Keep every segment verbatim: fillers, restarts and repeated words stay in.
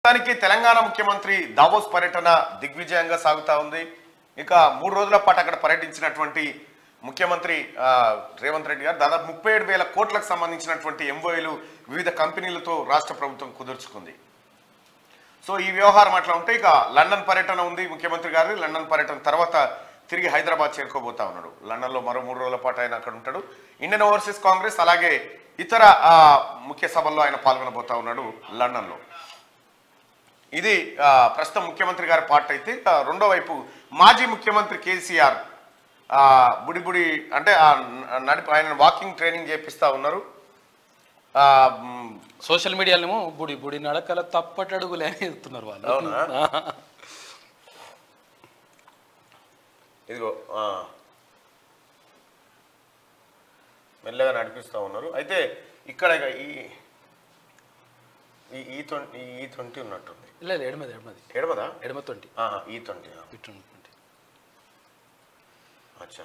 మొత్తానికి తెలంగాణ ముఖ్యమంత్రి దావోస్ పర్యటన దిగ్విజయంగా సాగుతా ఉంది. ఇక మూడు రోజుల పాటు అక్కడ పర్యటించినటువంటి ముఖ్యమంత్రి రేవంత్ రెడ్డి గారు దాదాపు ముప్పై ఏడు వేల కోట్లకు సంబంధించినటువంటి ఎంఓఏలు వివిధ కంపెనీలతో రాష్ట్ర ప్రభుత్వం కుదుర్చుకుంది. సో ఈ వ్యవహారం అట్లా ఉంటే ఇక లండన్ పర్యటన ఉంది ముఖ్యమంత్రి గారు. లండన్ పర్యటన తర్వాత తిరిగి హైదరాబాద్ చేరుకోబోతా ఉన్నాడు. లండన్లో మరో మూడు రోజుల పాటు ఆయన అక్కడ ఉంటాడు. ఇండియన్ ఓవర్సీస్ కాంగ్రెస్ అలాగే ఇతర ముఖ్య సభల్లో ఆయన పాల్గొనబోతా ఉన్నాడు లండన్లో. ఇది ప్రస్తుతం ముఖ్యమంత్రి గారి పార్ట్ అయితే, రెండో వైపు మాజీ ముఖ్యమంత్రి కేసీఆర్ బుడిబుడి అంటే నడిపి ఆయన వాకింగ్ ట్రైనింగ్ చేపిస్తా ఉన్నారు. సోషల్ మీడియాలో బుడి బుడి నడకల తప్పటడుగులే అని చెప్తున్నారు వాళ్ళు. అవునా? ఇదిగో మెల్లగా నడిపిస్తూ ఉన్నారు. అయితే ఇక్కడ ఈ ఈ ట్వంటీ ఈ ట్వంటీ ఉన్నట్టుంది. లేదు, ఎడమది ఎడమది ఎడమదా ఎడమ ట్వంటీ ఈ ట్వంటీ ట్వంటీ అచ్చా.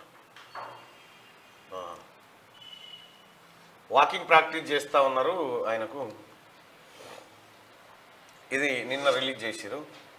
వాకింగ్ ప్రాక్టీస్ చేస్తూ ఉన్నారు ఆయనకు. ఇది నిన్న రిలీజ్ చేసిరు.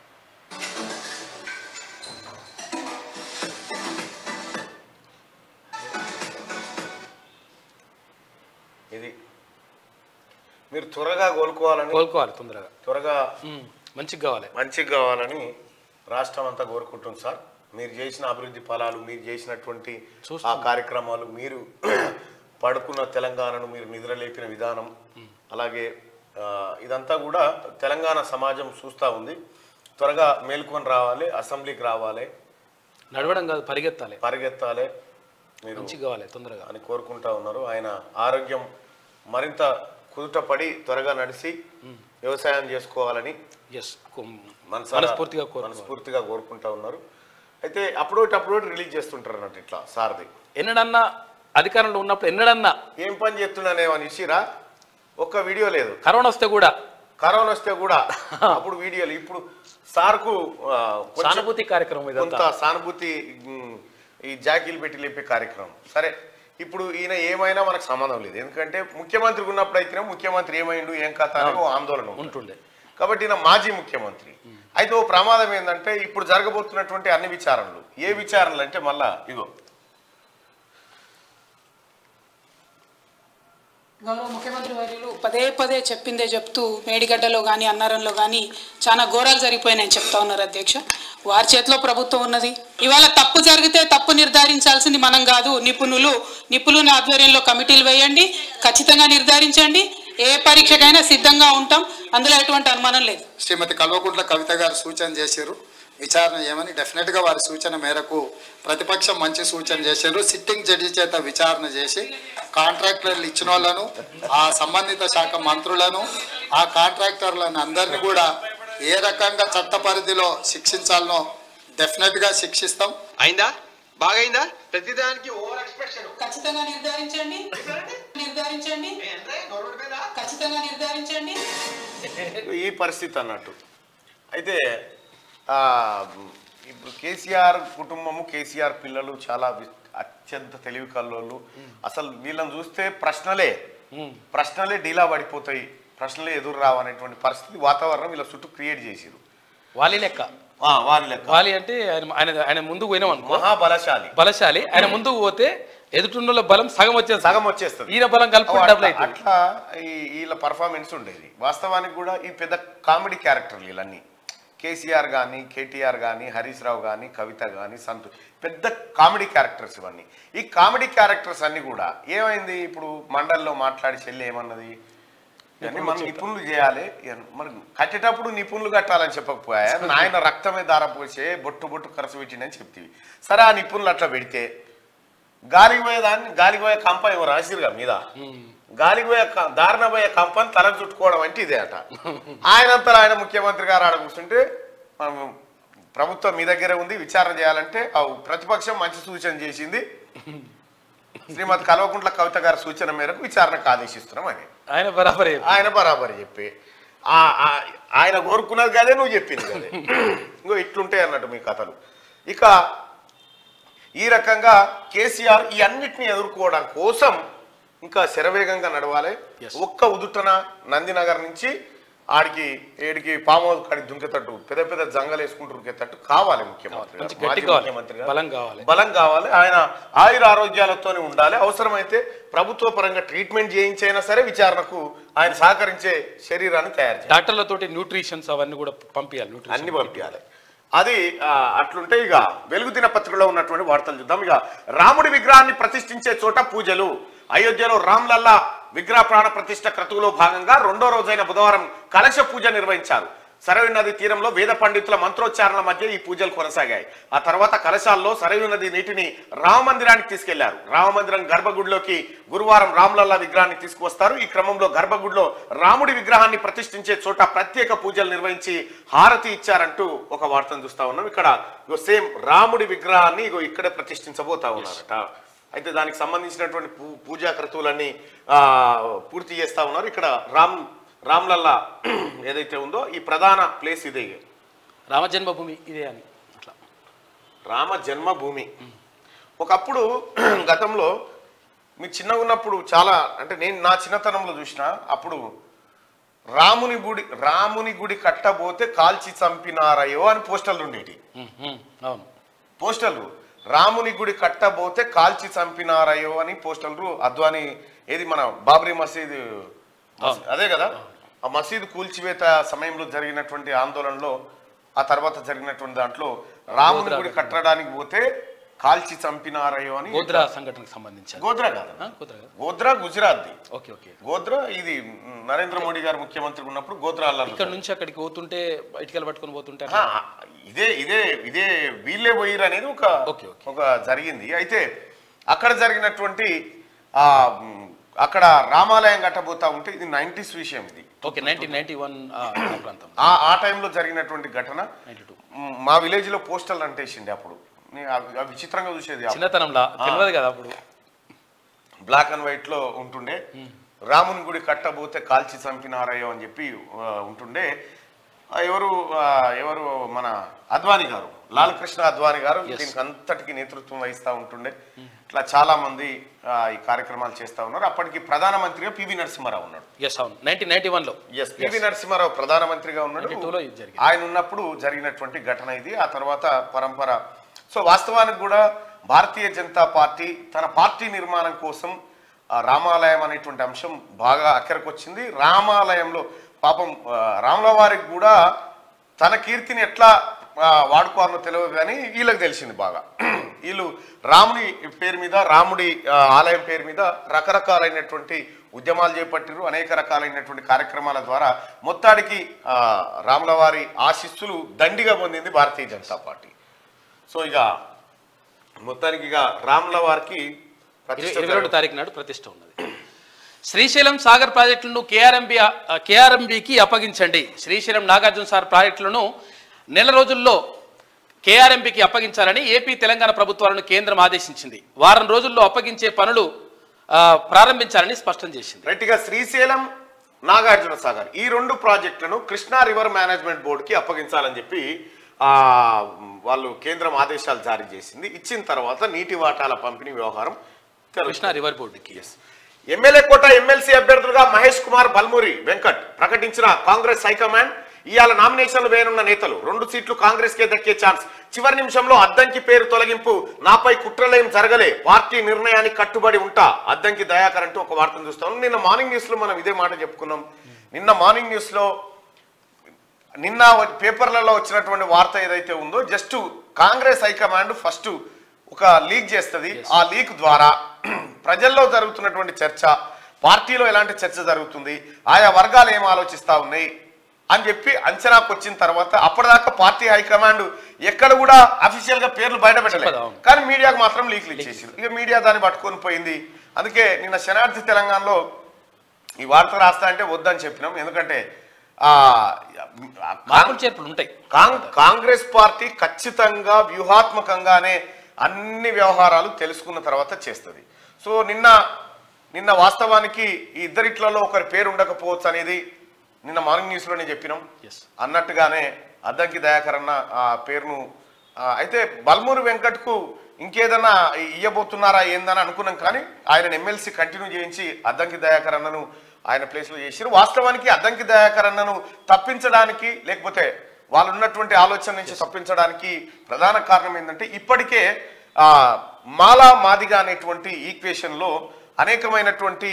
ఇది మీరు త్వరగా కోలుకోవాలని కోలుకోవాలి తొందరగా త్వరగా మంచిగా కావాలి మంచిగా కావాలని రాష్ట్రం అంతా కోరుకుంటుంది సార్. మీరు చేసిన అభివృద్ధి ఫలాలు, మీరు చేసినటువంటి ఆ కార్యక్రమాలు, మీరు పడుకున్న తెలంగాణను మీరు నిద్రలేపిన విధానం, అలాగే ఇదంతా కూడా తెలంగాణ సమాజం చూస్తూ ఉంది. త్వరగా మేల్కొని రావాలి, అసెంబ్లీకి రావాలి, నడవడం కాదు పరిగెత్తాలి పరిగెత్తాలి మీరు మంచిగా కావాలి తొందరగా అని కోరుకుంటా ఉన్నారు. ఆయన ఆరోగ్యం మరింత కుదుటపడి త్వరగా నడిచి వ్యవసాయం చేసుకోవాలని మనస్ఫూర్తిగా మనస్ఫూర్తిగా కోరుకుంటా ఉన్నారు. అయితే అప్పుడోటి అప్పుడోటి రిలీజ్ చేస్తుంటారు అన్నట్టు. ఇట్లా సార్ది ఎన్నడన్నా అధికారంలో ఉన్నప్పుడు ఎన్నడన్నా ఏం పని చేస్తున్నానేమని ఇచ్చిరా ఒక్క వీడియో లేదు. కరోనా వస్తే కూడా కరోనా వస్తే కూడా అప్పుడు వీడియోలు. ఇప్పుడు సార్కు సానుభూతి కార్యక్రమం, కొంత సానుభూతి, ఈ జాకీలు పెట్టి లేపే కార్యక్రమం. సరే, ఇప్పుడు ఈయన ఏమైనా మనకు సంబంధం లేదు. ఎందుకంటే ముఖ్యమంత్రికి ఉన్నప్పుడు అయితేనే ముఖ్యమంత్రి ఏమైండు ఏం కథ అని ఓ ఆందోళన ఉంటుండే. కాబట్టి ఈయన మాజీ ముఖ్యమంత్రి. అయితే ఓ ప్రమాదం ఏంటంటే ఇప్పుడు జరగబోతున్నటువంటి అన్ని విచారణలు, ఏ విచారణలు అంటే మళ్ళా ఇగో గౌరవ ముఖ్యమంత్రి వర్యులు పదే పదే చెప్పిందే చెప్తూ మేడిగడ్డలో కానీ అన్నారంలో కానీ చాలా ఘోరాలు జరిగిపోయినాయని చెప్తా ఉన్నారు అధ్యక్ష. వారి చేతిలో ప్రభుత్వం ఉన్నది. ఇవాళ తప్పు జరిగితే తప్పు నిర్ధారించాల్సింది మనం కాదు, నిపుణులు. నిపుణుల ఆధ్వర్యంలో కమిటీలు వేయండి, ఖచ్చితంగా నిర్ధారించండి. ఏ పరీక్షకైనా సిద్ధంగా ఉంటాం, అందులో ఎటువంటి అనుమానం లేదు. శ్రీమతి కల్వకుంట్ల కవిత గారు సూచన చేశారు విచారణ చేయమని. డెఫినెట్గా వారి సూచన మేరకు ప్రతిపక్షం మంచి సూచన చేశారు. సిట్టింగ్ జడ్జి చేత విచారణ చేసి కాంట్రాక్టర్లు ఇచ్చిన వాళ్ళను, ఆ సంబంధిత శాఖ మంత్రులను, ఆ కాంట్రాక్టర్లను అందరినీ కూడా ఏ రకంగా చట్ట పరిధిలో శిక్షించాలనో డెఫినెట్గా శిక్షిస్తాం. అయిందా? బాగైందా? ప్రతిదానికి ఓవర్ ఎక్స్ప్రెషన్. ఖచ్చితంగా నిర్ధారించండి నిర్ధారించండి ఖచ్చితంగా నిర్ధారించండి. ఈ పరిస్థితి అన్నట్టు. అయితే ఇప్పుడు కేసీఆర్ కుటుంబము, కేసీఆర్ పిల్లలు చాలా అత్యంత తెలివి కల్లోళ్ళు. అసలు వీళ్ళని చూస్తే ప్రశ్నలే ప్రశ్నలే డీలా పడిపోతాయి, ప్రశ్నలే ఎదురు రావు అనేటువంటి పరిస్థితి వాతావరణం వీళ్ళ చుట్టూ క్రియేట్ చేసిరు. వాలి లెక్క వాలి లెక్క వాలి అంటే ఆయన ఆయన ముందుకు పోయినాం అనుకో, మహాబలశాలి బలశాలి. ఆయన ముందుకు పోతే ఎదుటిన్న బలం సగం వచ్చేది సగం వచ్చేస్తుంది ఈయన బలం కలిపి అట్లా వీళ్ళ పర్ఫార్మెన్స్ ఉండేది. వాస్తవానికి కూడా ఈ పెద్ద కామెడీ క్యారెక్టర్లు వీళ్ళన్నీ. కేసీఆర్ కానీ, కేటీఆర్ కానీ, హరీష్ రావు కానీ, కవిత కానీ, సంతు పెద్ద కామెడీ క్యారెక్టర్స్ ఇవన్నీ. ఈ కామెడీ క్యారెక్టర్స్ అన్ని కూడా ఏమైంది, ఇప్పుడు మండలిలో మాట్లాడి చెల్లి ఏమన్నది, ఇవన్నీ మనం నిపుణులు చేయాలి. మరి కట్టేటప్పుడు నిపుణులు కట్టాలని చెప్పకపోయా, ఆయన రక్తమే దారపోసే బొట్టు బొట్టు ఖర్చు పెట్టిందని చెప్తీవి. సరే, ఆ నిపుణులు అట్లా పెడితే గాలికి పోయేదాన్ని గాలికి పోయే కంప ఏమో రాసిరుగా మీద, గాలికి పోయే దారిన పోయే కంపని తలకు చుట్టుకోవడం అంటే ఇదే అట. ఆయనంతా ఆయన ముఖ్యమంత్రి గారు ఆడ కూర్చుంటే మనం ప్రభుత్వం మీ దగ్గరే ఉంది, విచారణ చేయాలంటే ప్రతిపక్షం మంచి సూచన చేసింది, శ్రీమతి కల్వకుంట్ల కవిత గారి సూచన మేరకు విచారణకు ఆదేశిస్తున్నాం అని ఆయన బరాబరి ఆయన బరాబరి చెప్పి ఆయన కోరుకున్నది కదే నువ్వు చెప్పింది కదే. ఇంకో ఇట్లుంటాయి అన్నట్టు మీ కథలు. ఇక ఈ రకంగా కేసీఆర్ ఈ అన్నిటిని ఎదుర్కోవడం కోసం ఇంకా శరవేగంగా నడవాలి. ఒక్క ఉదుటన నందినగర్ నుంచి ఆడికి ఏడికి పాము కాడికి దుంకేటట్టు పెద్ద పెద్ద జంగలు వేసుకుంటూ ఉరికేటట్టు కావాలి ముఖ్యమంత్రి మంచి గారు. గట్టి మాజీ కావాలి. ముఖ్యమంత్రి గారు. బలం కావాలి. బలం కావాలి. ఆయన ఆయుర ఆరోగ్యాలతోనే ఉండాలి. అవసరమైతే ప్రభుత్వ పరంగా ట్రీట్మెంట్ చేయించైనా సరే విచారణకు ఆయన సహకరించే శరీరాన్ని తయారు చేయాలి. డాక్టర్లతోటి న్యూట్రిషన్స్ అవన్నీ కూడా పంపించాలి. న్యూట్రిషన్ అన్ని పంపించాలి. అది ఆ, అట్లుంటే ఇక వెలుగు దినపత్రికలో ఉన్నటువంటి వార్తలు చూద్దాం. ఇక రాముడి విగ్రహాన్ని ప్రతిష్ఠించే చోట పూజలు. అయోధ్యలో రామ్లల్లా విగ్రహ ప్రాణ ప్రతిష్ఠ క్రతువులో భాగంగా రెండో రోజైన బుధవారం కలశ పూజ నిర్వహించారు. సరయూ నది తీరంలో వేద పండితుల మంత్రోచ్చారణల మధ్య ఈ పూజలు కొనసాగాయి. ఆ తర్వాత కలశాల్లో సరయూ నది నీటిని రామ మందిరానికి తీసుకెళ్లారు. రామ మందిరం గర్భగుడిలోకి గురువారం రామ్లల్లా విగ్రహాన్ని తీసుకువస్తారు. ఈ క్రమంలో గర్భగుడిలో రాముడి విగ్రహాన్ని ప్రతిష్ఠించే చోట ప్రత్యేక పూజలు నిర్వహించి హారతి ఇచ్చారంటూ ఒక వార్తను చూస్తా ఉన్నాం. ఇక్కడ సేమ్ రాముడి విగ్రహాన్ని ఇగో ఇక్కడే ప్రతిష్ఠించబోతా ఉన్నారట. అయితే దానికి సంబంధించినటువంటి పూ పూజా క్రతువులన్నీ ఆ పూర్తి చేస్తా ఉన్నారు. ఇక్కడ రామ్ రామ్లల్లా ఏదైతే ఉందో ఈ ప్రధాన ప్లేస్ ఇదే, రామ జన్మభూమి ఇదే అని అట్లా రామ జన్మభూమి. ఒకప్పుడు గతంలో మీరు చిన్నగా ఉన్నప్పుడు చాలా అంటే నేను నా చిన్నతనంలో చూసిన అప్పుడు రాముని గుడి రాముని గుడి కట్టబోతే కాల్చి చంపినారయో అని పోస్టర్లు ఉండేటి. అవును, పోస్టర్లు రాముని గుడి కట్టబోతే కాల్చి చంపినారయో అని పోస్టర్లు. అద్వాని ఏది మన బాబ్రీ మసీదు అదే కదా, ఆ మసీదు కూల్చివేత సమయంలో జరిగినటువంటి ఆందోళనలో ఆ తర్వాత జరిగినటువంటి దాంట్లో రాముని గుడి కట్టడానికి పోతే కాల్చి చంపినారయో అని. గోద్రా సంఘటనకు సంబంధించి గోద్రా కాదు, గోద్రా గుజరాత్. ఓకే ఓకే గోద్రా ఇది నరేంద్ర మోడీ గారు ముఖ్యమంత్రి ఉన్నప్పుడు గోద్రా అల్లారు. ఇక్కడ నుంచి అక్కడికి పోతుంటే ఇటుకలు పట్టుకొని పోతుంటే ఇదే ఇదే ఇదే వీళ్ళే పోయిరు అనేది ఒక ఒక జరిగింది. అయితే అక్కడ జరిగినటువంటి ఆ అక్కడ రామాలయం కట్టబోతా ఉంటే ఇది నైన్టీస్ విషయం. ఇది ఓకే నైన్టీన్ నైన్టీ వన్ ప్రాంతం ఆ టైంలో జరిగినటువంటి ఘటన. మా విలేజ్ లో పోస్టల్ అంటేసింది అప్పుడు. విచిత్రంగా చూసేది చిన్నతనంలో తెలియదు కదా అప్పుడు. బ్లాక్ అండ్ వైట్ లో ఉంటుండే. రాముని గుడి కట్టబోతే కాల్చి చంపినారయ్యో అని చెప్పి ఉంటుండే. ఎవరు ఎవరు మన అద్వానీ గారు, లాల్ కృష్ణ అద్వానీ గారు దీనికి అంతటికి నేతృత్వం వహిస్తూ ఉంటుండే. ఇట్లా చాలా మంది ఈ కార్యక్రమాలు చేస్తా ఉన్నారు. అప్పటికి ప్రధానమంత్రిగా పివి నరసింహారావు ఉన్నాడు. పివి నరసింహారావు ప్రధానమంత్రిగా ఉన్నాడు. ఆయన ఉన్నప్పుడు జరిగినటువంటి ఘటన ఇది. ఆ తర్వాత పరంపర. సో వాస్తవానికి కూడా భారతీయ జనతా పార్టీ తన పార్టీ నిర్మాణం కోసం రామాలయం అనేటువంటి అంశం బాగా అక్కరకు వచ్చింది. రామాలయంలో పాపం రాముల వారికి కూడా తన కీర్తిని ఎట్లా వాడుకోవాలో తెలియదు కానీ వీళ్ళకి తెలిసింది బాగా. వీళ్ళు రాముని పేరు మీద, రాముడి ఆలయం పేరు మీద రకరకాలైనటువంటి ఉద్యమాలు చేపట్టారు. అనేక రకాలైనటువంటి కార్యక్రమాల ద్వారా మొత్తానికి రాముల వారి ఆశీస్సులు దండిగా పొందింది భారతీయ జనతా పార్టీ. సో ఇక మొత్తానికి ఇక రాముల వారికి ఇరవై రెండు తారీఖు నాడు ప్రతిష్ట ఉన్నది. శ్రీశైలం సాగర్ ప్రాజెక్టులను కేఆర్ఎంబి కేఆర్ఎంబికి అప్పగించండి. శ్రీశైలం నాగార్జున సాగర్ ప్రాజెక్టులను నెల రోజుల్లో కేఆర్ఎంబికి అప్పగించాలని ఏపీ తెలంగాణ ప్రభుత్వాలను కేంద్రం ఆదేశించింది. వారం రోజుల్లో అప్పగించే పనులు ప్రారంభించాలని స్పష్టం చేసింది. రైట్గా శ్రీశైలం నాగార్జున సాగర్ ఈ రెండు ప్రాజెక్టులను కృష్ణా రివర్ మేనేజ్మెంట్ బోర్డుకి అప్పగించాలని చెప్పి ఆ వాళ్ళు కేంద్రం ఆదేశాలు జారీ చేసింది. ఇచ్చిన తర్వాత నీటి వాటాల పంపిణీ వ్యవహారం కృష్ణా రివర్ బోర్డుకి. ఎమ్మెల్యే కోట ఎమ్మెల్సీ అభ్యర్థులుగా మహేష్ కుమార్, బల్మూరి వెంకట్ ప్రకటించిన కాంగ్రెస్ హైకమాండ్. ఇవాళ నామినేషన్లు వేయనున్న నేతలు రెండు సీట్లు కాంగ్రెస్ కే దక్కే ఛాన్స్. చివరి నిమిషంలో అద్దంకి పేరు తొలగింపు. నాపై కుట్రలేం జరగలే, పార్టీ నిర్ణయానికి కట్టుబడి ఉంటా, అద్దంకి దయాకర్ అంటూ ఒక వార్తను చూస్తాం. నిన్న మార్నింగ్ న్యూస్ లో మనం ఇదే మాట చెప్పుకున్నాం. నిన్న మార్నింగ్ న్యూస్ లో నిన్న పేపర్లలో వచ్చినటువంటి వార్త ఏదైతే ఉందో జస్ట్ కాంగ్రెస్ హైకమాండ్ ఫస్ట్ ఒక లీక్ చేస్తుంది. ఆ లీక్ ద్వారా ప్రజల్లో జరుగుతున్నటువంటి చర్చ, పార్టీలో ఎలాంటి చర్చ జరుగుతుంది, ఆయా వర్గాలు ఏం ఆలోచిస్తా ఉన్నాయి అని చెప్పి అంచనాకు వచ్చిన తర్వాత అప్పటిదాకా పార్టీ హైకమాండ్ ఎక్కడ కూడా అఫీషియల్ గా పేర్లు బయట పెట్టలేదు, కానీ మీడియాకు మాత్రం లీక్లు ఇచ్చేసింది. ఇక మీడియా దాన్ని పట్టుకొని పోయింది. అందుకే నిన్న శనార్థి తెలంగాణలో ఈ వార్త రాస్తా అంటే వద్దని చెప్పినాం. ఎందుకంటే ఆ చేర్పులు ఉంటాయి. కాంగ్రెస్ పార్టీ ఖచ్చితంగా వ్యూహాత్మకంగానే అన్ని వ్యవహారాలు తెలుసుకున్న తర్వాత చేస్తుంది. సో నిన్న నిన్న వాస్తవానికి ఈ ఇద్దరిట్లలో ఒకరి పేరు ఉండకపోవచ్చు అనేది నిన్న మార్నింగ్ న్యూస్ లోనే చెప్పినాం. అన్నట్టుగానే అద్దంకి దయాకర్ అన్న ఆ పేరును అయితే బల్మూరి వెంకట్ కు ఇంకేదన్నా ఇయ్యబోతున్నారా ఏందని అనుకున్నాం, కానీ ఆయన ఎమ్మెల్సీ కంటిన్యూ చేయించి అద్దంకి దయాకర్ అన్నను ఆయన ప్లేస్లో చేసిరు. వాస్తవానికి అద్దంకి దయాకర్ అన్నను తప్పించడానికి లేకపోతే వాళ్ళు ఉన్నటువంటి ఆలోచన నుంచి తప్పించడానికి ప్రధాన కారణం ఏంటంటే ఇప్పటికే ఆ మాలా మాదిగా అనేటువంటి ఈక్వేషన్లో అనేకమైనటువంటి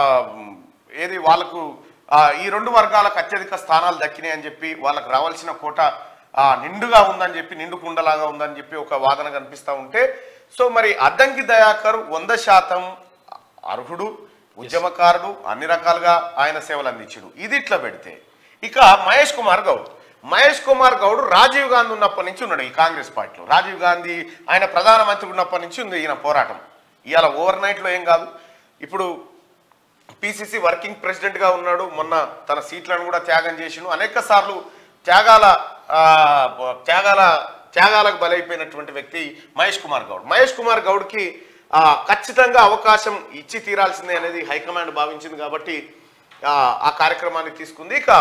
ఏది వాళ్ళకు ఈ రెండు వర్గాలకు అత్యధిక స్థానాలు దక్కినాయి అని చెప్పి వాళ్ళకు రావాల్సిన కోట నిండుగా ఉందని చెప్పి నిండు కుండలాగా ఉందని చెప్పి ఒక వాదన కనిపిస్తూ ఉంటే సో మరి అద్దంకి దయాకర్ వంద శాతం అర్హుడు, ఉద్యమకారుడు, అన్ని రకాలుగా ఆయన సేవలు అందించుడు. ఇది ఇట్లా పెడితే ఇక మహేష్ కుమార్ గౌడ్ మహేష్ కుమార్ గౌడ్ రాజీవ్ గాంధీ ఉన్నప్పటి నుంచి ఉన్నాడు ఈ కాంగ్రెస్ పార్టీలో. రాజీవ్ గాంధీ ఆయన ప్రధానమంత్రి ఉన్నప్పటి నుంచి ఉంది ఈయన పోరాటం. ఇవాళ ఓవర్ నైట్లో ఏం కాదు. ఇప్పుడు పిసిసి వర్కింగ్ ప్రెసిడెంట్గా ఉన్నాడు. మొన్న తన సీట్లను కూడా త్యాగం చేసిండు. అనేక సార్లు త్యాగాల త్యాగాల త్యాగాలకు బలైపోయినటువంటి వ్యక్తి మహేష్ కుమార్ గౌడ్. మహేష్ కుమార్ గౌడ్కి ఖచ్చితంగా అవకాశం ఇచ్చి తీరాల్సిందే అనేది హైకమాండ్ భావించింది కాబట్టి ఆ కార్యక్రమాన్ని తీసుకుంది. ఇక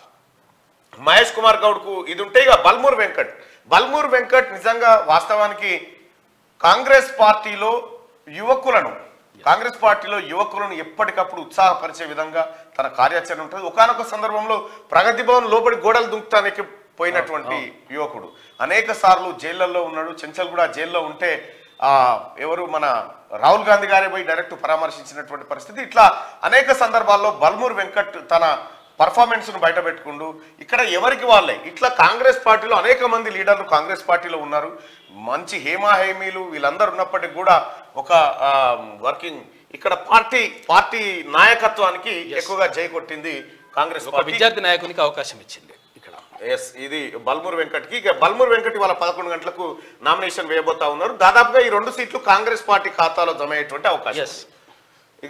మహేష్ కుమార్ గౌడ్కు ఇది ఉంటే ఇక బల్మూర్ వెంకట్ బల్మూర్ వెంకట్ నిజంగా వాస్తవానికి కాంగ్రెస్ పార్టీలో యువకులను కాంగ్రెస్ పార్టీలో యువకులను ఎప్పటికప్పుడు ఉత్సాహపరిచే విధంగా తన కార్యాచరణ ఉంటుంది. ఒకానొక సందర్భంలో ప్రగతి భవన్ లోపలి గోడలు దుంకుతానికి పోయినటువంటి యువకుడు. అనేక సార్లు జైళ్లలో ఉన్నాడు. చెంచల్ కూడా జైల్లో ఉంటే ఆ ఎవరు మన రాహుల్ గాంధీ గారే పోయి డైరెక్ట్ పరామర్శించినటువంటి పరిస్థితి. ఇట్లా అనేక సందర్భాల్లో బల్మూర్ వెంకట్ తన పర్ఫార్మెన్స్ ను బయట పెట్టుకుంటూ ఇక్కడ ఎవరికి వాళ్ళే ఇట్లా కాంగ్రెస్ పార్టీలో అనేక మంది లీడర్లు కాంగ్రెస్ పార్టీలో ఉన్నారు. మంచి హేమా హేమీలు వీళ్ళందరూ ఉన్నప్పటికీ కూడా ఒక వర్కింగ్ ఇక్కడ పార్టీ పార్టీ నాయకత్వానికి ఎక్కువగా జై కొట్టింది కాంగ్రెస్ పార్టీ. విద్యార్థి నాయకునికి అవకాశం ఇచ్చింది ఇక్కడ. ఎస్ ఇది బల్మూర్ వెంకట్కి. ఇక బల్మూర్ వెంకట్ వాళ్ళ పదకొండు గంటలకు నామినేషన్ వేయబోతా ఉన్నారు. దాదాపుగా ఈ రెండు సీట్లు కాంగ్రెస్ పార్టీ ఖాతాలో జమ అయ్యేటువంటి అవకాశం. ఇక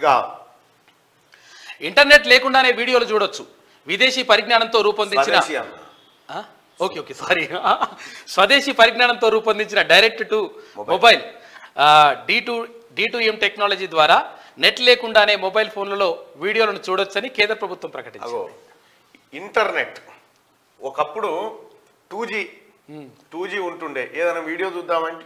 ఇంటర్నెట్ లేకుండానే వీడియోలు చూడొచ్చు. విదేశీ పరిజ్ఞానంతో రూపొందించిన ఓకే ఓకే సారీ స్వదేశీ పరిజ్ఞానంతో రూపొందించిన direct to mobile D to D to M technology ద్వారా నెట్ లేకుండానే మొబైల్ ఫోన్లలో వీడియోలను చూడొచ్చని కేంద్ర ప్రభుత్వం ప్రకటించింది. ఇంటర్నెట్ ఒకప్పుడు టూ జీ టూ జీ ఉంటుండే, ఏదైనా వీడియో చూద్దామంటే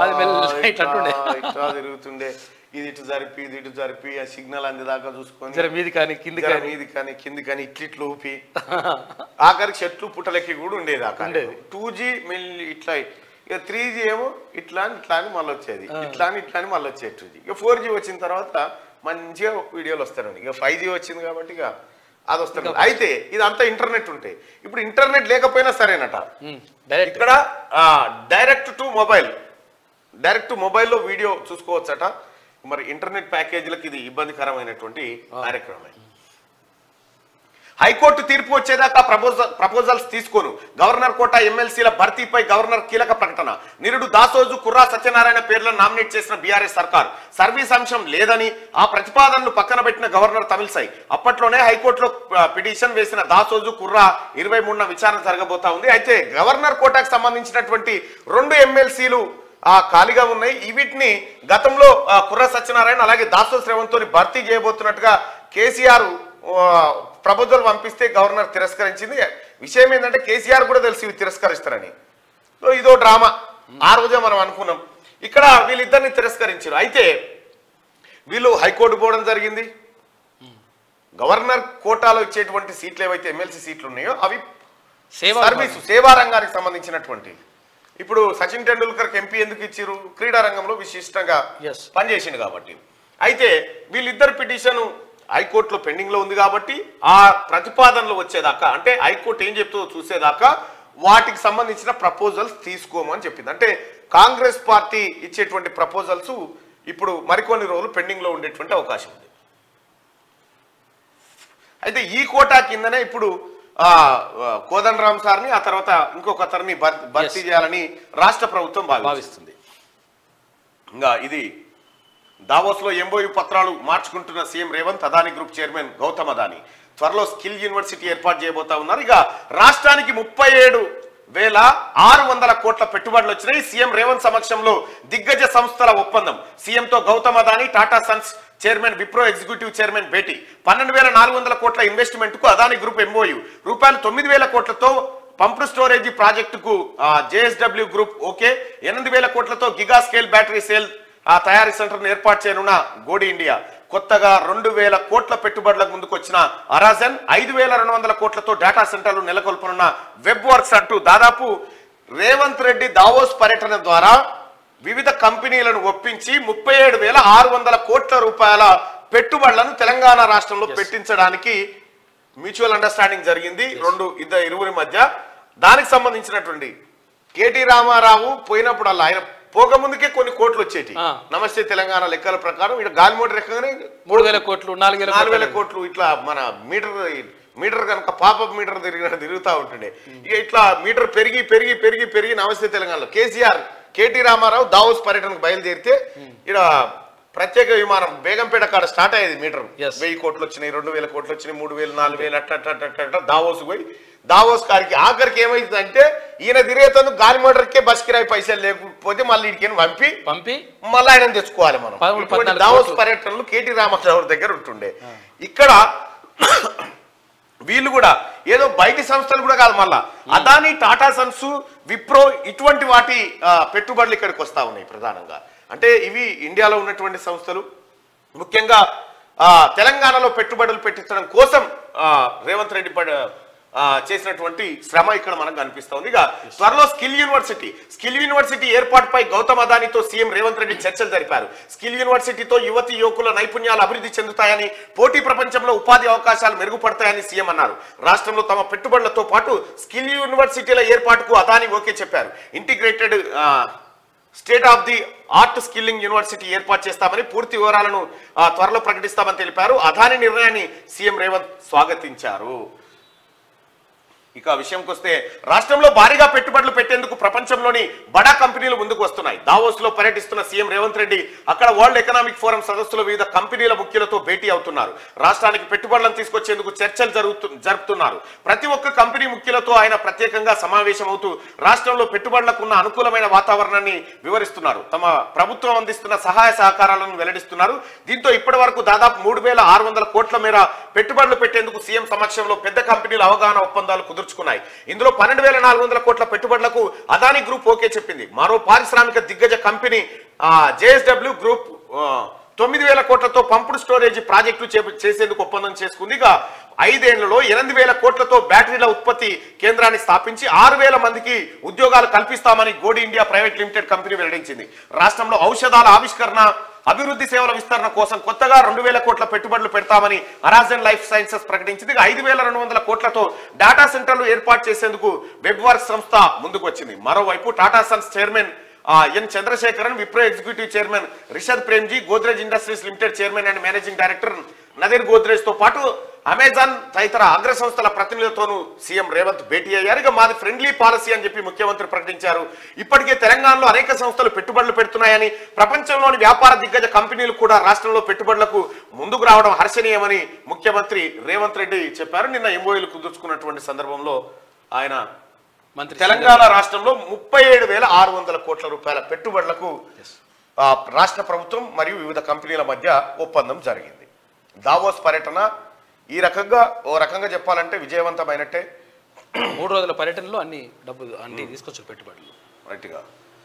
ఇట్లా తిరుగుతుండే, ఇది ఇటు జరిపి ఇది ఇటు జరిపి ఆ సిగ్నల్ అందేదాకా చూసుకొని మీది కానీ కింది కానీ మీది కానీ కింది కానీ ఇట్లిట్లు ఊపి ఆఖరికి చెట్లు పుట్టలెక్కి కూడా ఉండేది. ఆఖరి టూ జీ మెల్లి ఇట్లా ఇక త్రీ జీ ఏమో ఇట్లా అని ఇట్లా అని మళ్ళీ వచ్చేది, ఇట్లా అని ఇట్లా అని మళ్ళీ వచ్చేది టూ జీ. ఇక ఫోర్ జీ వచ్చిన తర్వాత మంచిగా వీడియోలు వస్తారండి. ఇక ఫైవ్ జీ వచ్చింది కాబట్టి ఇక అది వస్తుంది. అయితే ఇదంతా ఇంటర్నెట్ ఉంటే ఇప్పుడు ఇంటర్నెట్ లేకపోయినా సరేనట ఇక్కడ direct to mobile direct to మొబైల్లో వీడియో చూసుకోవచ్చట. మరి ఇంటర్నెట్ ప్యాకేజీలకు ఇది ఇబ్బందికరమైనటువంటి కార్యక్రమం. హైకోర్టు తీర్పు వచ్చేదాకా ప్రపోజల్ ప్రపోజల్స్ తీసుకోను. గవర్నర్ కోట ఎమ్మెల్సీల భర్తీపై గవర్నర్ కీలక ప్రకటన. నిరుడు దాసోజు, కుర్రా సత్యనారాయణ పేర్లను నామినేట్ చేసిన బీఆర్ఎస్ సర్కార్ సర్వీస్ అంశం లేదని ఆ ప్రతిపాదనను పక్కన పెట్టిన గవర్నర్ తమిళసై. అప్పట్లోనే హైకోర్టులో పిటిషన్ వేసిన దాసోజు, కుర్రా ఇరవై మూడున విచారణ జరగబోతా ఉంది. అయితే గవర్నర్ కోటాకు సంబంధించినటువంటి రెండు ఎమ్మెల్సీలు ఆ ఖాళీగా ఉన్నాయి. వీటిని గతంలో కుర్ర సత్యనారాయణ అలాగే దాసోజు శ్రవంతో భర్తీ చేయబోతున్నట్టుగా కేసీఆర్ ప్రపోజల్ పంపిస్తే గవర్నర్ తిరస్కరించింది. విషయం ఏంటంటే కేసీఆర్ కూడా తెలిసి ఇవి తిరస్కరిస్తారని. సో ఇదో డ్రామా. ఆ రోజే మనం అనుకున్నాం. ఇక్కడ వీళ్ళిద్దరిని తిరస్కరించారు. అయితే వీళ్ళు హైకోర్టు పోవడం జరిగింది. గవర్నర్ కోటాలో ఇచ్చేటువంటి సీట్లు ఏవైతే ఎమ్మెల్సీ సీట్లు ఉన్నాయో అవి సర్వీసు సేవా రంగానికి సంబంధించినటువంటి. ఇప్పుడు సచిన్ టెండూల్కర్ ఎంపీ ఎందుకు ఇచ్చారు? క్రీడా రంగంలో విశిష్టంగా పనిచేసింది కాబట్టి. అయితే వీళ్ళిద్దరు పిటిషన్ హైకోర్టులో పెండింగ్ లో ఉంది కాబట్టి ఆ ప్రతిపాదనలు వచ్చేదాకా అంటే హైకోర్టు ఏం చెప్తుందో చూసేదాకా వాటికి సంబంధించిన ప్రపోజల్స్ తీసుకోమని చెప్పింది. అంటే కాంగ్రెస్ పార్టీ ఇచ్చేటువంటి ప్రపోజల్స్ ఇప్పుడు మరికొన్ని రోజులు పెండింగ్ లో ఉండేటువంటి అవకాశం ఉంది. అయితే ఈ కోటా కిందనే ఇప్పుడు ఆ కోదండరామ్ సార్ని ఆ తర్వాత ఇంకొక అతన్ని భర్తీ చేయాలని రాష్ట్ర ప్రభుత్వం భావిస్తుంది. ఇంకా ఇది దావోస్ లో ఎంఓయూ పత్రాలు మార్చుకుంటున్న CM Revanth, Adani group chairman Gautam Adani త్వరలో స్కిల్ యూనివర్సిటీ ఏర్పాటు చేయబోతా ఉన్నారు. ఇక రాష్ట్రానికి ముప్పై ఏడు వేల ఆరు వందల కోట్ల పెట్టుబడులు వచ్చినాయి. సీఎం రేవంత్ సమక్షంలో దిగ్గజ సంస్థల ఒప్పందం. సీఎంతో Gautam Adani, Tata Sons chairman, Wipro executive chairman భేటీ. పన్నెండు వేల నాలుగు వందల కోట్ల ఇన్వెస్ట్మెంట్ కు అదాని గ్రూప్ ఎంఓయూ. రూపాయలు తొమ్మిది వేల కోట్లతో పంప్డ్ స్టోరేజీ ప్రాజెక్టుకు జేఎస్డబ్ల్యూ గ్రూప్ ఓకే. ఎనిమిది వేల కోట్లతో గిగా స్కేల్ బ్యాటరీ సేల్ ఆ తయారీ సెంటర్ను ఏర్పాటు చేయనున్న గోడి ఇండియా. కొత్తగా రెండు వేల కోట్ల పెట్టుబడులకు ముందుకు వచ్చిన అరాజన్ ఐదు వేల రెండు వందల కోట్లతో డేటా సెంటర్లు నెలకొల్పనున్న వెబ్ వర్క్స్ అంటూ దాదాపు రేవంత్ రెడ్డి దావోస్ పర్యటన ద్వారా వివిధ కంపెనీలను ఒప్పించి ముప్పై ఏడు వేల ఆరు వందల కోట్ల రూపాయల పెట్టుబడులను తెలంగాణ రాష్ట్రంలో పెట్టించడానికి మ్యూచువల్ అండర్స్టాండింగ్ జరిగింది రెండు ఇద్దరు ఇరువురి మధ్య. దానికి సంబంధించినటువంటి కేటీ రామారావు పోయినప్పుడు అలా ఆయన పోక ముందుకే కొన్ని కోట్లు వచ్చేటి. నమస్తే తెలంగాణ లెక్కల ప్రకారం ఇక్కడ గాలిమోటి లెక్కగానే మూడు వేల కోట్లు నాలుగు వేల నాలుగు వేల కోట్లు ఇట్లా మన మీటర్ మీటర్ కనుక పాపప్ మీటర్ తిరిగిన తిరుగుతూ ఉంటుండే. ఇక ఇట్లా మీటర్ పెరిగి పెరిగి పెరిగి పెరిగి నమస్తే తెలంగాణలో కేసీఆర్ కేటీ రామారావు దావోస్ పర్యటనకు బయలుదేరితే ఇక్కడ ప్రత్యేక విమానం బేగంపేట కాడ స్టార్ట్ అయ్యేది మీటర్ వెయ్యి కోట్లు వచ్చినాయి, రెండు వేల కోట్లు వచ్చినాయి, మూడు వేలు నాలుగు వేలు అట్ట అట్ట దావోస్ పోయి దావోస్ కారికి ఆఖరికి ఏమైందంటే ఈయన తిరిగేతందుకు గాలి మోటార్కే బస్ కిరాయి పైసలు లేకపోతే మళ్ళీ ఇడికి పంపి పంపి మళ్ళీ ఆయన తెచ్చుకోవాలి మనం. దావోస్ పర్యటనలు కేటీ రామారావు దగ్గర ఉంటుండే. ఇక్కడ వీళ్ళు కూడా ఏదో బయటి సంస్థలు కూడా కాదు, మళ్ళా అదానీ టాటా సన్స్ విప్రో ఇటువంటి వాటి పెట్టుబడులు ఇక్కడికి వస్తా ఉన్నాయి ప్రధానంగా. అంటే ఇవి ఇండియాలో ఉన్నటువంటి సంస్థలు ముఖ్యంగా తెలంగాణలో పెట్టుబడులు పెట్టించడం కోసం రేవంత్ రెడ్డి చేసినటువంటి శ్రమ ఇక్కడ మనకు కనిపిస్తోంది. ఇక త్వరలో స్కిల్ యూనివర్సిటీ స్కిల్ యూనివర్సిటీ ఏర్పాటుపై గౌతమ్ అదానీతో సీఎం రేవంత్ రెడ్డి చర్చలు జరిపారు. స్కిల్ యూనివర్సిటీతో యువతి యువకుల నైపుణ్యాలు అభివృద్ధి చెందుతాయని, పోటీ ప్రపంచంలో ఉపాధి అవకాశాలు మెరుగుపడతాయని సీఎం అన్నారు. రాష్ట్రంలో తమ పెట్టుబడులతో పాటు స్కిల్ యూనివర్సిటీల ఏర్పాటుకు అదానీ ఓకే చెప్పారు. Integrated state of the art skilling university ఏర్పాటు చేస్తామని, పూర్తి వివరాలను త్వరలో ప్రకటిస్తామని తెలిపారు. అదానీ నిర్ణయాన్ని సీఎం రేవంత్ స్వాగతించారు. ఇక విషయంకి వస్తే రాష్ట్రంలో భారీగా పెట్టుబడులు పెట్టేందుకు ప్రపంచంలోని బడా కంపెనీలు ముందుకు వస్తున్నాయి. దావోస్ లో పర్యటిస్తున్న సీఎం రేవంత్ రెడ్డి అక్కడ వరల్డ్ ఎకనామిక్ ఫోరం సదస్సులో వివిధ కంపెనీల ముఖ్యులతో భేటీ అవుతున్నారు. రాష్ట్రానికి పెట్టుబడులను తీసుకొచ్చేందుకు చర్చలు జరుగుతు జరుపుతున్నారు. ప్రతి ఒక్క కంపెనీ ముఖ్యులతో ఆయన ప్రత్యేకంగా సమావేశమవుతూ రాష్ట్రంలో పెట్టుబడులకు ఉన్న అనుకూలమైన వాతావరణాన్ని వివరిస్తున్నారు. తమ ప్రభుత్వం అందిస్తున్న సహాయ సహకారాలను వెల్లడిస్తున్నారు. దీంతో ఇప్పటి వరకు దాదాపు మూడు వేల ఆరు వందల కోట్ల మేర పెట్టుబడులు పెట్టేందుకు సీఎం సమక్షంలో పెద్ద కంపెనీల అవగాహన ఒప్పందాలు కుదుర్చుకున్నారు. ఇందులో పన్నెండు వేల నాలుగు వందల కోట్ల పెట్టుబడులకు అదానీ గ్రూప్ ఓకే చెప్పింది. మరో పారిశ్రామిక దిగ్గజ కంపెనీ జేఎస్డబ్ల్యూ గ్రూప్ తొమ్మిది వేల కోట్లతో పంపుడు స్టోరేజ్ ప్రాజెక్టు చేసేందుకు ఒప్పందం చేసుకుంది. ఇక ఐదేళ్లలో ఎనిమిది వేల కోట్లతో బ్యాటరీల ఉత్పత్తి కేంద్రాన్ని స్థాపించి ఆరు వేల మందికి ఉద్యోగాలు కల్పిస్తామని Godi India private limited company వెల్లడించింది. రాష్ట్రంలో ఔషధాల ఆవిష్కరణ అభివృద్ధి సేవల విస్తరణ కోసం కొత్తగా రెండు వేల కోట్ల పెట్టుబడులు పెడతామని అరాజన్ లైఫ్ సైన్సెస్ ప్రకటించింది. ఐదు వేల రెండు వందల కోట్లతో డేటా సెంటర్లు ఏర్పాటు చేసేందుకు వెబ్ వర్క్స్ సంస్థ ముందుకు వచ్చింది. మరోవైపు Tata Sons chairman N Chandrasekaran, Wipro executive chairman Rishad Premji, Godrej industries limited chairman and managing director Nadir Godrej తో పాటు అమెజాన్ తదితర అగ్ర సంస్థల ప్రతినిధులతోనూ సీఎం రేవంత్ భేటీ అయ్యారు. ఇక మాది ఫ్రెండ్లీ పాలసీ అని చెప్పి ముఖ్యమంత్రి ప్రకటించారు. ఇప్పటికే తెలంగాణలో అనేక సంస్థలు పెట్టుబడులు పెడుతున్నాయని, ప్రపంచంలోని వ్యాపార దిగ్గజ కంపెనీలు కూడా రాష్ట్రంలో పెట్టుబడులకు ముందుకు రావడం హర్షణీయమని ముఖ్యమంత్రి రేవంత్ రెడ్డి చెప్పారు. నిన్న ఎంఓయూలు కుదుర్చుకున్నటువంటి సందర్భంలో ఆయన తెలంగాణ రాష్ట్రంలో ముప్పై ఏడు వేల ఆరు వందల కోట్ల రూపాయల పెట్టుబడులకు రాష్ట్ర ప్రభుత్వం మరియు వివిధ కంపెనీల మధ్య ఒప్పందం జరిగింది. దావోస్ పర్యటన ఈ రకంగా ఓ రకంగా చెప్పాలంటే విజయవంతమైనట్టే. మూడు రోజుల పర్యటనలో అన్ని డబ్బులు అన్ని తీసుకొచ్చారు పెట్టుబడులు. రైట్గా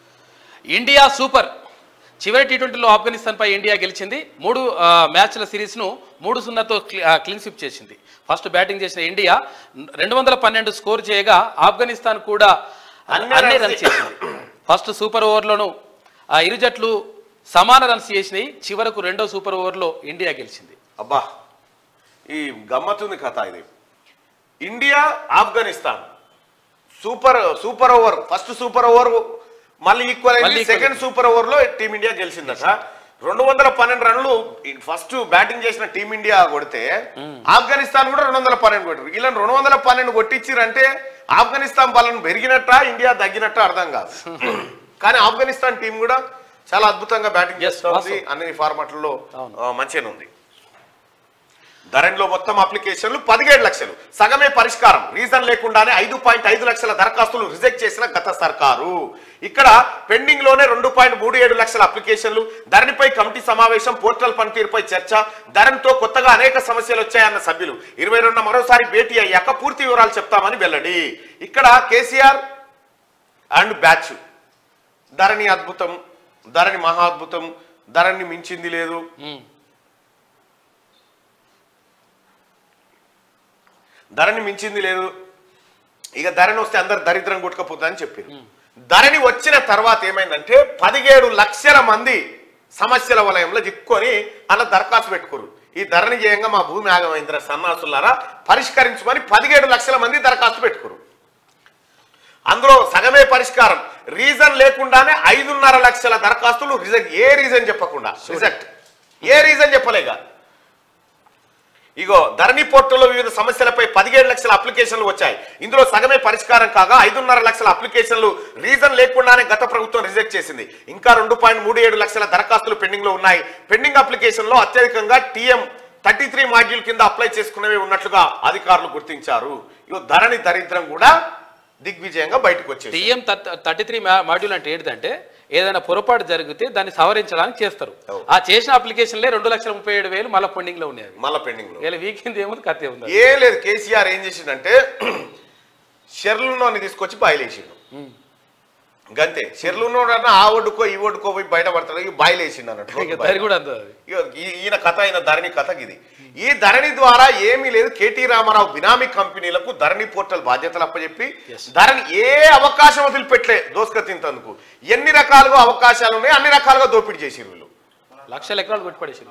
ఇండియా సూపర్ చివరి టీ ట్వంటీలో ఆఫ్ఘనిస్తాన్పై ఇండియా గెలిచింది. మూడు మ్యాచ్ల సిరీస్ను మూడు సున్నాతో క్లీన్ స్వీప్ చేసింది. ఫస్ట్ బ్యాటింగ్ చేసిన ఇండియా రెండు వందల పన్నెండు స్కోర్ చేయగా ఆఫ్ఘనిస్తాన్ కూడా అన్ని రన్స్ చేసింది. ఫస్ట్ సూపర్ ఓవర్లోనూ ఆ ఇరు జట్లు సమాన రన్స్ చేసినాయి. చివరకు రెండో సూపర్ ఓవర్లో ఇండియా గెలిచింది. అబ్బా ఈ గమ్మతుంది కథ ఇది. India Afghanistan super super over first super over మళ్ళీ ఈక్వల్ అయింది. సెకండ్ సూపర్ ఓవర్ లో టీమిండియా గెలిచిందట. రెండు వందల పన్నెండు రన్లు ఫస్ట్ బ్యాటింగ్ చేసిన టీమిండియా కొడితే ఆఫ్ఘనిస్తాన్ కూడా రెండు వందల పన్నెండు కొట్టారు. ఇలా రెండు వందల పన్నెండు కొట్టించారంటే ఆఫ్ఘనిస్తాన్ బలం పెరిగినట్ట ఇండియా తగ్గినట్ట అర్థం కాదు. కానీ ఆఫ్ఘనిస్తాన్ టీం కూడా చాలా అద్భుతంగా బ్యాటింగ్ చేస్తుంది. అన్ని ఫార్మాట్లలో మంచిగానే ఉంది. ధరణిలో మొత్తం అప్లికేషన్లు పదిహేడు లక్షలు, సగమే పరిష్కారం. రీజన్ లేకుండానే ఐదు పాయింట్ ఐదు లక్షల దరఖాస్తులు రిజెక్ట్ చేసిన గత సర్కారు. ఇక్కడ పెండింగ్ లోనే రెండు పాయింట్ మూడు ఏడు లక్షల అప్లికేషన్లు. ధరణిపై కమిటీ సమావేశం, పోర్టల్ పనితీరుపై చర్చ. ధరణితో కొత్తగా అనేక సమస్యలు వచ్చాయన్న సభ్యులు ఇరవై రెండు మరోసారి భేటీ అయ్యాక పూర్తి వివరాలు చెప్తామని వెల్లడి. ఇక్కడ కేసీఆర్ అండ్ బ్యాచ్ ధరణి అద్భుతం, ధరణి మహా అద్భుతం, ధరణి మించింది లేదు. ధరణి మించింది లేదు, ఇక ధరణి వస్తే అందరు దరిద్రం కొట్టుకపోతుందని చెప్పారు. ధరణి వచ్చిన తర్వాత ఏమైందంటే పదిహేడు లక్షల మంది సమస్యల వలయంలో చిక్కుకొని అలా దరఖాస్తు పెట్టుకోరు. ఈ ధరణి చేయంగా మా భూమి ఆగమైందిరా సన్నాసులారా పరిష్కరించమని పదిహేడు లక్షల మంది దరఖాస్తు పెట్టుకోరు. అందులో సగమే పరిష్కారం, రీజన్ లేకుండానే ఐదున్నర లక్షల దరఖాస్తులు రిజెక్ట్. ఏ రీజన్ చెప్పకుండా రిజెక్ట్, ఏ రీజన్ చెప్పలేక. ఇగో ధరణి పోర్టల్లో వివిధ సమస్యలపై పదిహేడు లక్షల అప్లికేషన్లు వచ్చాయి. ఇందులో సగమే పరిష్కారం కాగా ఐదున్నర లక్షల అప్లికేషన్లు రీజన్ లేకుండానే గత ప్రభుత్వం రిజెక్ట్ చేసింది. ఇంకా రెండు పాయింట్ మూడు ఏడు లక్షల దరఖాస్తులు పెండింగ్ లో ఉన్నాయి. పెండింగ్ అప్లికేషన్ లో అత్యధికంగా టీఎం థర్టీ త్రీ మాడ్యూల్ కింద అప్లై చేసుకునేవి ఉన్నట్లుగా అధికారులు గుర్తించారు. ఇగో ధరణి దరిద్రం కూడా దిగ్విజయంగా బయటకు వచ్చేది. టీఎం థర్టీ త్రీ మాడ్యూల్ అంటే ఏంటంటే ఏదైనా పొరపాటు జరిగితే దాన్ని సవరించడానికి చేస్తారు. ఆ చేసిన అప్లికేషన్లే రెండు లక్షల ముప్పై ఏడు వేలు మళ్ళీ పెండింగ్ లో ఉన్నాయి. మళ్ళీ పెండింగ్ లో ఇలా వీకెండ్ ఏముంది కథ ఏముంది ఏం లేదు. కేసీఆర్ ఏం చేసిండంటే షెర్లునోని తీసుకొచ్చి బాయిలేసిండు. గంతే, షెర్లునోడన్నా ఆ ఒడ్డుకో ఈ ఒడ్డుకో పోయి బయటపడతాడు, బాయిలేసిండు అన్నట్టు కూడా అంత. ఈయన కథ, అయిన ధరణి కథ ఇది. ఈ ధరణి ద్వారా ఏమీ లేదు. కేటీ రామారావు బినామీ కంపెనీలకు ధరణి పోర్టల్ బాధ్యతలు అప్పచెప్పి ధరణి ఏ అవకాశం వదిలిపెట్టలే దోసుక తింటందుకు. ఎన్ని రకాలుగా అవకాశాలు ఉన్నాయి అన్ని రకాలుగా దోపిడీ చేసి వీళ్ళు లక్షల ఎకరాలు కొట్టుపడేసి.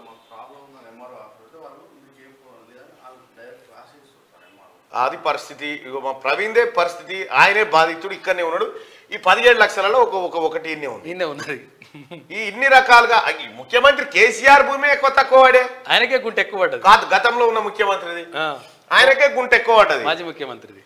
అది పరిస్థితి. ఇగో మా ప్రవీణ్దే పరిస్థితి, ఆయనే బాధితుడు, ఇక్కడనే ఉన్నాడు. ఈ పదిహేడు లక్షలలో ఒక ఒక ఒకటి ఇన్నే ఉంది ఇన్నే ఉన్నది. ఈ ఇన్ని రకాలుగా ముఖ్యమంత్రి కేసీఆర్ భూమి ఎక్కువ తక్కువ పడే, ఆయనకే గుంట ఎక్కువ పడ్డది. కాదు గతంలో ఉన్న ముఖ్యమంత్రిది, ఆయనకే గుంట ఎక్కువ పడ్డది మాజీ ముఖ్యమంత్రిది.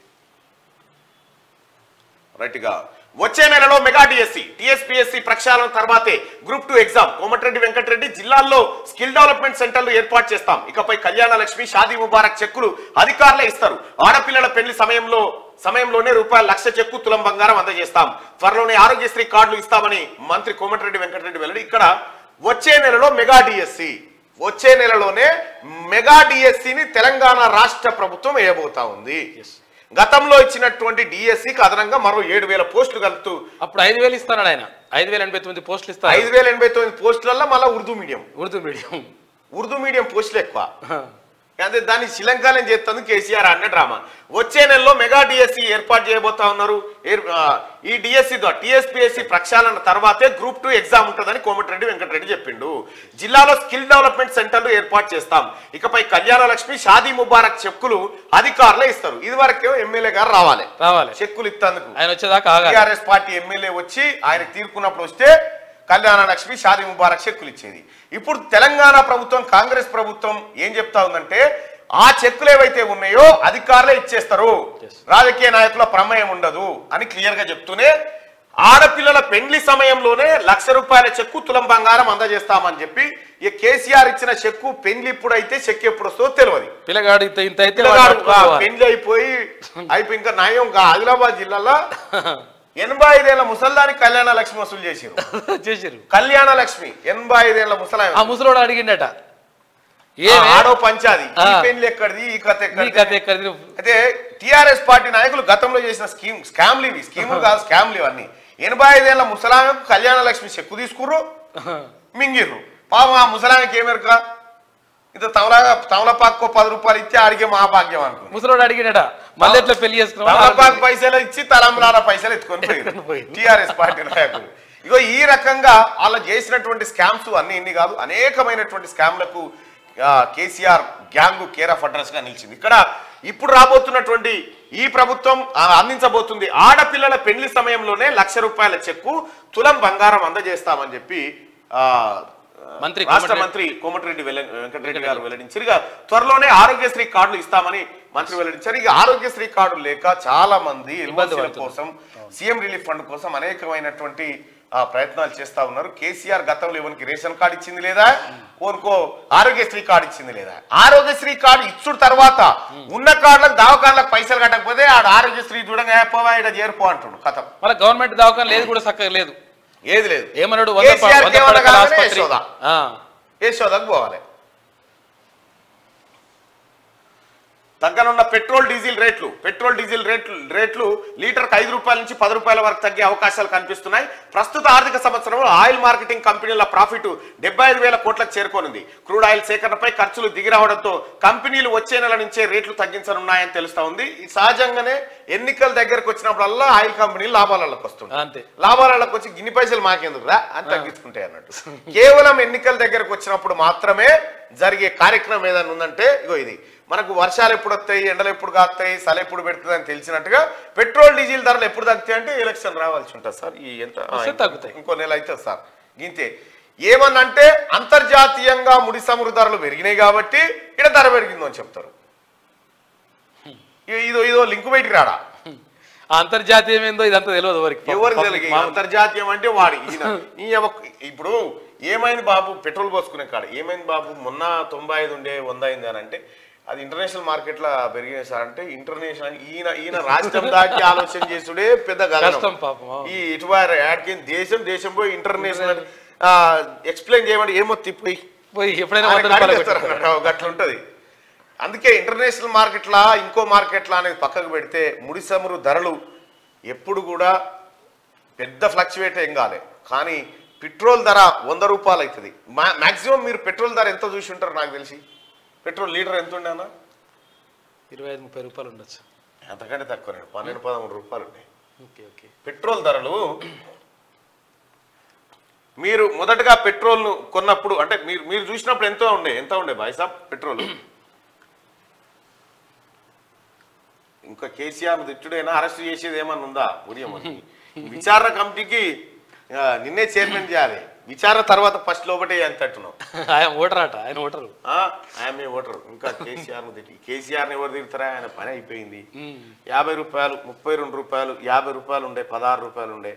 రైట్ గా వచ్చే నెలలో మెగా డిఎస్సి టీఎస్పీఎస్సీ ప్రక్షాళన తర్వాతే group two exam. Komatireddy Venkatreddy జిల్లాల్లో స్కిల్ డెవలప్మెంట్ సెంటర్లు ఏర్పాటు చేస్తాం. ఇకపై కళ్యాణ లక్ష్మి, షాదీ ముబారక్ చెక్కులు అధికారులే ఇస్తారు. ఆడపిల్లల పెళ్లి సమయంలో సమయంలోనే రూపాయల లక్ష చెక్కు తులం బంగారం అందజేస్తాం. త్వరలోనే ఆరోగ్యశ్రీ కార్డులు ఇస్తామని మంత్రి కోమటిరెడ్డి వెంకటరెడ్డి వెల్లడి. ఇక్కడ వచ్చే నెలలో మెగా డిఎస్సి, వచ్చే నెలలోనే మెగా డిఎస్సిని తెలంగాణ రాష్ట్ర ప్రభుత్వం వేయబోతా ఉంది. గతంలో ఇచ్చినటువంటి డిఎస్సికి అదనంగా మరో ఏడు వేల పోస్టులు కలుపుతూ అప్పుడు ఐదు వేలు ఇస్తాడు ఆయన. ఐదు వేల ఎనభై తొమ్మిది పోస్టులు ఇస్తారు. ఐదు వేల ఎనభై తొమ్మిది పోస్టులలో మళ్ళీ Urdu medium Urdu medium Urdu medium పోస్టులు ఎక్కువ. అదే దాన్ని శ్రీలంకలో చేస్తుంది కేసీఆర్ అన్న డ్రామా. వచ్చే నెలలో మెగా డిఎస్సి ఏర్పాటు చేయబోతా ఉన్నారు. ఈ డిఎస్సి ద్వారా టీఎస్పీఎస్సీ ప్రక్షాళన తర్వాతే గ్రూప్ టూ ఎగ్జామ్ ఉంటుందని కోమటిరెడ్డి వెంకటరెడ్డి చెప్పిండు. జిల్లాలో స్కిల్ డెవలప్మెంట్ సెంటర్లు ఏర్పాటు చేస్తాం. ఇకపై కళ్యాణ లక్ష్మి, షాదీ ముబారక్ చెక్కులు అధికారులే ఇస్తారు. ఇది వరకే ఎమ్మెల్యే గారు రావాలి రావాలి చెక్కులు ఇస్తందుకు. ఆయన వచ్చేదాకా టీఆర్ఎస్ పార్టీ ఎమ్మెల్యే వచ్చి ఆయన తీర్పున్నప్పుడు వస్తే కళ్యాణ లక్ష్మి, షాదీ ముబారక్ చెక్కులు ఇచ్చేది. ఇప్పుడు తెలంగాణ ప్రభుత్వం, కాంగ్రెస్ ప్రభుత్వం ఏం చెప్తా ఉందంటే ఆ చెక్కులు ఏవైతే ఉన్నాయో అధికారులే ఇచ్చేస్తారు, రాజకీయ నాయకుల ప్రమేయం ఉండదు అని క్లియర్ గా చెప్తూనే ఆడపిల్లల పెండ్లి సమయంలోనే లక్ష రూపాయల చెక్కు తులం బంగారం అందజేస్తామని చెప్పి ఈ కేసీఆర్ ఇచ్చిన చెక్కు పెండ్లి ఇప్పుడు అయితే చెక్ ఎప్పుడు వస్తుందో తెలియదు. పిల్లగాడు ఇంత అయితే పెండ్లి అయిపోయి అయిపోయి ఇంకా నయం ఆదిలాబాద్ జిల్లాలో ఎనభై ఐదేళ్ల ముసల్దానికి కళ్యాణ లక్ష్మి వసూలు చేసిరు చేసిరు కళ్యాణ లక్ష్మి ఎనభై ఐదేళ్ల ముసలా ఆ ముసలోడు అడిగిండట ఆడో పంచాది ఈ పెళ్లి ఎక్కడిది ఈ కథ ఎక్కడిది. అయితే టిఆర్ఎస్ పార్టీ నాయకులు గతంలో చేసిన స్కీమ్ స్కామ్లు ఇవి స్కీములు కాదు స్కామ్లు ఇవన్నీ. ఎనభై ఐదేళ్ల ముసలామెకు కళ్యాణ లక్ష్మి చెక్కు తీసుకుర్రు మింగిర్రు. పాపం ఆ ముసలామెకి ఏమెరక ఇంత తమలాగా తమలపాకు పది రూపాయలు ఇచ్చి అడిగే మహాభాగ్యం అనుకో ముసలోడు అడిగినట మళ్ళీ ఎట్లా పెళ్లి చేసుకున్నా తమలపాకు పైసలు ఇచ్చి తలంబ్రాల పైసలు ఎత్తుకొని పోయి టిఆర్ఎస్ పార్టీ నాయకులు. ఇగో ఈ రకంగా వాళ్ళు చేసినటువంటి స్కామ్స్ అన్ని ఇన్ని కాదు అనేకమైనటువంటి స్కామ్లకు KCR gang care of address గా నిలిచింది. ఇక్కడ ఇప్పుడు రాబోతున్నటువంటి ఈ ప్రభుత్వం అందించబోతుంది ఆడపిల్లల పెళ్లి సమయంలోనే లక్ష రూపాయల చెక్కు తులం బంగారం అందజేస్తామని చెప్పి ఆ మంత్రి రాష్ట్ర మంత్రి కోమటిరెడ్డి వెంకటరెడ్డి గారు వెల్లడించారు. ఇక త్వరలోనే ఆరోగ్యశ్రీ కార్డులు ఇస్తామని మంత్రి వెల్లడించారు. ఇక ఆరోగ్యశ్రీ కార్డులు లేక చాలా మంది ఎల్ఓసీల కోసం సీఎం రిలీఫ్ ఫండ్ కోసం అనేకమైనటువంటి ప్రయత్నాలు చేస్తా ఉన్నారు. కేసీఆర్ గతంలో ఎవరికి రేషన్ కార్డు ఇచ్చింది లేదా ఓనుకో ఆరోగ్యశ్రీ కార్డు ఇచ్చింది లేదా. ఆరోగ్యశ్రీ కార్డు ఇచ్చుడు తర్వాత ఉన్న కార్డులకు దవాఖానలకు పైసలు కట్టకపోతే ఆడ ఆరోగ్యశ్రీ చూడంగా పోవా ఇక్కడ చేరిపో అంటుడు కథ. మళ్ళీ గవర్నమెంట్ దవాఖాన లేదు కూడా చక్కగా లేదు ఏది లేదు ఏమన్నాడు యశోదకు పోవాలి. తగ్గనున్న పెట్రోల్ డీజిల్ రేట్లు పెట్రోల్ డీజిల్ రేట్లు రేట్లు లీటర్కి ఐదు రూపాయల నుంచి పది రూపాయల వరకు తగ్గే అవకాశాలు కనిపిస్తున్నాయి. ప్రస్తుత ఆర్థిక సంవత్సరంలో ఆయిల్ మార్కెటింగ్ కంపెనీల ప్రాఫిట్ డెబ్బై ఐదు వేల కోట్లకు చేరుకోనుంది. క్రూడ్ ఆయిల్ సేకరణపై ఖర్చులు దిగిరావడంతో కంపెనీలు వచ్చే నెల నుంచే రేట్లు తగ్గించనున్నాయని తెలుస్తా ఉంది. సహజంగానే ఎన్నికల దగ్గరకు వచ్చినప్పుడల్లా ఆయిల్ కంపెనీలు లాభాలకు వస్తుంటాయి. లాభాలకు వచ్చి గిన్ని పైసలు మాకెందుకు రా అని తగ్గించుకుంటాయి అన్నట్టు. కేవలం ఎన్నికల దగ్గరకు వచ్చినప్పుడు మాత్రమే జరిగే కార్యక్రమం ఏదైనా ఉందంటే ఇగో ఇది. మనకు వర్షాలు ఎప్పుడు వస్తాయి, ఎండలు ఎప్పుడు కాస్తాయి, సల ఎప్పుడు పెడుతుంది అని తెలిసినట్టుగా పెట్రోల్ డీజిల్ ధరలు ఎప్పుడు తగ్గుతాయి అంటే ఎలక్షన్ రావాల్సి ఉంటుంది సార్. ఈ ఎంత తగ్గుతాయి ఇంకో నెల అవుతుంది సార్. గింతే ఏమన్నంటే అంతర్జాతీయంగా ముడి చమురు ధరలు పెరిగినాయి కాబట్టి ఇక్కడ ధర పెరిగిందో అని చెప్తారు. ఇదో ఇదో లింకు బయటికి రాడా? అంతర్జాతీయం ఏందో ఇదంతా తెలియదు ఎవరికి. ఎవరికి తెలియదు. అంతర్జాతీయం అంటే వాడి ఇప్పుడు ఏమైంది బాబు పెట్రోల్ పోసుకునే కాడ ఏమైంది బాబు మొన్న తొంభై ఐదు ఉండే వంద అయింది అని అంటే అది ఇంటర్నేషనల్ మార్కెట్ లో పెరిగినాయి సార్ అంటే ఇంటర్నేషనల్ ఈయన ఈయన రాష్ట్రం దాటి ఆలోచన చేసుడే పెద్ద కష్టం. ఈ ఇటువారు యాడ్కి దేశం దేశం పోయి ఇంటర్నేషనల్ ఎక్స్ప్లెయిన్ చేయమంటే ఏమో తిప్పిపోయి పోయి ఎప్పుడైనా గట్లుంటది. అందుకే ఇంటర్నేషనల్ మార్కెట్లా ఇంకో మార్కెట్లా అనేది పక్కకు పెడితే ముడి చమురు ధరలు ఎప్పుడు కూడా పెద్ద ఫ్లక్చువేట్ ఏం కాలే. కానీ పెట్రోల్ ధర వంద రూపాయలు అవుతుంది. మాక్సిమం మీరు పెట్రోల్ ధర ఎంత చూసి ఉంటారు నాకు తెలిసి. పెట్రోల్ లీటర్ ఎంత ఉండేనా? ఇరవై ఐదు ముప్పై రూపాయలు ఉండొచ్చు. అంతకంటే తక్కువ పన్నెండు పదమూడు రూపాయలు ఉన్నాయి. ఓకే ఓకే పెట్రోల్ ధరలు మీరు మొదటగా పెట్రోల్ను కొన్నప్పుడు అంటే మీరు మీరు చూసినప్పుడు ఎంత ఉండే ఎంత ఉండే బాయ్ సాబ్ పెట్రోల్? ఇంకా కేసీఆర్ తిట్టుడైనా అరెస్ట్ చేసేది ఏమన్నా ఉందా? ఉదయం విచారణ కమిటీకి నిన్నే చైర్మన్ చేయాలి. విచారణ తర్వాత ఫస్ట్ లోపటే ఎంత అంటున్నావు? ఆయన ఓటర్ అట ఆయన ఓటరు ఆయన ఓటరు. ఇంకా కేసీఆర్ తిట్టి కేసీఆర్ని ఎవరు తిడతారా? ఆయన పని అయిపోయింది. యాభై రూపాయలు ముప్పై రెండు రూపాయలు యాభై రూపాయలు ఉండే పదహారు రూపాయలు ఉండే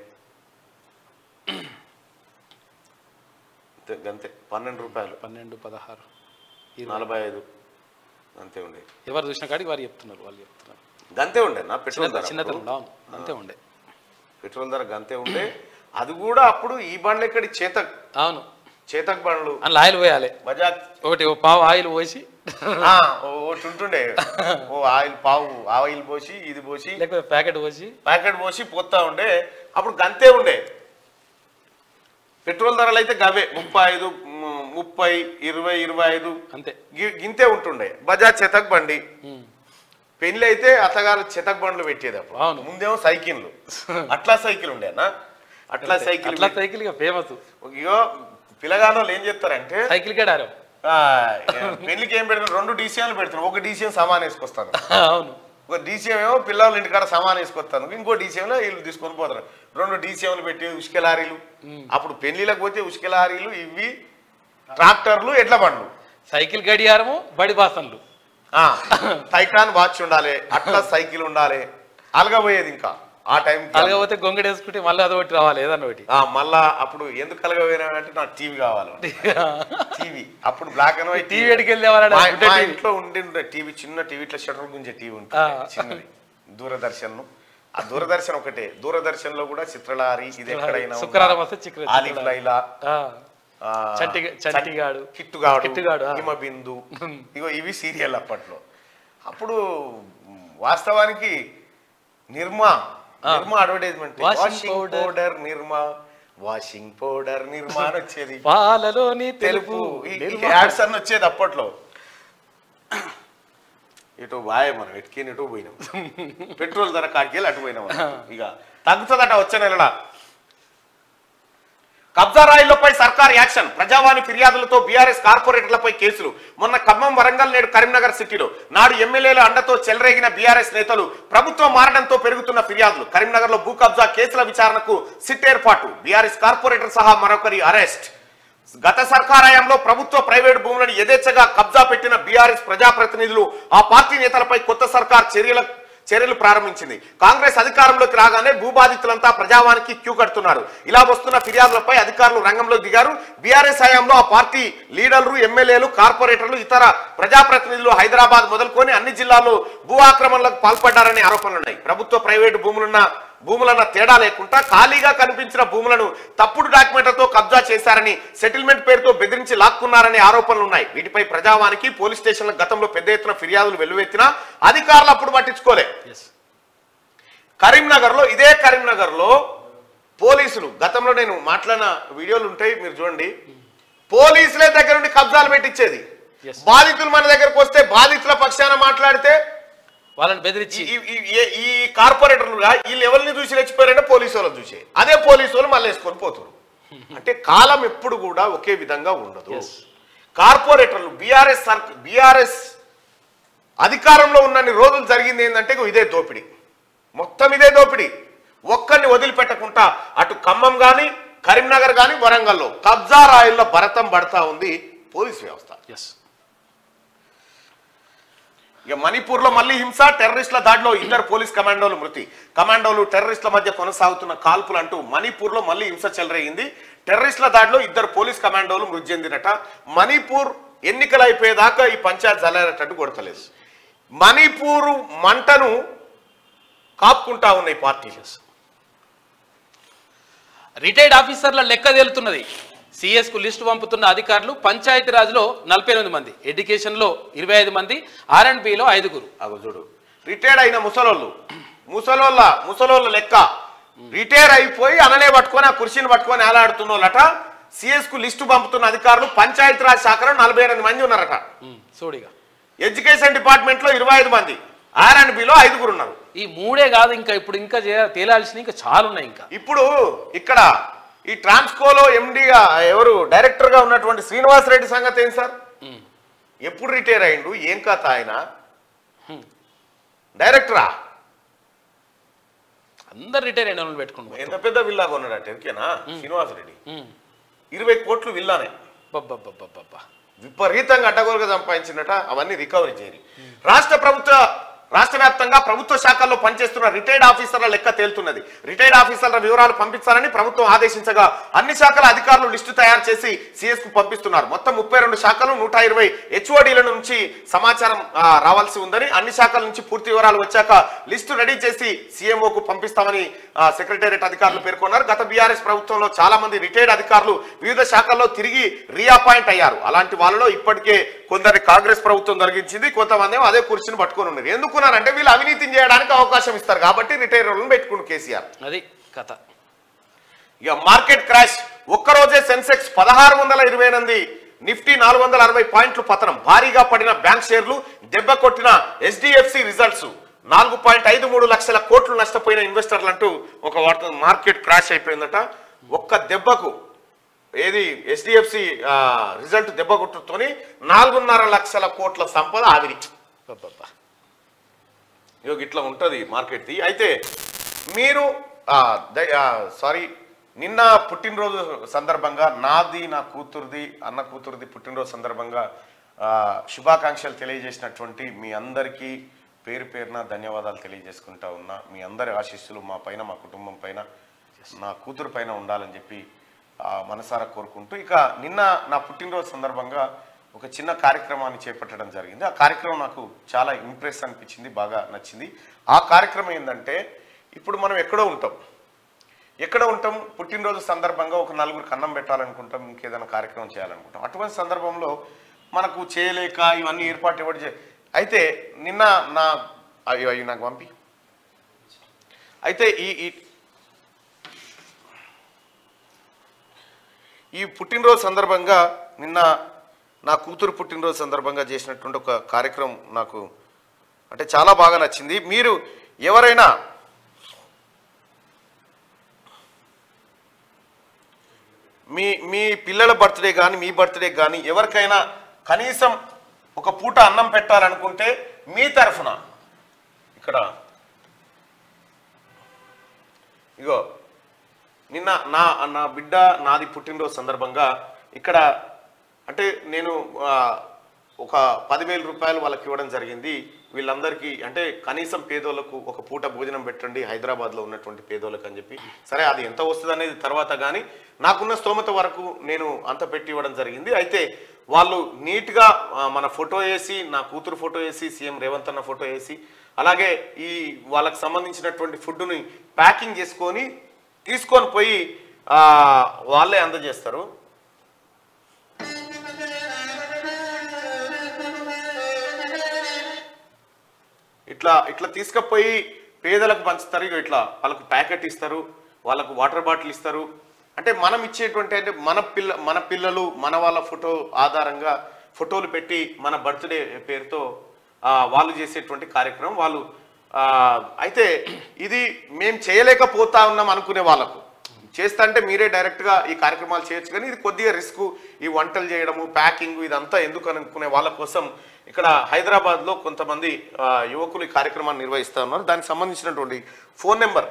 అంతే పన్నెండు రూపాయలు పన్నెండు పదహారు నలభై ఐదు అంతే ఉండే. ఎవరు చూసిన కాడికి వారు చెప్తున్నారు వాళ్ళు చెప్తున్నారు గంతే ఉండే నా పెట్రోల్ ధర చిన్నతనం అంతే ఉండే పెట్రోల్ ధర గంతే ఉండే. అది కూడా అప్పుడు ఈ బండ్లు ఎక్కడి చేతక్ అవును చేతక్ బండ్లు అందులో ఆయిల్ పోయాలి బజాజ్ ఒకటి పావు ఆయిల్ పోసి ఒకటి ఉంటుండే ఓ ఆయిల్ పావు ఆయిల్ పోసి ఇది పోసి లేకపోతే ప్యాకెట్ పోసి ప్యాకెట్ పోసి పోతా ఉండే. అప్పుడు గంతే ఉండే. పెట్రోల్ ధరలు అయితే గవే ముప్పై ఐదు ముప్పై ఇరవై ఇరవై ఐదు అంతే గింతే ఉంటుండే. బజాజ్ చేతక్ బండి పెళ్లి అయితే అత్తగారు చేతక్ బండ్లు పెట్టేది. అప్పుడు ముందేమో సైకిళ్ళు అట్లా సైకిల్ ఉండే అన్న అట్లా సైకిల్ అట్లా సైకిల్ ఫేమస్. ఇగో పిల్లగాని వాళ్ళు ఏం చెప్తారంటే సైకిల్ కేడారు పెళ్లికి ఏం పెడతారు రెండు డీసీఎంలు పెడతారు. ఒక డీసీఎం సామాన్ వేసుకొస్తాను. అవును ఒక డీసీఎం ఏమో పిల్లలు ఇంటికాడ సామాన్ వేసుకొస్తాను. ఇంకో డీసీఎంలో వీళ్ళు తీసుకొని పోతారు. రెండు డీసీఎంలు పెట్టి ఉసుక లారీలు. అప్పుడు పెళ్లిలకు పోతే ఉసుక లారీలు ఇవి ట్రాక్టర్లు ఎడ్ల బండ్లు సైకిల్ గడియారము బడి బాసన్లు టైటాన్ వాచ్ ఉండాలి అట్లా సైకిల్ ఉండాలి. అలగబోయేది ఇంకా ఆ టైం అలగపోతే గొంగడి వేసుకుంటే మళ్ళీ అదొకటి రావాలి ఏదన్నా ఒకటి. మళ్ళా అప్పుడు ఎందుకు అలగపోయినా అంటే నాకు టీవీ కావాలి. టీవీ అప్పుడు బ్లాక్ అండ్ వైట్ టీవీ ఎడికి వెళ్ళేవాళ్ళ ఇంట్లో ఉండి టీవీ చిన్న టీవీ ఇట్లా షటర్ గుంజే టీవీ ఉంటుంది చిన్నది దూరదర్శన్. ఆ దూరదర్శన్ ఒకటే. దూరదర్శన్ లో కూడా చిత్రలారి ఇది ఎక్కడైనా శుక్రవారం వస్తే చిత్ర ఆలిఫ్ లైలా చంటిగాడు కిట్టుగాడు హిమ బిందు ఇగో ఇవి సీరియల్ అప్పట్లో. అప్పుడు వాస్తవానికి Nirma Nirma advertisement washing powder Nirma washing powder Nirma అని వచ్చేది. పాలలోని తెలుపు యాడ్స్ అన్ని వచ్చేది అప్పట్లో. ఇటు బాయ్ మనం ఎటుకేని ఇటు పోయినాం. పెట్రోల్ ధర కాడికెళ్ళి అటు పోయినాం. ఇక తగ్గుతుందట వచ్చే నెలలా. కబ్జా రాయిలపై సర్కార్ యాక్షన్. ప్రజావాణి ఫిర్యాదులతో బీఆర్ఎస్ కార్పొరేటర్లపై కేసులు. మొన్న ఖమ్మం వరంగల్ నేడు కరీంనగర్ సిటీలో నాడు ఎమ్మెల్యేల అండతో చెలరేగిన బీఆర్ఎస్ నేతలు ప్రభుత్వం మారడంతో పెరుగుతున్న ఫిర్యాదులు. కరీంనగర్ లో భూ కబ్జా కేసుల విచారణకు సిట్ ఏర్పాటు. బీఆర్ఎస్ కార్పొరేటర్ సహా మరొకరి అరెస్ట్. గత సర్కారాయంలో ప్రభుత్వ ప్రైవేటు భూములను యథేచ్ఛగా కబ్జా పెట్టిన బీఆర్ఎస్ ప్రజాప్రతినిధులు ఆ పార్టీ నేతలపై కొత్త సర్కార్ చర్యల చర్యలు ప్రారంభించింది. కాంగ్రెస్ అధికారంలోకి రాగానే భూబాధితులంతా ప్రజావానికి క్యూ కడుతున్నారు. ఇలా వస్తున్న ఫిర్యాదులపై అధికారులు రంగంలో దిగారు. బీఆర్ఎస్ హయాంలో ఆ పార్టీ లీడర్లు ఎమ్మెల్యేలు కార్పొరేటర్లు ఇతర ప్రజాప్రతినిధులు హైదరాబాద్ మొదలుకొని అన్ని జిల్లాల్లో భూ ఆక్రమణలకు పాల్పడ్డారనే ఆరోపణలున్నాయి. ప్రభుత్వ ప్రైవేటు భూములున్న భూములన్న తేడా లేకుండా ఖాళీగా కనిపించిన భూములను తప్పుడు డాక్యుమెంట్లతో కబ్జా చేశారని, సెటిల్మెంట్ పేరుతో బెదిరించి లాక్కున్నారనే ఆరోపణలు ఉన్నాయి. వీటిపై ప్రజావానికి పోలీస్ స్టేషన్ల గతంలో పెద్ద ఎత్తున ఫిర్యాదులు వెల్లువెత్తినా అధికారులు అప్పుడు పట్టించుకోలే. కరీంనగర్ లో ఇదే కరీంనగర్ లో పోలీసులు గతంలో నేను మాట్లాడిన వీడియోలు ఉంటాయి, మీరు చూడండి. పోలీసులే దగ్గర నుండి కబ్జాలు పెట్టించేది. బాధితులు మన దగ్గరకు వస్తే బాధితుల పక్షాన మాట్లాడితే వాళ్ళని బెదిరించి ఈ కార్పొరేటర్లుగా ఈ లెవెల్ని చూసి రెచ్చిపోయారంటే పోలీసు వాళ్ళని చూసే అదే పోలీసు వాళ్ళు మళ్ళీ వేసుకొని పోతారు. అంటే కాలం ఎప్పుడు కూడా ఒకే విధంగా ఉండదు. కార్పొరేటర్లు బీఆర్ఎస్ బీఆర్ఎస్ అధికారంలో ఉన్నన్ని రోజులు జరిగింది ఏంటంటే ఇదే దోపిడీ, మొత్తం ఇదే దోపిడీ. ఒక్కరిని వదిలిపెట్టకుండా అటు ఖమ్మం కానీ కరీంనగర్ కానీ వరంగల్లో కబ్జా రాయిల్లో భరతం పడతా ఉంది పోలీస్ వ్యవస్థ. ఇక మణిపూర్ లో మళ్ళీ హింస, టెర్రరిస్టుల దాడిలో ఇద్దరు పోలీస్ కమాండోలు మృతి. కమాండోలు టెర్రరిస్టుల మధ్య కొనసాగుతున్న కాల్పులు అంటూ మణిపూర్ లో మళ్ళీ హింస చెలరేగింది. టెర్రరిస్టుల దాడిలో ఇద్దరు పోలీస్ కమాండోలు మృతి చెందినట. మణిపూర్ ఎన్నికలు అయిపోయేదాకా ఈ పంచాయత్ జల్లేటట్టు కొడతలేదు. మణిపూర్ మంటను కాపుకుంటా ఉన్నాయి పార్టీలు. రిటైర్డ్ ఆఫీసర్ల లెక్క తేలుతున్నది. సిఎస్ కు లిస్టు పంపుతున్న అధికారులు పంచాయతీరాజ్లో నలభై ఎనిమిది మంది, ఎడ్యుకేషన్లో ఇరవై ఐదు మంది, ఆర్ అండ్ బిలో ఐదుగురు. అగో చూడు, రిటైర్డ్ అయిన ముసలోళ్ళు ముసలోళ్ళ ముసలోళ్ళ లెక్క రిటైర్ అయిపోయి అననే పట్టుకొని ఆ కుర్చీని పట్టుకొని ఏలాడుతున్న వాళ్ళట. సిఎస్ కు లిస్టు పంపుతున్న అధికారులు పంచాయతీరాజ్ శాఖలో నలభై ఎనిమిది మంది ఉన్నారట. చూడిగా ఎడ్యుకేషన్ డిపార్ట్మెంట్ లో ఇరవై ఐదు మంది, ఆర్ అండ్ బిలో ఐదుగురు ఉన్నారు. ఈ మూడే కాదు, ఇంకా ఇప్పుడు ఇంకా తేలాల్సిన ఇంకా చాలా ఉన్నాయి. ఇంకా ఇప్పుడు ఇక్కడ ఈ ట్రాన్స్కోలో ఎండిగా ఎవరు డైరెక్టర్ గా ఉన్నటువంటి శ్రీనివాస్ రెడ్డి సంగతి ఏం సార్? ఎప్పుడు రిటైర్ అయిండు, ఏం కథ? ఆయన డైరెక్టరా? అందరు రిటైర్ అయిన వాళ్ళు పెట్టుకుంటారు. ఎంత పెద్ద విల్లా కొన్నాడట ఎరికేనా శ్రీనివాస్ రెడ్డి? ఇరవై కోట్లు విల్లానే. విపరీతంగా అడ్డగోలుగా సంపాదించినట. అవన్నీ రికవరీ చేయాలి. రాష్ట్ర ప్రభుత్వ రాష్ట్ర వ్యాప్తంగా ప్రభుత్వ శాఖల్లో పనిచేస్తున్న రిటైర్డ్ ఆఫీసర్ల లెక్క తేలుతున్నది. రిటైర్డ్ ఆఫీసర్ల వివరాలు పంపించాలని ప్రభుత్వం ఆదేశించగా అన్ని శాఖల అధికారులు లిస్టు తయారు చేసి సిఎస్ కు పంపిస్తున్నారు. మొత్తం ముప్పై రెండు శాఖలు నూట ఇరవై హెచ్ఓడీల నుంచి సమాచారం రావాల్సి ఉందని, అన్ని శాఖల నుంచి పూర్తి వివరాలు వచ్చాక లిస్టు రెడీ చేసి సీఎంఓకు పంపిస్తామని సెక్రటేరియట్ అధికారులు పేర్కొన్నారు. గత బీఆర్ఎస్ ప్రభుత్వంలో చాలా మంది రిటైర్డ్ అధికారులు వివిధ శాఖల్లో తిరిగి రీఅపాయింట్ అయ్యారు. అలాంటి వాళ్ళలో ఇప్పటికే కొందరి కాంగ్రెస్ ప్రభుత్వం జరిగించింది, కొంతమంది అదే కుర్చీని పట్టుకొని ఉన్నారు. ఎందుకున్నారంటే వీళ్ళు అవినీతిని చేయడానికి అవకాశం ఇస్తారు కాబట్టి రిటైర్ వాళ్ళని పెట్టుకుని కేసీఆర్. అది కథ. ఇక మార్కెట్ క్రాష్. ఒక్కరోజే సెన్సెక్స్ పదహారు వందల ఇరవై ఎనిమిది, నిఫ్టీ నాలుగు వందల అరవై పాయింట్లు పతనం. భారీగా పడిన బ్యాంక్ షేర్లు, దెబ్బ కొట్టిన హెచ్డిఎఫ్సి రిజల్ట్స్. నాలుగు పాయింట్ ఐదు మూడు లక్షల కోట్లు నష్టపోయిన ఇన్వెస్టర్లు అంటూ ఒక వార్త. మార్కెట్ క్రాష్ అయిపోయిందట ఒక్క దెబ్బకు. ఏది హెచ్డిఎఫ్సి రిజల్ట్ దెబ్బ కొట్టుతోని నాలుగున్నర లక్షల కోట్ల సంపద ఆవిరి. ఇట్లా ఉంటుంది మార్కెట్ది. అయితే మీరు సారీ నిన్న పుట్టినరోజు సందర్భంగా నాది నా కూతురుది అన్న కూతురుది పుట్టినరోజు సందర్భంగా శుభాకాంక్షలు తెలియజేసినటువంటి మీ అందరికీ పేరు పేరున ధన్యవాదాలు తెలియజేసుకుంటా ఉన్నా. మీ అందరి ఆశీస్సులు మా పైన, మా కుటుంబం పైన, నా కూతురు పైన ఉండాలని చెప్పి మనసారా కోరుకుంటూ, ఇక నిన్న నా పుట్టినరోజు సందర్భంగా ఒక చిన్న కార్యక్రమాన్ని చేపట్టడం జరిగింది. ఆ కార్యక్రమం నాకు చాలా ఇంప్రెస్ అనిపించింది, బాగా నచ్చింది. ఆ కార్యక్రమం ఏంటంటే, ఇప్పుడు మనం ఎక్కడో ఉంటాం ఎక్కడ ఉంటాం పుట్టినరోజు సందర్భంగా ఒక నలుగురికి అన్నం పెట్టాలనుకుంటాం, ఇంకేదైనా కార్యక్రమం చేయాలనుకుంటాం. అటువంటి సందర్భంలో మనకు చేయలేక ఇవన్నీ ఏర్పాటు ఇవ్వడం చే అయితే నిన్న నా అయ్యో అయ్యి నాకు పంపి అయితే ఈ ఈ పుట్టినరోజు సందర్భంగా నిన్న నా కూతురు పుట్టినరోజు సందర్భంగా చేసినటువంటి ఒక కార్యక్రమం నాకు అంటే చాలా బాగా నచ్చింది. మీరు ఎవరైనా మీ మీ పిల్లల బర్త్డే కానీ మీ బర్త్డే కానీ ఎవరికైనా కనీసం ఒక పూట అన్నం పెట్టాలనుకుంటే మీ తరఫున ఇక్కడ ఇగో నిన్న నా నా బిడ్డ నాది పుట్టినరోజు సందర్భంగా ఇక్కడ అంటే నేను ఒక పదివేల రూపాయలు వాళ్ళకి ఇవ్వడం జరిగింది. వీళ్ళందరికీ అంటే కనీసం పేదోళ్ళకు ఒక పూట భోజనం పెట్టండి హైదరాబాద్లో ఉన్నటువంటి పేదోళ్ళకి అని చెప్పి. సరే అది ఎంత వస్తుంది అనేది తర్వాత, కానీ నాకున్న స్తోమత వరకు నేను అంత పెట్టి ఇవ్వడం జరిగింది. అయితే వాళ్ళు నీట్గా మన ఫోటో వేసి, నా కూతురు ఫోటో వేసి, సీఎం రేవంత్ అన్న ఫోటో వేసి అలాగే ఈ వాళ్ళకి సంబంధించినటువంటి ఫుడ్ని ప్యాకింగ్ చేసుకొని తీసుకొని పోయి వాళ్ళే అందజేస్తారు. ఇట్లా ఇట్లా తీసుకుపోయి పేదలకు పంచుతారు. ఇక ఇట్లా వాళ్ళకు ప్యాకెట్ ఇస్తారు, వాళ్ళకు వాటర్ బాటిల్ ఇస్తారు. అంటే మనం ఇచ్చేటువంటి అంటే మన పిల్ల మన పిల్లలు మన వాళ్ళ ఫోటో ఆధారంగా ఫోటోలు పెట్టి మన బర్త్డే పేరుతో వాళ్ళు చేసేటువంటి కార్యక్రమం వాళ్ళు. అయితే ఇది మేము చేయలేకపోతా ఉన్నాం అనుకునే వాళ్ళకు చేస్తా అంటే మీరే డైరెక్ట్గా ఈ కార్యక్రమాలు చేయొచ్చు, కానీ ఇది కొద్దిగా రిస్క్. ఈ వంటలు చేయడము, ప్యాకింగ్ ఇదంతా ఎందుకు అనుకునే వాళ్ళ కోసం ఇక్కడ హైదరాబాద్లో కొంతమంది యువకులు ఈ కార్యక్రమాన్ని నిర్వహిస్తూ ఉన్నారు. దానికి సంబంధించినటువంటి ఫోన్ నెంబర్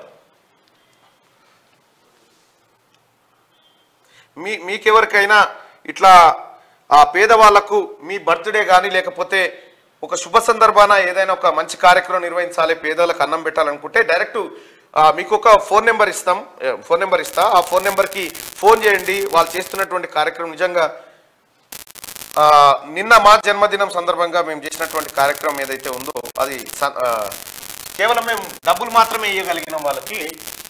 మీ మీకెవరికైనా ఇట్లా పేదవాళ్లకు మీ బర్త్డే కానీ లేకపోతే ఒక శుభ సందర్భాన ఏదైనా ఒక మంచి కార్యక్రమం నిర్వహించాలి, పేదలకు అన్నం పెట్టాలనుకుంటే డైరెక్ట్ మీకు ఒక ఫోన్ నెంబర్ ఇస్తాం ఫోన్ నెంబర్ ఇస్తా ఆ ఫోన్ నెంబర్కి ఫోన్ చేయండి. వాళ్ళు చేస్తున్నటువంటి కార్యక్రమం నిజంగా నిన్న మా జన్మదినం సందర్భంగా మేము చేసినటువంటి కార్యక్రమం ఏదైతే ఉందో అది కేవలం మేము డబ్బులు మాత్రమే ఇవ్వగలిగినాం వాళ్ళకి.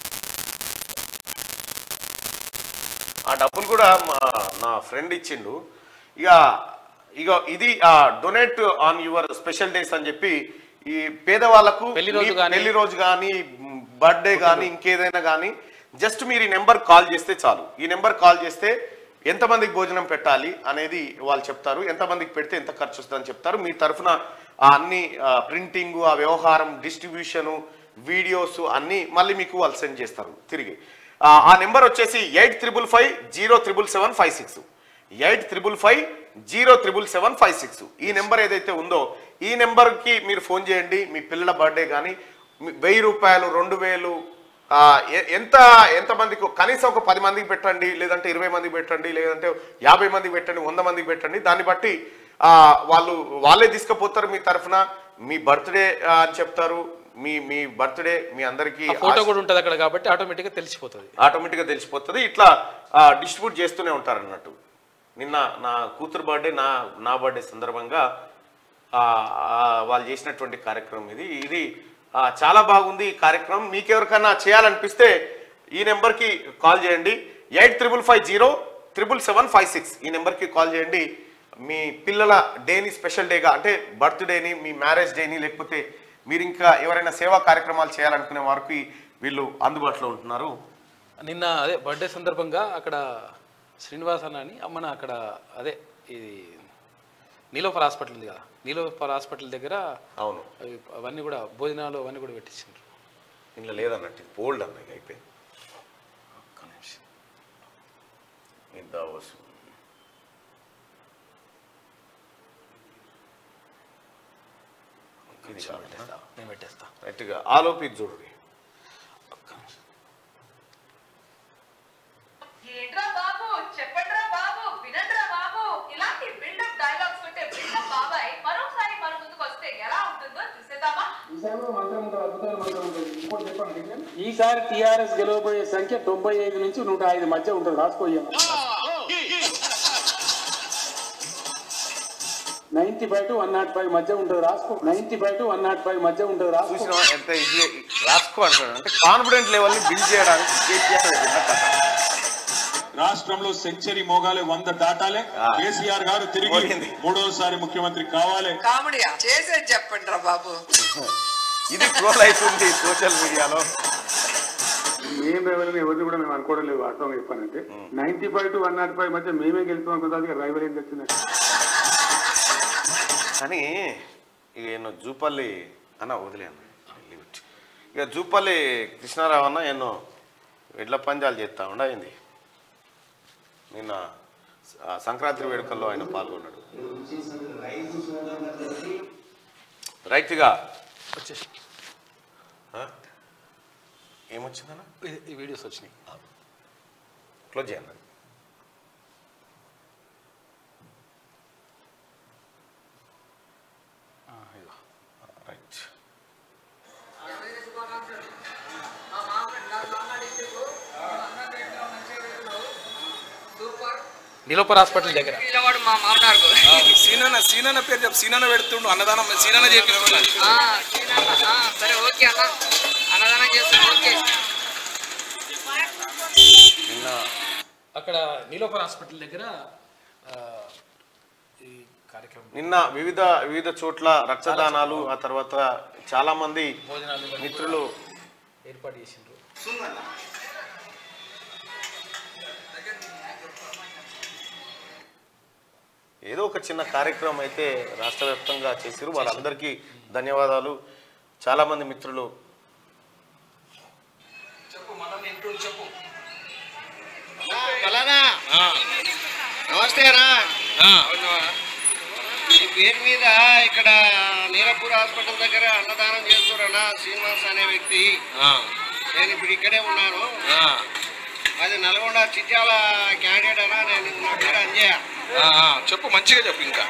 ఆ డబ్బులు కూడా మా నా ఫ్రెండ్ ఇచ్చిండు. ఇక ఇక ఇది donate on your special days అని చెప్పి ఈ పేదవాళ్లకు పెళ్లి రోజు కానీ బర్త్డే కానీ ఇంకేదైనా కానీ జస్ట్ మీరు ఈ నెంబర్ కాల్ చేస్తే చాలు. ఈ నెంబర్ కాల్ చేస్తే ఎంతమందికి భోజనం పెట్టాలి అనేది వాళ్ళు చెప్తారు, ఎంతమందికి పెడితే ఎంత ఖర్చు వస్తుందని చెప్తారు. మీ తరఫున అన్ని ప్రింటింగ్, ఆ వ్యవహారం, డిస్ట్రిబ్యూషను, వీడియోస్ అన్నీ మళ్ళీ మీకు వాళ్ళు సెండ్ చేస్తారు తిరిగి. ఆ నెంబర్ వచ్చేసి eight triple five zero triple seven five six eight triple five zero triple seven five six ఈ నెంబర్ ఏదైతే ఉందో ఈ నెంబర్కి మీరు ఫోన్ చేయండి. మీ పిల్లల బర్త్డే కానీ వెయ్యి రూపాయలు రెండు వేలు ఎంత ఎంతమందికి కనీసం ఒక పది మందికి పెట్టండి, లేదంటే ఇరవై మందికి పెట్టండి, లేదంటే యాభై మందికి పెట్టండి, వంద మందికి పెట్టండి. దాన్ని బట్టి వాళ్ళు వాళ్ళే తీసుకుపోతారు మీ తరఫున. మీ బర్త్డే అని చెప్తారు, మీ మీ బర్త్డే మీ అందరికీ ఫోటో కూడా ఉంటుంది అక్కడ కాబట్టి ఆటోమేటిక్గా తెలిసిపోతుంది ఆటోమేటిక్గా తెలిసిపోతుంది. ఇట్లా డిస్ట్రిబ్యూట్ చేస్తూనే ఉంటారు అన్నట్టు. నిన్న నా కూతురు బర్త్డే నా నా బర్త్డే సందర్భంగా వాళ్ళు చేసినటువంటి కార్యక్రమం ఇది ఇది చాలా బాగుంది ఈ కార్యక్రమం. మీకెవరికైనా చేయాలనిపిస్తే ఈ నెంబర్కి కాల్ చేయండి. Eight triple five zero triple seven five six ఈ నెంబర్కి కాల్ చేయండి. మీ పిల్లల డేని స్పెషల్ డేగా అంటే బర్త్డేని, మీ మ్యారేజ్ డేని, లేకపోతే మీరు ఇంకా ఎవరైనా సేవా కార్యక్రమాలు చేయాలనుకునే వారికి వీళ్ళు అందుబాటులో ఉంటున్నారు. నిన్న అదే బర్త్డే సందర్భంగా అక్కడ శ్రీనివాస్ అన్న అని అమ్మన అక్కడ అదే ఇది నీలోఫర్ హాస్పిటల్ ఉంది కదా, నీలోఫర్ హాస్పిటల్ దగ్గర అవును అవన్నీ కూడా భోజనాలు అవన్నీ కూడా పెట్టించారు. ఇంట్లో లేదన్నట్టు బోల్డ్ అన్నది అయిపోయింది. ఒక్క నిమిషం నేను పెట్టేస్తా రైట్గా ఆలోపి చూడండి. ఈసారి టీఆర్ఎస్ గెలవబోయే సంఖ్య తొంభై ఐదు నుంచి నూట ఐదు మధ్య ఉంటుంది. రాసుకోయ్యా ninety five to one nought five మధ్య ఉంటుంది. రాసుకో ninety five to one nought five మధ్య ఉంటుంది. రాసుకో ఎంత ఈజీ రాసుకో అంటాడు. అంటే కాన్ఫిడెంట్ లెవెల్ ని బిల్డ్ చేయడానికి రాష్ట్రంలో సెంచరీ మోగాలి, వంద దాటాలి. కేసీఆర్ గారు తిరిగి మూడోసారి ముఖ్యమంత్రి కావాలి. కామెడీ చేసేది చెప్పండి రా బాబు. ఇది ట్రోల్ అవుతుంది సోషల్ మీడియాలో. మేం రైవల్ని ఎవరిని కూడా మేము అనుకోవడం లేదు. వాస్తవంగా చెప్పానంటే ninety five to one nought five మధ్య మేమే గెలుస్తాం అనుకుంటే రైవల్ ఏం తెచ్చిందంటే. కానీ ఇక ఎన్నో జూపల్లి అన్న వదిలేను. ఇక జూపల్లి కృష్ణారావు అన్న ఎన్నో ఎడ్ల పంజాలు చేస్తా ఉండయింది. నిన్న సంక్రాంతి వేడుకల్లో ఆయన పాల్గొన్నాడు. రైట్గా వచ్చేసి ఏమొచ్చిందన్న ఈ వీడియోస్ వచ్చినాయి. క్లోజ్ చేయండి. రైట్ నీలోఫర్ హాస్పిటల్ దగ్గర మా మామనార్కు సీనన్న సీనన్న పేరు చెప్పు సీనన్న పెడుతుండు అన్నదానం సీనన్న చేపిస్తున్నాడు సరే ఓకే అన్న అన్నదానం చేస్తాను ఓకే అక్కడ నీలోఫర్ హాస్పిటల్ దగ్గర ఈ కార్యక్రమం నిన్న వివిధ వివిధ చోట్ల రక్తదానాలు ఆ తర్వాత చాలా మంది మిత్రులు ఏర్పాటు చేసిండ్రు. ఏదో ఒక చిన్న కార్యక్రమం అయితే రాష్ట్ర వ్యాప్తంగా చేశారు. వాళ్ళందరికీ ధన్యవాదాలు. చాలా మంది మిత్రులు నమస్తే అన్నా. ఈ పేరు మీద ఇక్కడ నీలపూర్ హాస్పిటల్ దగ్గర అన్నదానం చేస్తున్నారన్నా శ్రీనివాస్ అనే వ్యక్తి. నేను ఇప్పుడు ఇక్కడే ఉన్నాను. అది నల్గొండ చిట్యాల క్యాండిడేట్ అన్నా. నేను నా పేరు అంజయ్య. చెప్పు మంచిగా చెప్పు. ఇంకా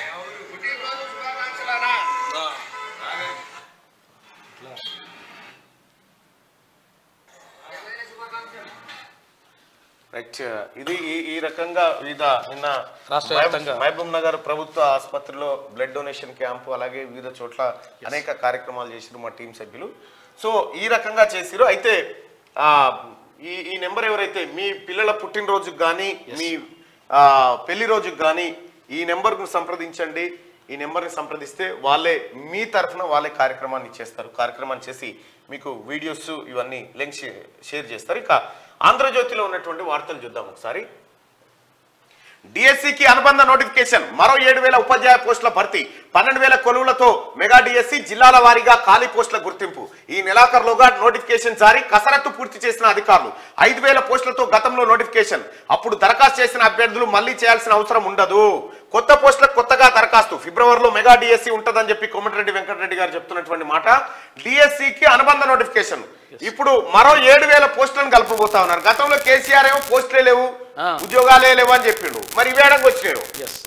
రైట్. ఇది ఈ- ఈ రకంగా వివిధ నిన్న రాష్ట్ర వ్యాప్తంగా మహబూబ్ నగర్ ప్రభుత్వ ఆసుపత్రిలో బ్లడ్ డొనేషన్ క్యాంపు అలాగే వివిధ చోట్ల అనేక కార్యక్రమాలు చేసిరు మా టీం సభ్యులు. సో ఈ రకంగా చేసిరు. అయితే ఆ ఈ ఈ నెంబర్ ఎవరైతే మీ పిల్లల పుట్టినరోజుకు కానీ మీ ఆ పెళ్లి రోజుకు కానీ ఈ నెంబర్ను సంప్రదించండి. ఈ నెంబర్ని సంప్రదిస్తే వాళ్ళే మీ తరఫున వాళ్ళే కార్యక్రమాన్ని చేస్తారు. కార్యక్రమాన్ని చేసి మీకు వీడియోస్ ఇవన్నీ లింక్స్ షేర్ చేస్తారు. ఇక ఆంధ్రజ్యోతిలో ఉన్నటువంటి వార్తలు చూద్దాం ఒకసారి. డిఎస్సికి అనుబంధ నోటిఫికేషన్, మరో ఏడు వేల ఉపాధ్యాయ పోస్టుల భర్తీ, పన్నెండు వేల కొలువులతో మెగా డిఎస్సి, జిల్లాల వారీగా ఖాళీ పోస్టుల గుర్తింపు. ఈ నెలాఖరులోగా నోటిఫికేషన్ జారీ, కసరత్తు పూర్తి చేసిన అధికారులు. ఐదు వేల పోస్టులతో గతంలో నోటిఫికేషన్, అప్పుడు దరఖాస్తు చేసిన అభ్యర్థులు మళ్లీ చేయాల్సిన అవసరం ఉండదు. కొత్త పోస్టులకు కొత్తగా దరఖాస్తు, ఫిబ్రవరిలో మెగా డిఎస్సి ఉంటుందని చెప్పి కోమటిరెడ్డి వెంకటరెడ్డి గారు చెప్తున్నటువంటి మాట. డిఎస్సికి అనుబంధ నోటిఫికేషన్, ఇప్పుడు మరో ఏడు వేల పోస్టులను కలపబోతా ఉన్నారు. గతంలో కేసీఆర్ ఏమో పోస్టులే లేవు, ఉద్యోగాలే లేవు అని చెప్పిండు. మరి ఇవేడంగా వచ్చినారు.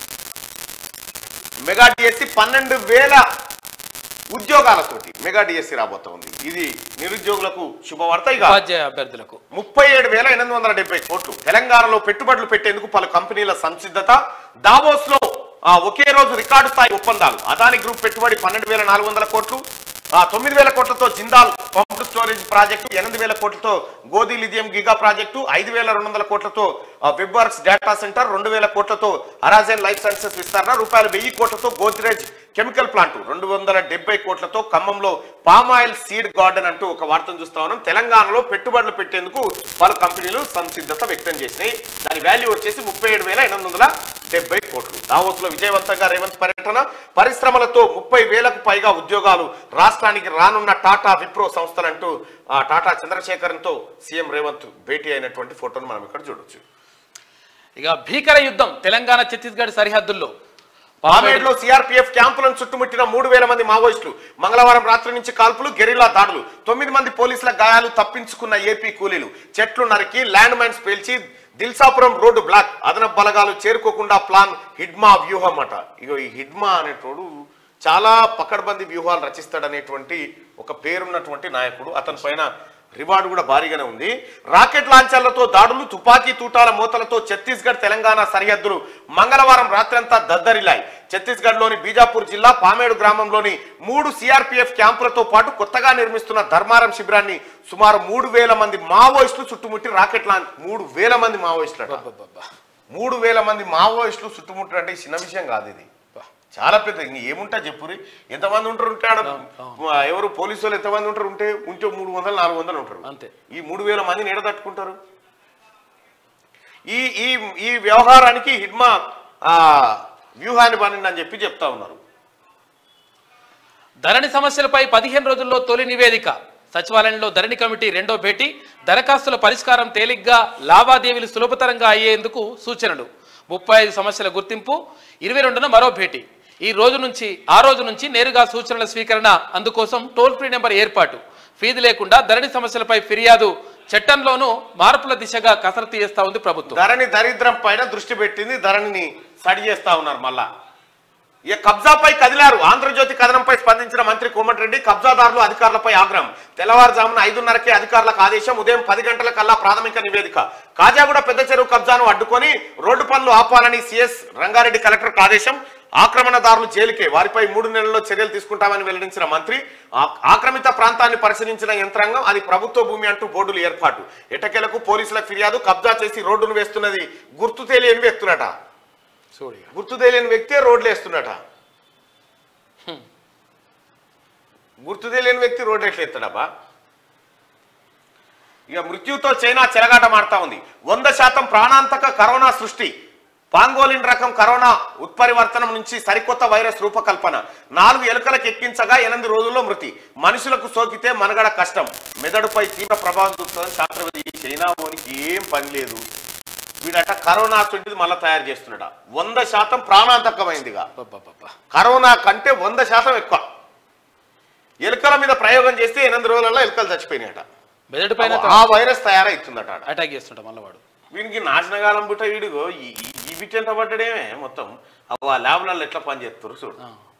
మెగా డిఎస్సి పన్నెండు వేల ఉద్యోగాలతోటి మెగా డిఎస్సి రాబోతా ఉంది. ఇది నిరుద్యోగులకు శుభవార్త. ఇక అభ్యర్థులకు ముప్పై ఏడు వేల ఎనిమిది వందల డెబ్బై కోట్లు తెలంగాణలో పెట్టుబడులు పెట్టేందుకు పలు కంపెనీల సంసిద్ధత. దావోస్ లో ఒకే రోజు రికార్డు స్థాయి ఒప్పందాలు. అదాని గ్రూప్ పెట్టుబడి పన్నెండు వేల నాలుగు వందల కోట్లు, తొమ్మిది వేల కోట్లతో జిందాల్ పంప్డ్ స్టోరేజ్ ప్రాజెక్టు, ఎనిమిది వేల కోట్లతో గోధి లిథియం గిగా ప్రాజెక్టు, ఐదు వేల రెండు వందల కోట్లతో వెబ్ వర్క్స్ డేటా సెంటర్, రెండు వేల కోట్లతో అరాజన్ లైఫ్ సైన్సెస్ విస్తరణ, రూపాయలు వెయ్యి కోట్లతో గోద్రేజ్ కెమికల్ ప్లాంట్, రెండు వందల డెబ్బై కోట్లతో ఖమ్మంలో పామాయిల్ సీడ్ గార్డెన్ అంటూ ఒక వార్తను చూస్తా ఉన్నాం. తెలంగాణలో పెట్టుబడులు పెట్టేందుకు పలు కంపెనీలు సంసిద్ధత వ్యక్తం చేసినాయి. దాని వాల్యూ వచ్చేసి ముప్పై ఏడు వేల ఎనిమిది వందల డెబ్బై కోట్లు. దావోస్ లో విజయవంతంగా రేవంత్ పర్యటన, పరిశ్రమలతో ముప్పై వేలకు పైగా ఉద్యోగాలు రాష్ట్రానికి రానున్న టాటా విప్రో సంస్థలంటూ టాటా చంద్రశేఖరన్ తో సీఎం రేవంత్ భేటీ అయినటువంటి ఫోటోను మనం ఇక్కడ చూడొచ్చు. ఇక భీకర యుద్ధం తెలంగాణ ఛత్తీస్గఢ్ సరిహద్దుల్లో. పామేడ్లో సిఆర్పీఎఫ్ క్యాంపులను చుట్టుముట్టిన మూడు వేల మంది మావోయిస్టులు. మంగళవారం రాత్రి నుంచి కాల్పులు, గెరిల్లా దాడులు. తొమ్మిది మంది పోలీసుల గాయాలు, తప్పించుకున్న ఏపీ కూలీలు. చెట్లు నరికి ల్యాండ్ మైన్స్ పేల్చి దిల్సాపురం రోడ్డు బ్లాక్. అదనపు బలగాలు చేరుకోకుండా ప్లాన్. హిడ్మా వ్యూహం అట. ఇగో ఈ హిడ్మా అనేటోడు చాలా పకడ్బందీ వ్యూహాలు రచిస్తాడనేటువంటి ఒక పేరున్నటువంటి నాయకుడు. అతని పైన రివార్డు కూడా భారీగానే ఉంది. రాకెట్ లాంచర్లతో దాడులు, తుపాకీ తూటాల మూతలతో ఛత్తీస్గఢ్ తెలంగాణ సరిహద్దులు మంగళవారం రాత్రంతా దద్దరిల్లాయి. ఛత్తీస్గఢ్ లోని బీజాపూర్ జిల్లా పామేడు గ్రామంలోని మూడు సిఆర్పీఎఫ్ క్యాంపులతో పాటు కొత్తగా నిర్మిస్తున్న ధర్మారం శిబిరాన్ని సుమారు మూడు వేల మంది మావోయిస్టులు చుట్టుముట్టి రాకెట్ లాంచ్ మూడు వేల మంది మావోయిస్టులు మూడు వేల మంది మావోయిస్టులు చుట్టుముట్టడం అంటే చిన్న విషయం కాదు. ఇది చాలా పెద్ద. ఇంక ఏముంటా చెప్పురి, ఎంతమంది ఉంటారు ఉంటే ఆడ ఎవరు పోలీసు వాళ్ళు ఎంతమంది ఉంటారు ఉంటే ఉంటే మూడు వందలు నాలుగు వందలు ఉంటారు అంతే. ఈ మూడు వేల మందిని ఎడ తట్టుకుంటారు? ఈ ఈ ఈ వ్యవహారానికి హిడ్మా వ్యూహాన్ని పనిందని చెప్పి చెప్తా ఉన్నారు. ధరణి సమస్యలపై పదిహేను రోజుల్లో తొలి నివేదిక. సచివాలయంలో ధరణి కమిటీ రెండో భేటీ. దరఖాస్తుల పరిష్కారం తేలిగ్గా, లావాదేవీలు సులభతరంగా అయ్యేందుకు సూచనలు. ముప్పై ఐదు సమస్యల గుర్తింపు. ఇరవై రెండున మరో భేటీ. ఈ రోజు నుంచి ఆ రోజు నుంచి నేరుగా సూచనల స్వీకరణ. అందుకోసం టోల్ ఫ్రీ నెంబర్ ఏర్పాటు. ఫీజు లేకుండా ధరణి సమస్యలపై ఫిర్యాదు. చట్టంలోనూ మార్పుల దిశగా కసరత్తు చేస్తా ఉంది ప్రభుత్వం. ధరణి దరిద్రం పైన దృష్టి పెట్టింది. ధరణిని సడి చేస్తా ఉన్నారు. మళ్ళా ఇక కబ్జాపై కదిలారు. ఆంధ్రజ్యోతి కథనంపై స్పందించిన మంత్రి కోమటిరెడ్డి కబ్జాదారులు అధికారులపై ఆగ్రహం. తెల్లవారుజామున ఐదున్నరకే అధికారులకు ఆదేశం. ఉదయం పది గంటల కల్లా ప్రాథమిక నివేదిక. కాజాగూడ పెద్ద చెరువు కబ్జాను అడ్డుకొని రోడ్డు పనులు ఆపాలని సిఎస్ రంగారెడ్డి కలెక్టర్కు ఆదేశం. ఆక్రమణదారులు జైలుకే, వారిపై మూడు నెలల్లో చర్యలు తీసుకుంటామని వెల్లడించిన మంత్రి. ఆక్రమిత ప్రాంతాన్ని పరిశీలించిన యంత్రాంగం అది ప్రభుత్వ భూమి అంటూ బోర్డులు ఏర్పాటు. ఎటకేలకు పోలీసులకు ఫిర్యాదు. కబ్జా చేసి రోడ్డును వేస్తున్నది గుర్తు తెలియని వ్యక్తులట. గుర్తు తెలియని వ్యక్తే రోడ్లు వేస్తున్నట. గుర్తు తెలియని వ్యక్తి రోడ్లు ఎట్లా ఎత్తాడబ్బా? ఇక మృత్యుతో చైనా చెలగాట మారుతా ఉంది. వంద శాతం ప్రాణాంతక కరోనా సృష్టి. పాంగోలిన్ రకం కరోనా ఉత్పరివర్తనం నుంచి సరికొత్త వైరస్ రూపకల్పన. నాలుగు ఎలుకలకు ఎక్కించగా ఎనిమిది రోజుల్లో మృతి. మనుషులకు సోకితే మనగడ కష్టం. మెదడుపై తీవ్ర ప్రభావం చూపుతుందని శాస్త్రవేత్త. చైనా ఓనికి ఏం పని లేదు, వీడట కరోనా సొంటిది మళ్ళీ తయారు చేస్తున్నట. వంద శాతం ప్రాణాంతకమైందిగా. కరోనా కంటే వంద శాతం ఎక్కువ. ఎలుకల మీద ప్రయోగం చేస్తే ఎనిమిది రోజులలో ఎలుకలు చచ్చిపోయినాయట. మెదడు పైన ఆ వైరస్ తయారైతుందట. అటాక్ చేస్తుంట మళ్ళీ వాడు. వీనికి నాశనకాలం పుట్ట వీడిగో ఈ బిట్ ఎంత పడ్డడేమే మొత్తం. ఆ ల్యాబ్లలో ఎట్లా పని చేస్తారు చూడు.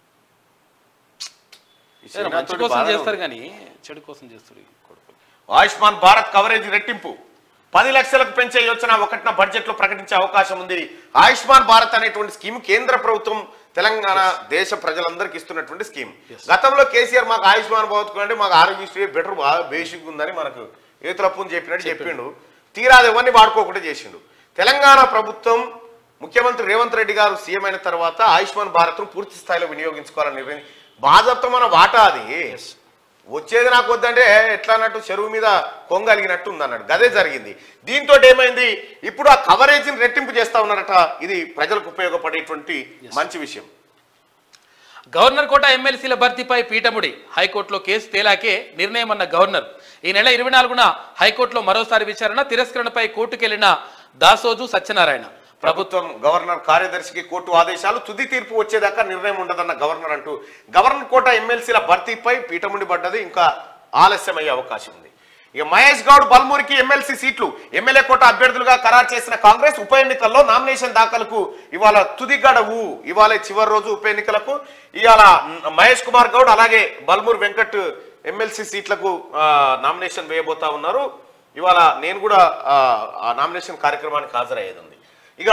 మంచి కోసం చేస్తారు కానీ చెడు కోసం చేస్తారు. ఆయుష్మాన్ భారత్ కవరేజ్ రెట్టింపు. పది లక్షలకు పెంచే యోచన ఒకటిన బడ్జెట్ లో ప్రకటించే అవకాశం ఉంది. ఆయుష్మాన్ భారత్ అనేటువంటి స్కీమ్ కేంద్ర ప్రభుత్వం తెలంగాణ దేశ ప్రజలందరికీ ఇస్తున్నటువంటి స్కీమ్. గతంలో కేసీఆర్ మాకు ఆయుష్మాన్ భారత్ అంటే మాకు ఆరోగ్యశ్రీ బెటర్ బాగా బేసిక్ ఉందని మనకు ఏతులప్పుని చెప్పినట్టు చెప్పిండు. తీరాది ఎవరిని వాడుకోకుండా చేసిండు. తెలంగాణ ప్రభుత్వం ముఖ్యమంత్రి రేవంత్ రెడ్డి గారు సీఎం అయిన తర్వాత ఆయుష్మాన్ భారత్ ను పూర్తి స్థాయిలో వినియోగించుకోవాలని నిర్ణయం. బాధ్యత మన వాటా అది. వచ్చేది నాకు వద్దంటే ఎట్లా అన్నట్టు చెరువు మీద కొంగలిగినట్టు ఉందన్నాడు. గదే జరిగింది. దీంతో ఏమైంది, ఇప్పుడు ఆ కవరేజీని రెట్టింపు చేస్తా ఉన్నారట. ఇది ప్రజలకు ఉపయోగపడేటువంటి మంచి విషయం. గవర్నర్ కోట ఎమ్మెల్సీల భర్తీపై పీఠముడి. హైకోర్టులో కేసు తేలాకే నిర్ణయం అన్న గవర్నర్. ఈ నెల ఇరవై నాలుగున హైకోర్టులో మరోసారి విచారణ. తిరస్కరణపై కోర్టుకెళ్లిన దాసోజు సత్యనారాయణ. ప్రభుత్వం గవర్నర్ కార్యదర్శికి కోర్టు ఆదేశాలు. తుది తీర్పు వచ్చేదాకా నిర్ణయం ఉండదన్న గవర్నర్ అంటూ గవర్నర్ కోట ఎమ్మెల్సీల భర్తీపై పీఠముండి పడ్డది. ఇంకా ఆలస్యం అయ్యే అవకాశం ఉంది. ఇక మహేష్ గౌడ్ బల్మూరికి ఎమ్మెల్సీ సీట్లు. ఎమ్మెల్యే కోట అభ్యర్థులుగా ఖరారు చేసిన కాంగ్రెస్ ఉప ఎన్నికల్లో నామినేషన్ దాఖలకు ఇవాళ తుది గడువు. ఇవాళ చివరి రోజు ఉప ఎన్నికలకు. ఇవాళ మహేష్ కుమార్ గౌడ్ అలాగే బల్మూర్ వెంకట్ ఎమ్మెల్సీ సీట్లకు నామినేషన్ వేయబోతా ఉన్నారు. ఇవాళ నేను కూడా ఆ నామినేషన్ కార్యక్రమానికి హాజరయ్యేది ఉంది. ఇక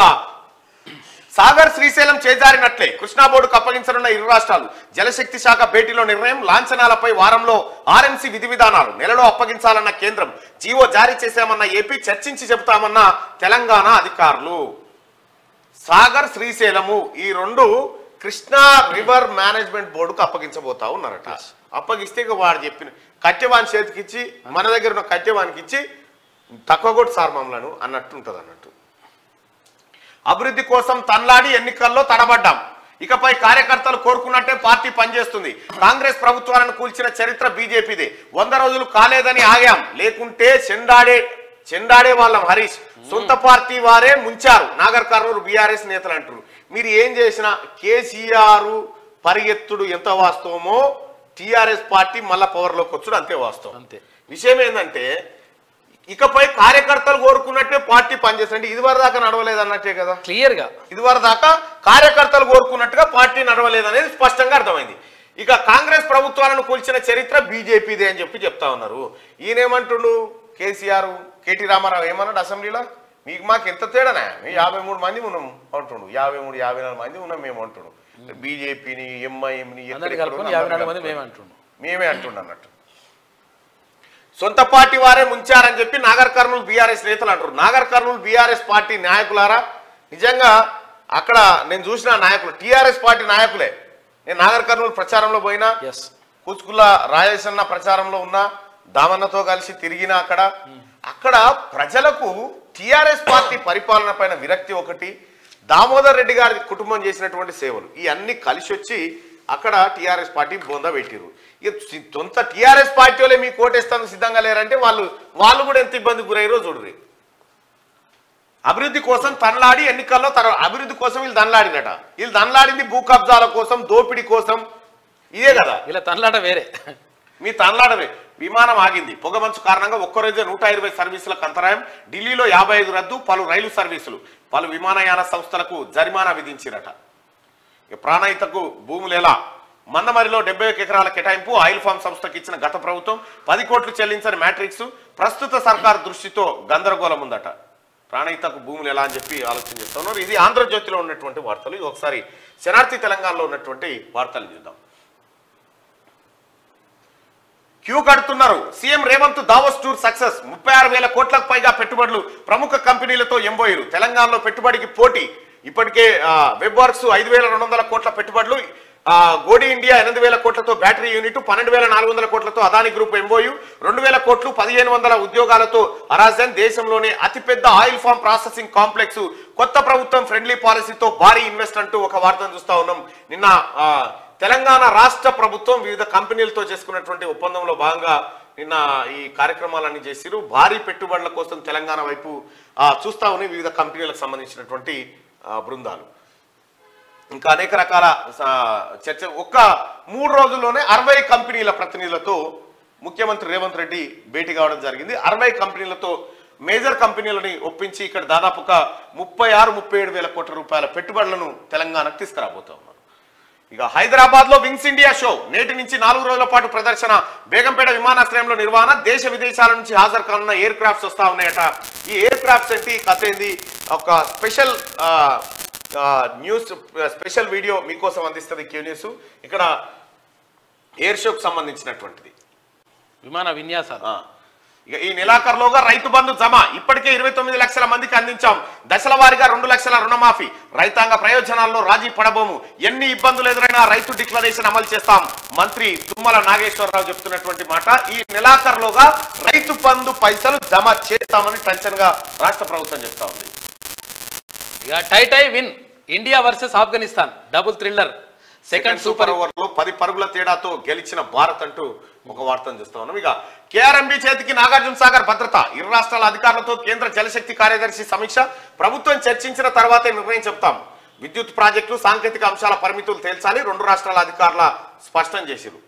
సాగర్ శ్రీశైలం చేజారినట్లే కృష్ణా బోర్డుకు అప్పగించనున్న ఇరు రాష్ట్రాలు. జలశక్తి శాఖ భేటీలో నిర్ణయం. లాంఛనాలపై వారంలో ఆర్ఎంసీ విధి విధానాలు. నెలలో అప్పగించాలన్న కేంద్రం. జీవో జారీ చేశామన్న ఏపీ. చర్చించి చెబుతామన్న తెలంగాణ అధికారులు. సాగర్ శ్రీశైలము ఈ రెండు కృష్ణా రివర్ మేనేజ్మెంట్ బోర్డుకు అప్పగించబోతా ఉన్నారట. అప్పగిస్తే ఇక వాడు చెప్పిన కట్టెవాని చేతికిచ్చి మన దగ్గర ఉన్న కట్టెవానికి ఇచ్చి తక్కువ కొట్టు సార్మములను అన్నట్టు ఉంటుంది అన్నట్టు. అభివృద్ధి కోసం తన్లాడి ఎన్నికల్లో తడబడ్డాం. ఇకపై కార్యకర్తలు కోరుకున్నట్టే పార్టీ పనిచేస్తుంది. కాంగ్రెస్ ప్రభుత్వాలను కూల్చిన చరిత్ర బీజేపీదే. వంద రోజులు కాలేదని ఆగాం, లేకుంటే చెండాడే చెండాడే వాళ్ళం హరీష్. సొంత పార్టీ వారే ముంచారు. నాగర్ కర్నూలు బీఆర్ఎస్ నేతలు అంటారు. మీరు ఏం చేసినా కేసీఆర్ పరిగెత్తుడు ఎంత వాస్తవమో టీఆర్ఎస్ పార్టీ మళ్ళా పవర్లోకి వచ్చుడు అంతే వాస్తవం. అంతే. విషయం ఏంటంటే ఇకపై కార్యకర్తలు కోరుకున్నట్టే పార్టీ పనిచేస్తుంది. ఇది వరకు దాకా నడవలేదు అన్నట్టే కదా క్లియర్ గా. ఇది వరకు దాకా కార్యకర్తలు కోరుకున్నట్టుగా పార్టీ నడవలేదు అనేది స్పష్టంగా అర్థమైంది. ఇక కాంగ్రెస్ ప్రభుత్వాలను కూల్చిన చరిత్ర బీజేపీదే అని చెప్పి చెప్తా ఉన్నారు. ఈయనేమంటుండు కేసీఆర్ కేటీ రామారావు ఏమన్నాడు అసెంబ్లీలో, మీకు మాకు ఎంత తేడానా, మేము యాభై మూడు మంది ఉన్నాం అంటుండు. యాభై మూడు యాభై నాలుగు మంది ఉన్నాం మేము అంటుండు. బీజేపీని ఎంఐఎంని మేమే అంటుండు అన్నట్టు. సొంత పార్టీ వారే ముంచారని చెప్పి నాగర్ కర్నూలు బీఆర్ఎస్ నేతలు అంటారు. నాగర్ కర్నూలు బీఆర్ఎస్ పార్టీ నాయకులారా, నిజంగా అక్కడ నేను చూసిన నాయకులు టీఆర్ఎస్ పార్టీ నాయకులే. నేను నాగర్ కర్నూలు ప్రచారంలో పోయినా, కూచుకుల్ల రాజేశన్న ప్రచారంలో ఉన్నా, దామన్నతో కలిసి తిరిగినా అక్కడ అక్కడ ప్రజలకు టీఆర్ఎస్ పార్టీ పరిపాలన పైన విరక్తి ఒకటి, దామోదర్ రెడ్డి గారి కుటుంబం చేసినటువంటి సేవలు ఈ అన్ని కలిసి వచ్చి అక్కడ టీఆర్ఎస్ పార్టీ బొంద పెట్టిరు. ఇక సొంత టీఆర్ఎస్ పార్టీ వాళ్ళే మీకు ఓటేస్తాను సిద్ధంగా లేరంటే వాళ్ళు వాళ్ళు కూడా ఎంత ఇబ్బంది గురయ్యారో చూడరు. అభివృద్ధి కోసం తనలాడి ఎన్నికల్లో తన అభివృద్ధి కోసం వీళ్ళు తనలాడినట. వీళ్ళు తనలాడింది భూ కబ్జాల కోసం, దోపిడీ కోసం. ఇదే కదా ఇలా తనలాట వేరే. మీ తనలాడవే. విమానం ఆగింది పొగమంచు కారణంగా ఒక్కరోజే నూట ఇరవై సర్వీసులకు అంతరాయం. ఢిల్లీలో యాభై ఐదు రద్దు. పలు రైలు సర్వీసులు, పలు విమానయాన సంస్థలకు జరిమానా విధించిరట. ప్రాణహితకు భూములు ఎలా? మందమరిలో డెబ్బై ఒక ఎకరాల కేటాయింపు ఆయిల్ ఫామ్ సంస్థకి ఇచ్చిన గత ప్రభుత్వం పది కోట్లు చెల్లించని మ్యాట్రిక్స్ ప్రస్తుత సర్కార్ దృష్టితో గందరగోళం ఉందట. ప్రాణహితకు భూములు ఎలా అని చెప్పి ఆలోచన చేస్తున్నారు. ఇది ఆంధ్రజ్యోతిలో ఉన్నటువంటి వార్తలు. ఇది ఒకసారి శనార్థి తెలంగాణలో ఉన్నటువంటి వార్తలు చూద్దాం. క్యూ కడుతున్నారు. CM Revanth Davos tour success. ముప్పై ఆరు వేల కోట్లకు పైగా పెట్టుబడులు ప్రముఖ కంపెనీలతో ఎంబోయిరు. తెలంగాణలో పెట్టుబడికి పోటీ. ఇప్పటికే వెబ్ వర్క్స్ ఐదు వేల రెండు వందల కోట్ల పెట్టుబడులు, గోడి ఇండియా ఎనిమిది వేల కోట్లతో బ్యాటరీ యూనిట్, పన్నెండు వేల నాలుగు వందల కోట్లతో అదాని గ్రూప్ ఎంబోయు, రెండు వేల కోట్లు పదిహేను వందల ఉద్యోగాలతో అరాజన్. దేశంలోనే అతిపెద్ద ఆయిల్ ఫామ్ ప్రాసెసింగ్ కాంప్లెక్స్. కొత్త ప్రభుత్వం ఫ్రెండ్లీ పాలసీతో భారీ ఇన్వెస్ట్ అంటూ ఒక వార్తను చూస్తా ఉన్నాం. నిన్న తెలంగాణ రాష్ట్ర ప్రభుత్వం వివిధ కంపెనీలతో చేసుకున్నటువంటి ఒప్పందంలో భాగంగా నిన్న ఈ కార్యక్రమాలన్నీ చేసిరు. భారీ పెట్టుబడుల కోసం తెలంగాణ వైపు చూస్తా ఉన్నాయి వివిధ కంపెనీలకు సంబంధించినటువంటి బృందాలు. ఇంకా అనేక రకాల చర్చ. ఒక్క మూడు రోజుల్లోనే అరవై కంపెనీల ప్రతినిధులతో ముఖ్యమంత్రి రేవంత్ రెడ్డి భేటీ కావడం జరిగింది. అరవై కంపెనీలతో మేజర్ కంపెనీలని ఒప్పించి ఇక్కడ దాదాపుగా ముప్పై ఆరు ముప్పై ఏడు వేల కోట్ల రూపాయల పెట్టుబడులను తెలంగాణకు తీసుకురాబోతా ఉన్నారు. ఇక హైదరాబాద్ లో వింగ్స్ ఇండియా షో నేటి నుంచి నాలుగు రోజుల పాటు ప్రదర్శన. బేగంపేట విమానాశ్రయంలో నిర్వహణ. దేశ విదేశాల నుంచి హాజరు కానున్న ఎయిర్ క్రాఫ్ట్స్ వస్తా ఉన్నాయట. ఈ ఎయిర్ క్రాఫ్ట్స్ ఏంటి కథ ఏంది? ఒక స్పెషల్ న్యూస్ స్పెషల్ వీడియో మీకోసం అందిస్తుంది క్యూ న్యూస్. ఇక్కడ ఎయిర్ షోకు సంబంధించినటువంటిది విమాన విన్యాసాలు. ఇక ఈ నెలాఖరులోగా రైతు బంధు జమ. ఇప్పటికే ఇరవై తొమ్మిది లక్షల మందికి అందించాం. దశల వారీగా రెండు లక్షల రుణమాఫీ. రైతాంగ ప్రయోజనాల్లో రాజీ పడబోము. ఎన్ని ఇబ్బందులు ఎదురైనా రైతు డిక్లరేషన్ అమలు చేస్తాం. మంత్రి తుమ్మల నాగేశ్వరరావు చెప్తున్నటువంటి మాట. ఈ నెలాఖరులోగా రైతు బంధు పైసలు జమ చేస్తామని టెన్షన్ గా రాష్ట్ర ప్రభుత్వం చెప్తా ఉంది. ఇక tie tie win. India versus Afghanistan double thriller. Second super over లో పది పరుగుల తేడాతో గెలిచిన భారత్ అంటూ ఒక వార్తను చూస్తా ఉన్నాం. ఇక కేఆర్ఎంబీ చేతికి నాగార్జున సాగర్ భద్రత. ఇరు రాష్ట్రాల అధికారులతో కేంద్ర జలశక్తి కార్యదర్శి సమీక్ష. ప్రభుత్వం చర్చించిన తర్వాతే నిర్ణయం చెప్తాం. విద్యుత్ ప్రాజెక్టులు సాంకేతిక అంశాల పరిమితులు తేల్చాలి. రెండు రాష్ట్రాల అధికారుల స్పష్టం చేశారు.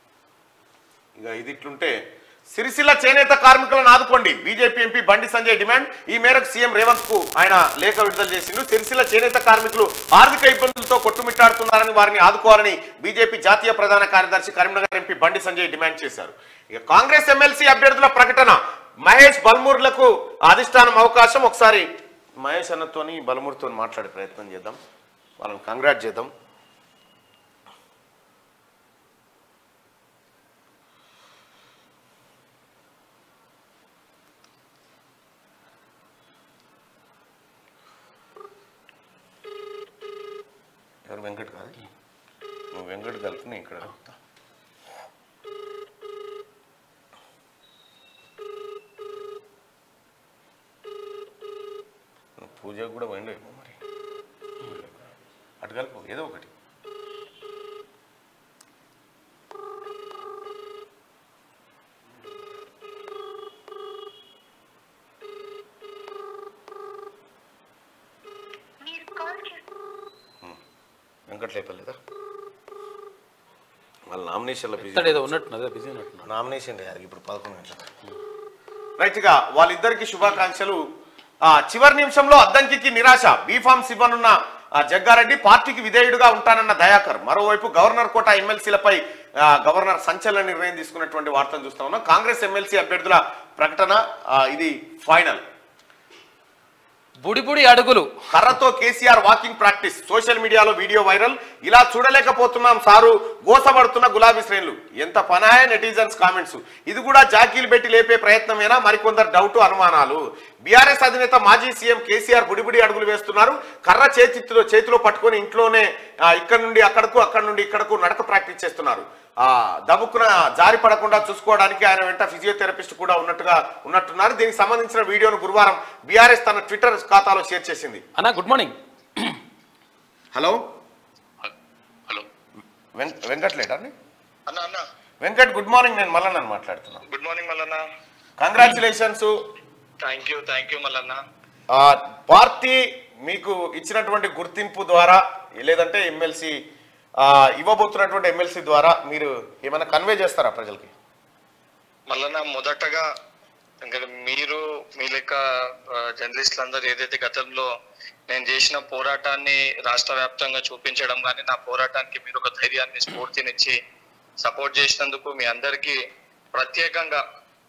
ఇక ఇది ఇట్లుంటే సిరిసిల్ల చేనేత కార్మికులను ఆదుకోండి. BJP MP Bandi Sanjay demand. ఈ మేరకు సీఎం రేవంత్ కు ఆయన లేఖ విడుదల చేసిండు. సిరిసిల్ల చేనేత కార్మికులు ఆర్థిక ఇబ్బందులతో కొట్టుమిట్టాడుతున్నారని వారిని ఆదుకోవాలని బీజేపీ జాతీయ ప్రధాన కార్యదర్శి కరీంనగర్ ఎంపీ బండి సంజయ్ డిమాండ్ చేశారు. ఇక కాంగ్రెస్ ఎమ్మెల్సీ అభ్యర్థుల ప్రకటన. మహేష్ బల్మూర్లకు అధిష్టానం అవకాశం. ఒకసారి మహేష్ అన్నతోని బల్మూర్తో మాట్లాడే ప్రయత్నం చేద్దాం. వాళ్ళని కంగ్రాట్ చేద్దాం. ఎవరు? వెంకట్ కాదు, నువ్వు వెంకట్ కలిపి నేను ఇక్కడ కలుపుతా. పూజకు కూడా పోయిండేమో మరి. అటు కలుపు ఏదో ఒకటి. వెంకట్ లేపలేదా? వాళ్ళ నామినేషన్లో బిజీ నామినేషన్ ఇప్పుడు పదకొండు గంటలకు. రైట్గా వాళ్ళిద్దరికి శుభాకాంక్షలు. చివరి నిమిషంలో అద్దంకి నిరాశ. బీఫామ్స్ ఇవ్వనున్న జగ్గారెడ్డి. పార్టీకి విధేయుడుగా ఉంటానన్న దయాకర్. మరోవైపు గవర్నర్ కోట ఎమ్మెల్సీలపై గవర్నర్ సంచలన నిర్ణయం తీసుకున్నటువంటి వార్తను చూస్తా ఉన్నాం. కాంగ్రెస్ ఎమ్మెల్సీ అభ్యర్థుల ప్రకటన ఇది ఫైనల్. బుడిబుడి అడుగులు. కర్రతో KCR walking practice. Social media video viral. ఇలా చూడలేకపోతున్నాం సారు, గోసపడుతున్న గులాబీ శ్రేణులు. ఎంత పనాయ నెటిజన్స్ కామెంట్స్. ఇది కూడా జాకీలు పెట్టి లేపే ప్రయత్నమేనా? మరికొందరు డౌట్, అనుమానాలు. బీఆర్ఎస్ అధినేత మాజీ సీఎం కేసీఆర్ బుడిబుడి అడుగులు వేస్తున్నారు. కర్ర చేతిలో చేతిలో పట్టుకొని ఇంట్లోనే ఇక్కడ నుండి అక్కడకు అక్కడ నుండి ఇక్కడకు నడక ప్రాక్టీస్ చేస్తున్నారు. ఆ దముక్కున జారి పడకుండా చూసుకోవడానికి ఆయన వెంట ఫిజియోథెరపిస్ట్ కూడా ఉన్నట్టుగా ఉన్నట్టున్నారు. దీనికి సంబంధించిన వీడియోను గురువారం బీఆర్ఎస్ తన ట్విట్టర్ ఖాతాలో షేర్ చేసింది. అన్న good morning. Hello hello Venkat లేడా? Venkat good morning. నేను మల్లన్న మాట్లాడుతున్నాను. Good morning Mallanna. Congratulations. Thank you thank you Mallanna. Party మీకు ఇచ్చినటువంటి గుర్తింపు ద్వారా లేదంటే ఎమ్మెల్సీ ఇవ్వబోతున్నటువంటి ఎమ్మెల్సీ ద్వారా మీరు ఏమైనా కన్వే చేస్తారా ప్రజలకి? మల్లన్న మొదటగా ఎందుకంటే మీరు మీ లెక్క జర్నలిస్టులు అందరూ ఏదైతే గతంలో నేను చేసిన పోరాటాన్ని రాష్ట్ర వ్యాప్తంగా చూపించడం కానీ నా పోరాటానికి మీరు ఒక ధైర్యాన్ని స్ఫూర్తినిచ్చి సపోర్ట్ చేసినందుకు మీ అందరికీ ప్రత్యేకంగా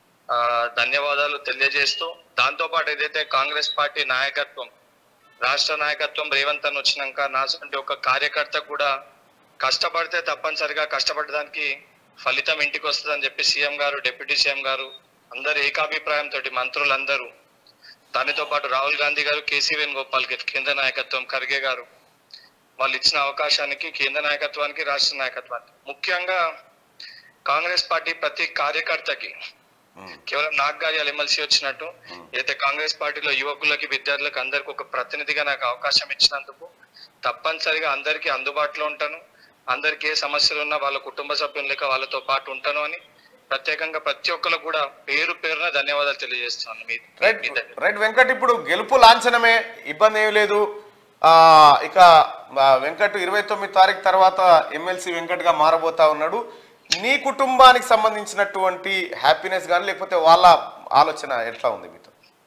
ధన్యవాదాలు తెలియజేస్తూ, దాంతోపాటు ఏదైతే కాంగ్రెస్ పార్టీ నాయకత్వం రాష్ట్ర నాయకత్వం రేవంత్ అని వచ్చినాక నా సొంటి ఒక కార్యకర్త కూడా కష్టపడితే తప్పనిసరిగా కష్టపడడానికి ఫలితం ఇంటికి వస్తుందని చెప్పి సీఎం గారు, డిప్యూటీ సీఎం గారు అందరు ఏకాభిప్రాయంతో మంత్రులందరూ, దానితో పాటు రాహుల్ గాంధీ గారు, కేసీ వేణుగోపాల్ గారు కేంద్ర నాయకత్వం, ఖర్గే గారు వాళ్ళు ఇచ్చిన అవకాశానికి కేంద్ర నాయకత్వానికి రాష్ట్ర నాయకత్వానికి ముఖ్యంగా కాంగ్రెస్ పార్టీ ప్రతి కార్యకర్తకి కేవలం నాకు గాయాలు ఎమ్మెల్సీ వచ్చినట్టు అయితే కాంగ్రెస్ పార్టీలో యువకులకి విద్యార్థులకు అందరికి ఒక ప్రతినిధిగా నాకు అవకాశం ఇచ్చినందుకు తప్పనిసరిగా అందరికీ అందుబాటులో ఉంటాను. అందరికీ ఏ సమస్యలు ఉన్నా వాళ్ళ కుటుంబ సభ్యులు లేక వాళ్ళతో పాటు ఉంటాను అని ప్రత్యేకంగా ప్రతి ఒక్కరికి కూడా పేరు పేరున ధన్యవాదాలు తెలియజేస్తున్నాను. రైట్ వెంకట్, ఇప్పుడు గెలుపు లాంఛనమే, ఇబ్బంది ఏమి లేదు. ఆ ఇక వెంకట్ ఇరవై తొమ్మిది తారీఖు తర్వాత ఎమ్మెల్సీ వెంకట్ గా మారబోతా ఉన్నాడు. నీ కుటుంబానికి సంబంధించినటువంటి హ్యాపీనెస్ కానీ లేకపోతే వాళ్ళ ఆలోచన ఎట్లా ఉంది మీతో?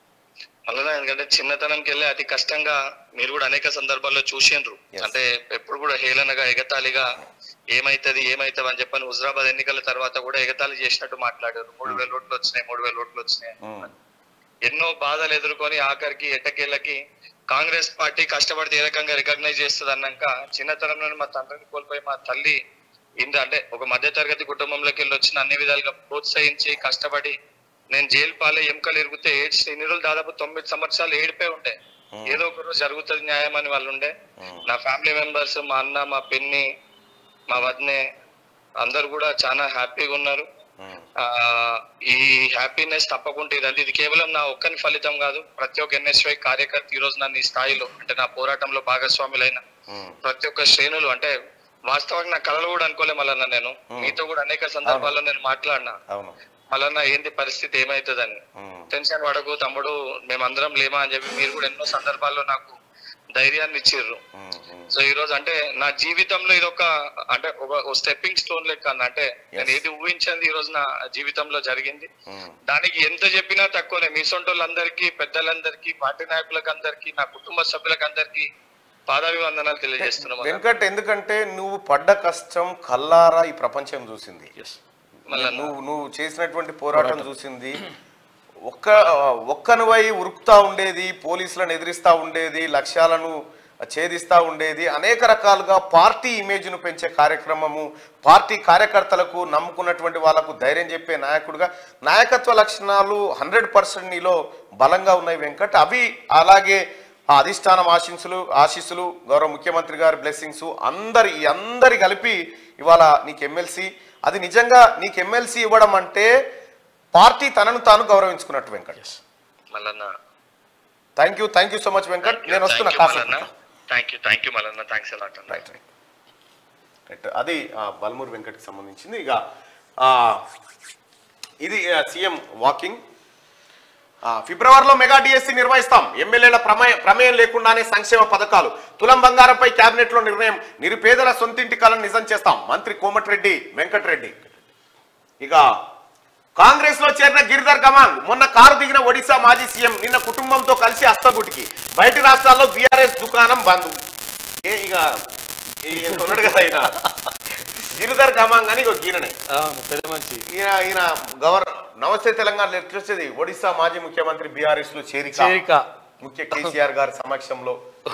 మళ్ళీ ఎందుకంటే చిన్నతనంకి వెళ్ళి అతి కష్టంగా మీరు కూడా అనేక సందర్భాల్లో చూసిండ్రు. అంటే ఎప్పుడు కూడా హేళనగా ఎగతాళిగా ఏమైతుంది ఏమైతుంది అని చెప్పని హుజరాబాద్ ఎన్నికల తర్వాత కూడా ఎగతాళి చేసినట్టు మాట్లాడారు. మూడు వేల ఓట్లు వచ్చినాయి మూడు వేల ఓట్లు వచ్చినాయి ఎన్నో బాధలు ఎదుర్కొని ఆఖరికి ఎట్టకేళ్ళకి కాంగ్రెస్ పార్టీ కష్టపడితే ఏ రకంగా రికగ్నైజ్ చేస్తుంది అన్నాక చిన్నతనంలోనే మా తండ్రిని కోల్పోయి మా తల్లి ఇంత అంటే ఒక మధ్య తరగతి కుటుంబంలోకి వెళ్ళి వచ్చిన అన్ని విధాలుగా ప్రోత్సహించి కష్టపడి నేను జైలు పాలే ఎముకలు ఎరుగుతే ఏడ్చి ఇన్ని రోజులు దాదాపు తొమ్మిది సంవత్సరాలు ఏడిపోయి ఉండే. ఏదో ఒక రోజు జరుగుతుంది న్యాయం అని వాళ్ళు ఉండే. నా ఫ్యామిలీ మెంబర్స్, మా అన్న, మా పిన్ని, మా వదినే అందరు కూడా చాలా హ్యాపీగా ఉన్నారు. ఆ ఈ హ్యాపీనెస్ తప్పకుండా ఇదండి. ఇది కేవలం నా ఒక్కని ఫలితం కాదు. ప్రతి ఒక్క ఎన్ఎస్వై కార్యకర్త ఈ రోజు నన్ను ఈ స్థాయిలో అంటే నా పోరాటంలో భాగస్వాములైన ప్రతి ఒక్క శ్రేణులు అంటే వాస్తవంగా నా కళలు కూడా అనుకోలే మళ్ళా. నేను మీతో కూడా అనేక సందర్భాల్లో నేను మాట్లాడినా మళ్ళా ఏంటి పరిస్థితి ఏమైతుందని టెన్షన్ పడకు తమ్ముడు మేమందరం లేమా అని చెప్పి మీరు కూడా ఎన్నో సందర్భాల్లో నాకు ధైర్యాన్ని ఇచ్చిర్రు. సో ఈ రోజు అంటే నా జీవితంలో ఇది ఒక అంటే ఒక స్టెప్పింగ్ స్టోన్ లెక్క అన్న. అంటే నేను ఏది ఊహించింది ఈ రోజు నా జీవితంలో జరిగింది. దానికి ఎంత చెప్పినా తక్కువనే. మీ సొంటోళ్ళందరికీ, పెద్దలందరికీ, పార్టీ నాయకులకు అందరికీ, నా కుటుంబ సభ్యులకు అందరికీ పాదాభివందనాలు తెలియజేస్తున్నాం వెంకట్. ఎందుకంటే నువ్వు పడ్డ కష్టం కల్లారా ఈ ప్రపంచం చూసింది. నువ్వు నువ్వు చేసినటువంటి పోరాటం చూసింది. ఒక్క ఒక్కనివై ఉరుకుతా ఉండేది, పోలీసులను ఎదిరిస్తూ ఉండేది, లక్ష్యాలను ఛేదిస్తూ ఉండేది. అనేక రకాలుగా పార్టీ ఇమేజ్ను పెంచే కార్యక్రమము, పార్టీ కార్యకర్తలకు నమ్ముకున్నటువంటి వాళ్ళకు ధైర్యం చెప్పే నాయకుడిగా నాయకత్వ లక్షణాలు హండ్రెడ్ పర్సెంట్ నీలో బలంగా ఉన్నాయి వెంకట్. అవి అలాగే ఆ అధిష్టానం ఆశీస్సులు ఆశీస్సులు గౌరవ ముఖ్యమంత్రి గారి బ్లెస్సింగ్స్ అందరి అందరి కలిపి ఇవాళ నీకు ఎమ్మెల్సీ. అది నిజంగా నీకు ఎమ్మెల్సీ ఇవ్వడం అంటే పార్టీ తనను తాను గౌరవించుకున్నట్టు Venkat. Thank you thank you so much Venkat. నేను వస్తున్నా. రైట్ రైట్ అది బల్మూర్ వెంకట్కి సంబంధించింది. ఇక ఇది సీఎం వాకింగ్. ఫిబ్రవరిలో మెగా డిఎస్సి నిర్వహిస్తాం. ఎమ్మెల్యేల ప్రమేయ ప్రమేయం లేకుండానే సంక్షేమ పథకాలు. తులం బంగారంపై కేబినెట్ లో నిర్ణయం. నిరుపేదల సొంతింటి కలను నిజం చేస్తాం. మంత్రి కోమటిరెడ్డి వెంకటరెడ్డి. ఇక కాంగ్రెస్ లో చేరిన గిరిధర్ గమాంగ్ మొన్న కారు దిగిన ఒడిశా మాజీ సీఎం నిన్న కుటుంబంతో కలిసి అస్తగుటికి. బయటి రాష్ట్రాల్లో బీఆర్ఎస్ దుకాణం బంద్. ఏ ఇక ఉన్నాడు కదా ఈయన గిరిధర్ గమాంగ్ అని ఈయననే ఈయన ఈయన గవర్నర్. నమస్తే తెలంగాణ ఎట్లొచ్చేది ఒడిశా మాజీ ముఖ్యమంత్రి బీఆర్ఎస్ లో చేరిక ముఖ్య కేసీఆర్ గారి సమక్షంలో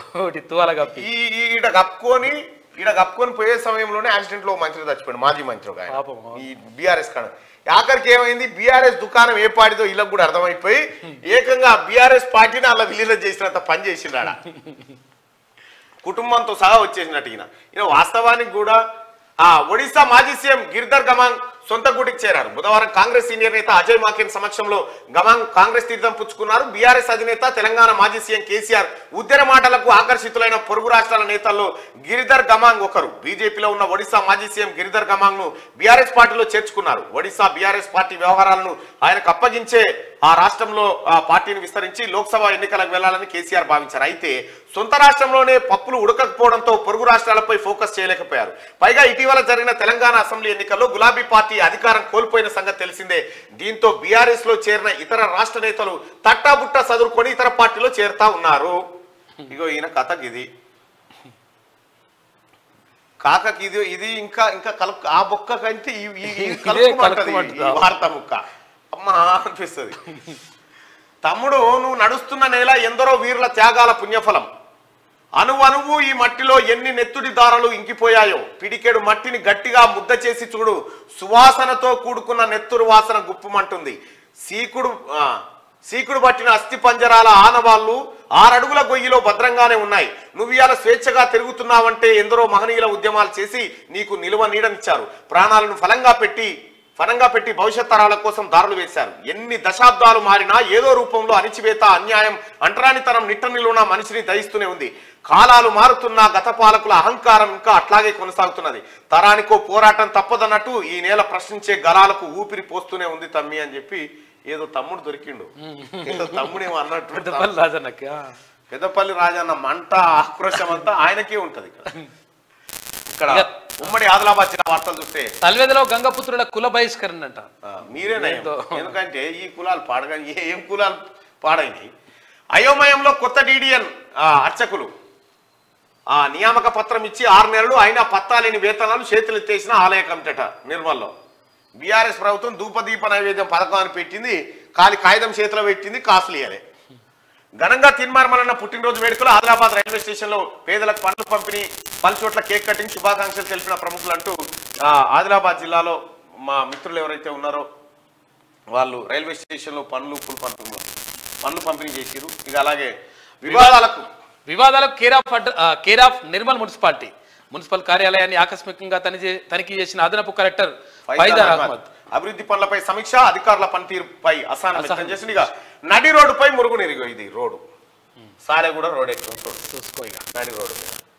ఈడ కప్పుకొని ఈడ కప్పుకొని పోయే సమయంలోనే యాక్సిడెంట్ లో మంత్రి చచ్చిపోయాడు, మాజీ మంత్రి ఒక ఆయన ఈ బీఆర్ఎస్ కాడ. ఆఖరికి ఏమైంది, బీఆర్ఎస్ దుకాణం ఏ పార్టీతో వీళ్ళకి కూడా అర్థమైపోయి ఏకంగా బీఆర్ఎస్ పార్టీని అలా విలీనం చేసినంత పని చేసిండాడ. కుటుంబంతో సహా వచ్చేసినట్టు ఈయన ఈయన వాస్తవానికి కూడా ఆ ఒడిశా మాజీ సీఎం గిరిధర్ గమాంగ్ సొంత గూటికి చేరారు. బుధవారం కాంగ్రెస్ సీనియర్ నేత అజయ్ మాకేన్ సమక్షంలో గమాంగ్ కాంగ్రెస్ తీర్థం పుచ్చుకున్నారు. బీఆర్ఎస్ అధినేత తెలంగాణ మాజీ సీఎం కేసీఆర్ ఉద్యమ మాటలకు ఆకర్షితులైన పొరుగు రాష్ట్రాల నేతల్లో గిరిధర్ గమాంగ్ ఒకరు. బీజేపీలో ఉన్న ఒడిశా మాజీ సీఎం గిరిధర్ గమాంగ్ ను బీఆర్ఎస్ పార్టీలో చేర్చుకున్నారు. ఒడిశా బీఆర్ఎస్ పార్టీ వ్యవహారాలను ఆయనకు అప్పగించే ఆ రాష్ట్రంలో ఆ పార్టీని విస్తరించి లోక్సభ ఎన్నికలకు వెళ్లాలని కేసీఆర్ భావించారు. అయితే సొంత రాష్ట్రంలోనే పప్పులు ఉడకకపోవడంతో పొరుగు రాష్ట్రాలపై ఫోకస్ చేయలేకపోయారు. పైగా ఇటీవల జరిగిన తెలంగాణ అసెంబ్లీ ఎన్నికల్లో గులాబీ పార్టీ అధికారం కోల్పోయిన సంగతి తెలిసిందే. దీంతో బీఆర్ఎస్ లో చేరిన ఇతర రాష్ట్ర నేతలు తట్టాబుట్ట చదువుకొని ఇతర పార్టీలో చేరుతా ఉన్నారు. ఇగో ఈయన కథకి ఇది కాకకి ఇది ఇది ఇంకా ఇంకా కలు ఆ బొక్క కంటే వార్త ముక్క అమ్మా అనిపిస్తుంది. తమ్ముడు, నువ్వు నడుస్తున్న నేల ఎందరో వీరుల త్యాగాల పుణ్యఫలం. అణువు అణువు ఈ మట్టిలో ఎన్ని నెత్తుడి దారాలు ఇంకిపోయాయో. పిడికెడు మట్టిని గట్టిగా ముద్ద చేసి చూడు, సువాసనతో కూడుకున్న నెత్తురు వాసన గుప్పుమంటుంది. సీకుడు సీకుడు పట్టిన అస్థి పంజరాల ఆనవాళ్లు ఆరడుగుల గొయ్యిలో భద్రంగానే ఉన్నాయి. నువ్వు ఇవాళ స్వేచ్ఛగా తిరుగుతున్నావంటే ఎందరో మహనీయుల ఉద్యమాలు చేసి నీకు నిలువ నీడనిచ్చారు. ప్రాణాలను ఫలంగా పెట్టి ఫలంగా పెట్టి భవిష్యత్ తరాల కోసం దారులు వేశారు. ఎన్ని దశాబ్దాలు మారినా ఏదో రూపంలో అణిచివేత, అన్యాయం, అంటరానితనం నిట్ట నిలువున మనిషిని దహిస్తూనే ఉంది. కాలాలు మారుతున్నా గత పాలకుల అహంకారం ఇంకా అట్లాగే కొనసాగుతున్నది. తరానికో పోరాటం తప్పదన్నట్టు ఈ నేల ప్రశ్నించే గలాలకు ఊపిరి పోస్తూనే ఉంది తమ్మి అని చెప్పి ఏదో తమ్ముడు దొరికిండు. ఏదో తమ్ముడేమో అన్నట్టు పెద్దపల్లి రాజన్న మంట ఆక్రోశం అంతా ఆయనకే ఉంటది. ఇక్కడ ఉమ్మడి ఆదిలాబాద్ జిల్లా వార్తలు చూస్తే తల్వేదలో గంగపుత్రుల కుల బహిష్కరణ అంట. మీరేనా? ఎందుకంటే ఈ కులాలు పాడగా ఏం కులాలు పాడైనాయి. అయోమయంలో కొత్త డీడీఎన్ అర్చకులు ఆ నియామక పత్రం ఇచ్చి ఆరు నెలలు అయినా పత్తాలేని వేతనాలు చేతులెత్తేసిన ఆలయ కమిటట నిర్మల్లో. బీఆర్ఎస్ ప్రభుత్వం ధూపదీప నైవేద్యం పథకాన్ని పెట్టింది, ఖాళీ కాగితం చేతిలో పెట్టింది, కాసులు ఇయ్యాలి. ఘనంగా తిన్మార్మలన్న పుట్టినరోజు వేడుకలు ఆదిలాబాద్ రైల్వే స్టేషన్ లో పేదలకు పండ్లు పంపిణీ, పలు చోట్ల కేక్ కటింగ్, శుభాకాంక్షలు తెలిపిన ప్రముఖులు అంటూ ఆదిలాబాద్ జిల్లాలో మా మిత్రులు ఎవరైతే ఉన్నారో వాళ్ళు రైల్వే స్టేషన్ లో పండ్లు పూలు పంపిణీ పండ్లు పంపిణీ చేసిరు. ఇక అలాగే వివాదాలకు వివాదాలకు care of care of Nirmal municipality municipal కార్యాలయాన్ని ఆకస్మికంగా తనిఖీ చేసిన అదనపు కలెక్టర్ ఫైజార్ అహ్మద్ అభివృద్ధి పనులపై సమీక్ష, అధికారుల పనితీరుపై అసహనం వ్యక్తం చేసింది. ఇక నడి రోడ్డుపై మురుగునీరు, ఇది రోడ్డు సాలెగూడ రోడ్ ఎక్కువ చూసుకో. ఇక నడి రోడ్డు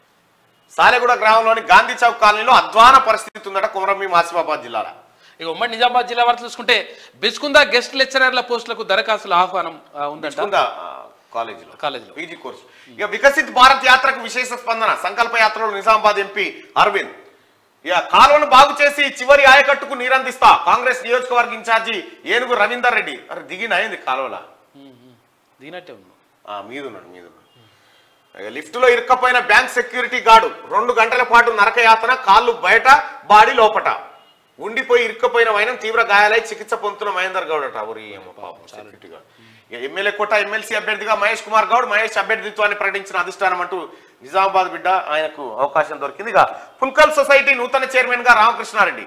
సాలెగూడ గ్రామంలోని గాంధీ చౌక్ కాలనీలో అధ్వాన పరిస్థితి ఉందట కొమరంభీం ఆసిఫాబాద్ జిల్లాలో. ఇక ఉమ్మడి నిజామాబాద్ జిల్లా వార్త చూసుకుంటే బిస్కుందా గెస్ట్ లెక్చరర్ల పోస్టులకు దరఖాస్తుల ఆహ్వానం ఉందంట కాలేజీలో కాలేజీలో పీజీ కోర్సు. ఇక వికసిత్ భారత్ యాత్రకు విశేష స్పందన. సంకల్ప యాత్రలో నిజామాబాద్ ఎంపీ అరవింద్. ఇక కాలువను బాగు చేసి చివరి ఆయకట్టుకు నీరందిస్తా, కాంగ్రెస్ నియోజకవర్గ ఇన్ఛార్జి ఏనుగు రవీందర్ రెడ్డి. అరే దిగిన అయింది కాలువలా దిగినట్టే ఉన్నాడు, మీదున్నాడు మీదున్నాడు. లిఫ్ట్ లో ఇరుక్కపోయిన బ్యాంక్ సెక్యూరిటీ గార్డు రెండు గంటల పాటు నరక యాతన, కాళ్ళు బయట బాడీ లోపట ఉండిపోయి ఇరుక్కపోయిన వైనం తీవ్ర గాయాలై చికిత్స పొందుతున్న మహేందర్ గౌడ్ అట. ఊరి security guard. MLA quota MLC అభ్యర్థిగా మహేష్ కుమార్ గౌడ్ మహేష్ అభ్యర్థిత్వాన్ని ప్రకటించిన అధిష్టానం అంటూ నిజామాబాద్ బిడ్డ ఆయనకు అవకాశం దొరికింది. ఇక ఫుల్కల్ సొసైటీ నూతన చైర్మన్ గా రామకృష్ణారెడ్డి.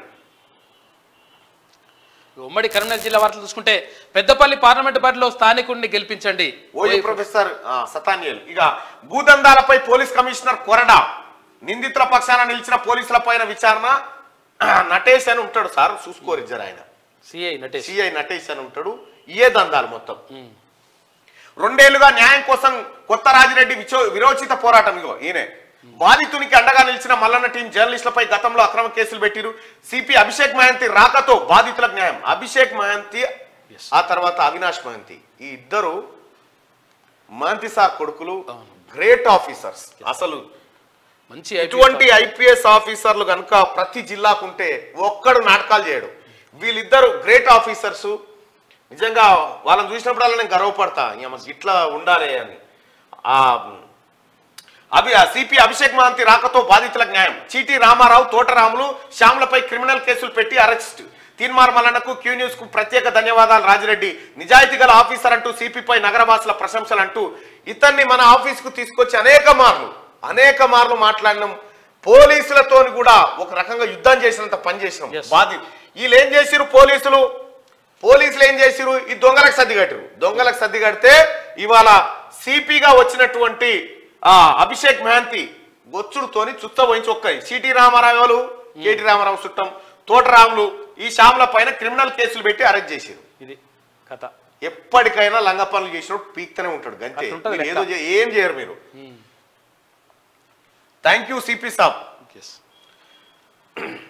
ఉమ్మడి కరీంనగర్ జిల్లా వార్తలు చూసుకుంటే పెద్దపల్లి పార్లమెంటు పరిధిలో స్థానికుడిని గెలిపించండి ఓయూ ప్రొఫెసర్ సతానియల్. ఇక భూదందాలపై పోలీస్ కమిషనర్ కొరడా. నిందితుల పక్షాన నిలిచిన పోలీసుల పైన విచారణ. నటేష్ అని ఉంటాడు సార్, చూసుకోరు ఇద్దరు. ఆయన సిఐ నటేష్ సిఐ నటేష్ అని ఉంటాడు. ఏ దందాలు మొత్తం రెండేళ్లుగా న్యాయం కోసం కొత్త రాజిరెడ్డి విరోచిత పోరాటం. ఇగో ఈయనే బాధితునికి అండగా నిలిచిన మల్లన్న టీం జర్నలిస్టులపై గతంలో అక్రమ కేసులు పెట్టిరు. సిపి అభిషేక్ మహంతి రాకతో బాధితులకు న్యాయం. అభిషేక్ మహంతి ఆ తర్వాత అవినాష్ మహంతి, ఈ ఇద్దరు మహంతి సార్ కొడుకులు, గ్రేట్ ఆఫీసర్స్. అసలు మంచి ఇటువంటి ఐపీఎస్ ఆఫీసర్లు కనుక ప్రతి జిల్లాకుంటే ఒక్కడు నాటకాలు చేయడు. వీళ్ళిద్దరు గ్రేట్ ఆఫీసర్స్. నిజంగా వాళ్ళని చూసినప్పుడల్లా నేను గర్వపడతా, ఇట్లా ఉండాలి అని. ఆ అభి సిపి అభిషేక్ మహంతి రాకతో బాధితులకు న్యాయం. చీటీ రామారావు, తోటరాములు, శ్యాములపై క్రిమినల్ కేసులు పెట్టి అరెస్ట్. తీన్మార్మలన్నకు క్యూ న్యూస్ కు ప్రత్యేక ధన్యవాదాలు రాజిరెడ్డి. నిజాయితీ గల ఆఫీసర్ అంటూ సిపిపై నగరవాసుల ప్రశంసలు అంటూ ఇతన్ని మన ఆఫీసుకు తీసుకొచ్చి అనేక మార్లు అనేక మార్లు మాట్లాడినాం. పోలీసులతో కూడా ఒక రకంగా యుద్ధం చేసినంత పని చేసినాం. బాధి వీళ్ళు ఏం చేసిరు, పోలీసులు పోలీసులు ఏం చేసిరు, ఈ దొంగలకు సర్ది కట్టిరు. దొంగలకు సర్ది కడితే ఇవాళ సిపిగా వచ్చినటువంటి ఆ అభిషేక్ మహంతి బొచ్చుడుతోని చుత్త వహించి ఒక్కరి సిటీ రామారావు, కేటీ రామారావు చుట్టం, తోటరాములు, ఈ శ్యాముల పైన క్రిమినల్ కేసులు పెట్టి అరెస్ట్ చేసిరు. ఇది కథ. ఎప్పటికైనా లంగ పనులు చేసినప్పుడు పీక్తనే ఉంటాడు గంతే, ఏదో ఏం చేయరు మీరు. Thank you CP saab.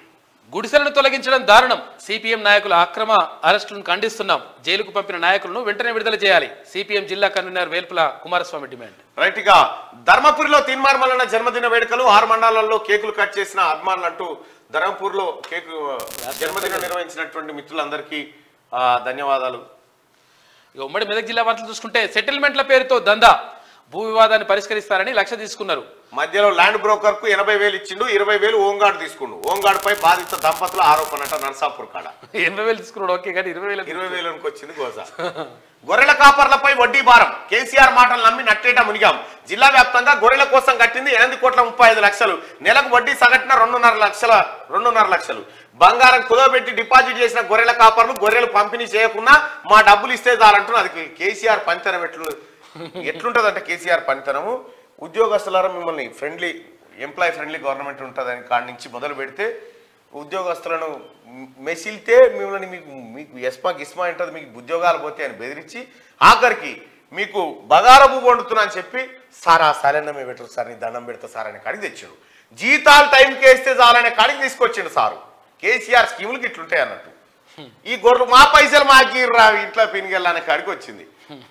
గుడిసెలను తొలగించడం దారుణం. సిపిఎం నాయకుల అక్రమ అరెస్టులను ఖండిస్తున్నాం. జైలుకు పంపిన నాయకులను వెంటనే విడుదల చేయాలి. సిపిఎం జిల్లా convener Velpula Kumaraswamy demand. Right గా ధర్మపురిలో తీన్మార్ మల్లన్న జన్మదిన వేడుకలు ఆరు మండలాల్లో కేకులు కట్ చేసిన అభిమానులు అంటూ ధర్మపూర్లో కేకు జన్మదినం నిర్వహించినటువంటి మిత్రులందరికీ ధన్యవాదాలు. ఇక ఉమ్మడి మెదక్ జిల్లా వార్తలు చూసుకుంటే సెటిల్మెంట్ల పేరుతో దందా, భూ వివాదాన్ని పరిష్కరిస్తారని లక్ష్య తీసుకున్నారు. మధ్యలో ల్యాండ్ బ్రోకర్ కు ఎనభై వేలు ఇచ్చిండు, ఇరవై వేలు ఓంగాడు తీసుకుండు. ఓంగాడు పై బాధిత దంపతుల ఆరోపణ అంట నర్సాపూర్ కాడ. ఎనభై వేలు తీసుకున్నాడు ఓకే, కానీ ఇరవై వేలు ఇరవై వేలకు వచ్చింది గోస. గొర్రెల కాపర్లపై వడ్డీ భారం. కేసీఆర్ మాటలు నమ్మి నట్టేట మునిగాం. జిల్లా వ్యాప్తంగా గొర్రెల కోసం కట్టింది ఎనిమిది కోట్ల ముప్పై ఐదు లక్షలు. నెలకు వడ్డీ సగటున రెండున్నర లక్షల రెండున్నర లక్షలు. బంగారం కుదవబెట్టి డిపాజిట్ చేసిన గొర్రెల కాపర్లు గొర్రెలు పంపిణీ చేయకుండా మా డబ్బులు ఇస్తే చాలంటున్నా. అది కేసీఆర్ పనితనం ఎట్లు ఎట్లుంటుందంటే కేసీఆర్ పనితనము. ఉద్యోగస్తులారా మిమ్మల్ని ఫ్రెండ్లీ ఎంప్లాయీ ఫ్రెండ్లీ గవర్నమెంట్ ఉంటుందని కాడి నుంచి మొదలు పెడితే ఉద్యోగస్తులను మెసిల్తే మిమ్మల్ని మీకు మీకు ఎస్మా గిస్మా ఉంటుంది, మీకు ఉద్యోగాలు పోతే అని బెదిరించి ఆఖరికి మీకు బగారబు వండుతున్నా అని చెప్పి సార్ ఆ సాలన్నమే పెట్టరు సార్, నీ దండం పెడతా సార్ అనే కాడికి తెచ్చాడు. జీతాలు టైంకి వేస్తే చాలనే కాడికి తీసుకొచ్చిండు సారు. కేసీఆర్ స్కీములకి ఇట్లుంటాయి అన్నట్టు. ఈ గొర్రెలు మా పైసలు మాకి రా ఇంట్లో పినిగెళ్ళనే కాడికి వచ్చింది.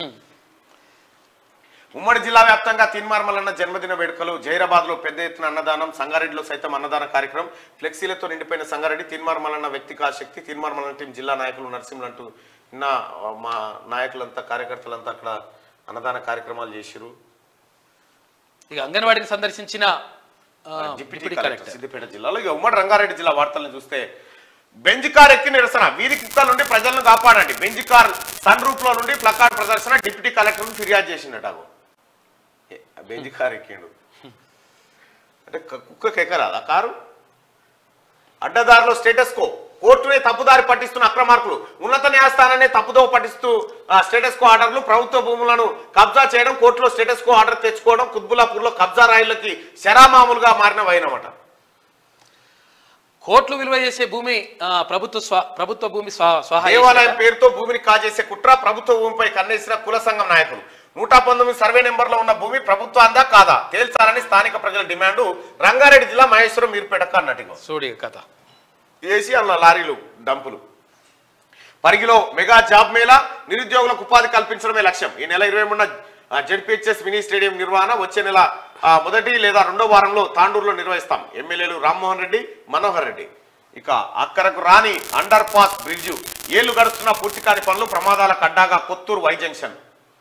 ఉమ్మడి జిల్లా వ్యాప్తంగా తీన్మార్ మల్లన్న జన్మదిన వేడుకలు. జైరాబాద్ లో పెద్ద ఎత్తున అన్నదానం. సంగారెడ్డిలో సైతం అన్నదాన కార్యక్రమం. ఫ్లెక్సీలతో నిండిపోయిన సంగారెడ్డి. తీన్మార్ మల్లన్న వ్యక్తి కాశక్తి. తీన్మార్ మల్లన్న టీం జిల్లా నాయకులు నరసింహులు అంటూ నిన్న మా నాయకులంతా కార్యకర్తలంతా అక్కడ అన్నదాన కార్యక్రమాలు చేసిరు. ఇక అంగన్వాడీని సందర్శించిన డిప్యూటీ కలెక్టర్ సిద్దిపేట జిల్లాలో. ఇక ఉమ్మడి రంగారెడ్డి జిల్లా వార్తలను చూస్తే బెంజ్ కార్ ఎక్కి నిరసన. వీధి కుక్కల నుండి ప్రజలను కాపాడండి. బెంజ్ కార్ సన్ రూఫ్ లో నుండి ప్లకార్డ్ ప్రదర్శన. డిప్యూటీ కలెక్టర్ ఫిర్యాదు చేసిండట. బెంజ్ కార్ ఎక్కిండు అంటే కుక్కకి ఎక్కరాదా కారు? అడ్డదారిలో status quo. కోర్టునే తప్పుదారి పట్టిస్తున్న అక్రమార్కులు. ఉన్నత న్యాయస్థానాన్ని తప్పుదోవ పట్టిస్తూ స్టేటస్ కో ఆర్డర్లు. ప్రభుత్వ భూములను కబ్జా చేయడం, కోర్టులో స్టేటస్ కో ఆర్డర్ తెచ్చుకోవడం. కుత్బుల్లాపూర్ లో కబ్జా రాయిలకి శరామామూలుగా మారిన వైనమట. కోట్లు విలువ చేసే భూమి ప్రభుత్వ ప్రభుత్వ భూమి దేవాలయం పేరుతో భూమిని కాజేసే కుట్ర. ప్రభుత్వ భూమిపై కన్నేసిన కుల సంఘం నాయకులు. నూట పంతొమ్మిది సర్వే నెంబర్ లో ఉన్న భూమి ప్రభుత్వాందా కాదా తేల్చాలని స్థానిక ప్రజల డిమాండ్. రంగారెడ్డి జిల్లా మహేశ్వరం మీర్పేటకు అన్నట్టుగా సూడి కథ వేసి అలా లారీలు డంపులు. పరిగిలో మెగా జాబ్ మేళా. నిరుద్యోగులకు ఉపాధి కల్పించడమే లక్ష్యం. ఈ నెల ఇరవై మూడున జెడ్పీహెచ్ఎస్ మినీ స్టేడియం నిర్వహణ. వచ్చే నెల మొదటి లేదా రెండో వారంలో తాండూరులో నిర్వహిస్తాం. ఎమ్మెల్యేలు రామ్మోహన్ రెడ్డి, మనోహర్ రెడ్డి. ఇక అక్కరకు రాని అండర్ పాస్ బ్రిడ్జు. ఏళ్లు గడుస్తున్న పూర్తి కాని పనులు. ప్రమాదాలకు అడ్డాగా కొత్తూరు వై జంక్షన్.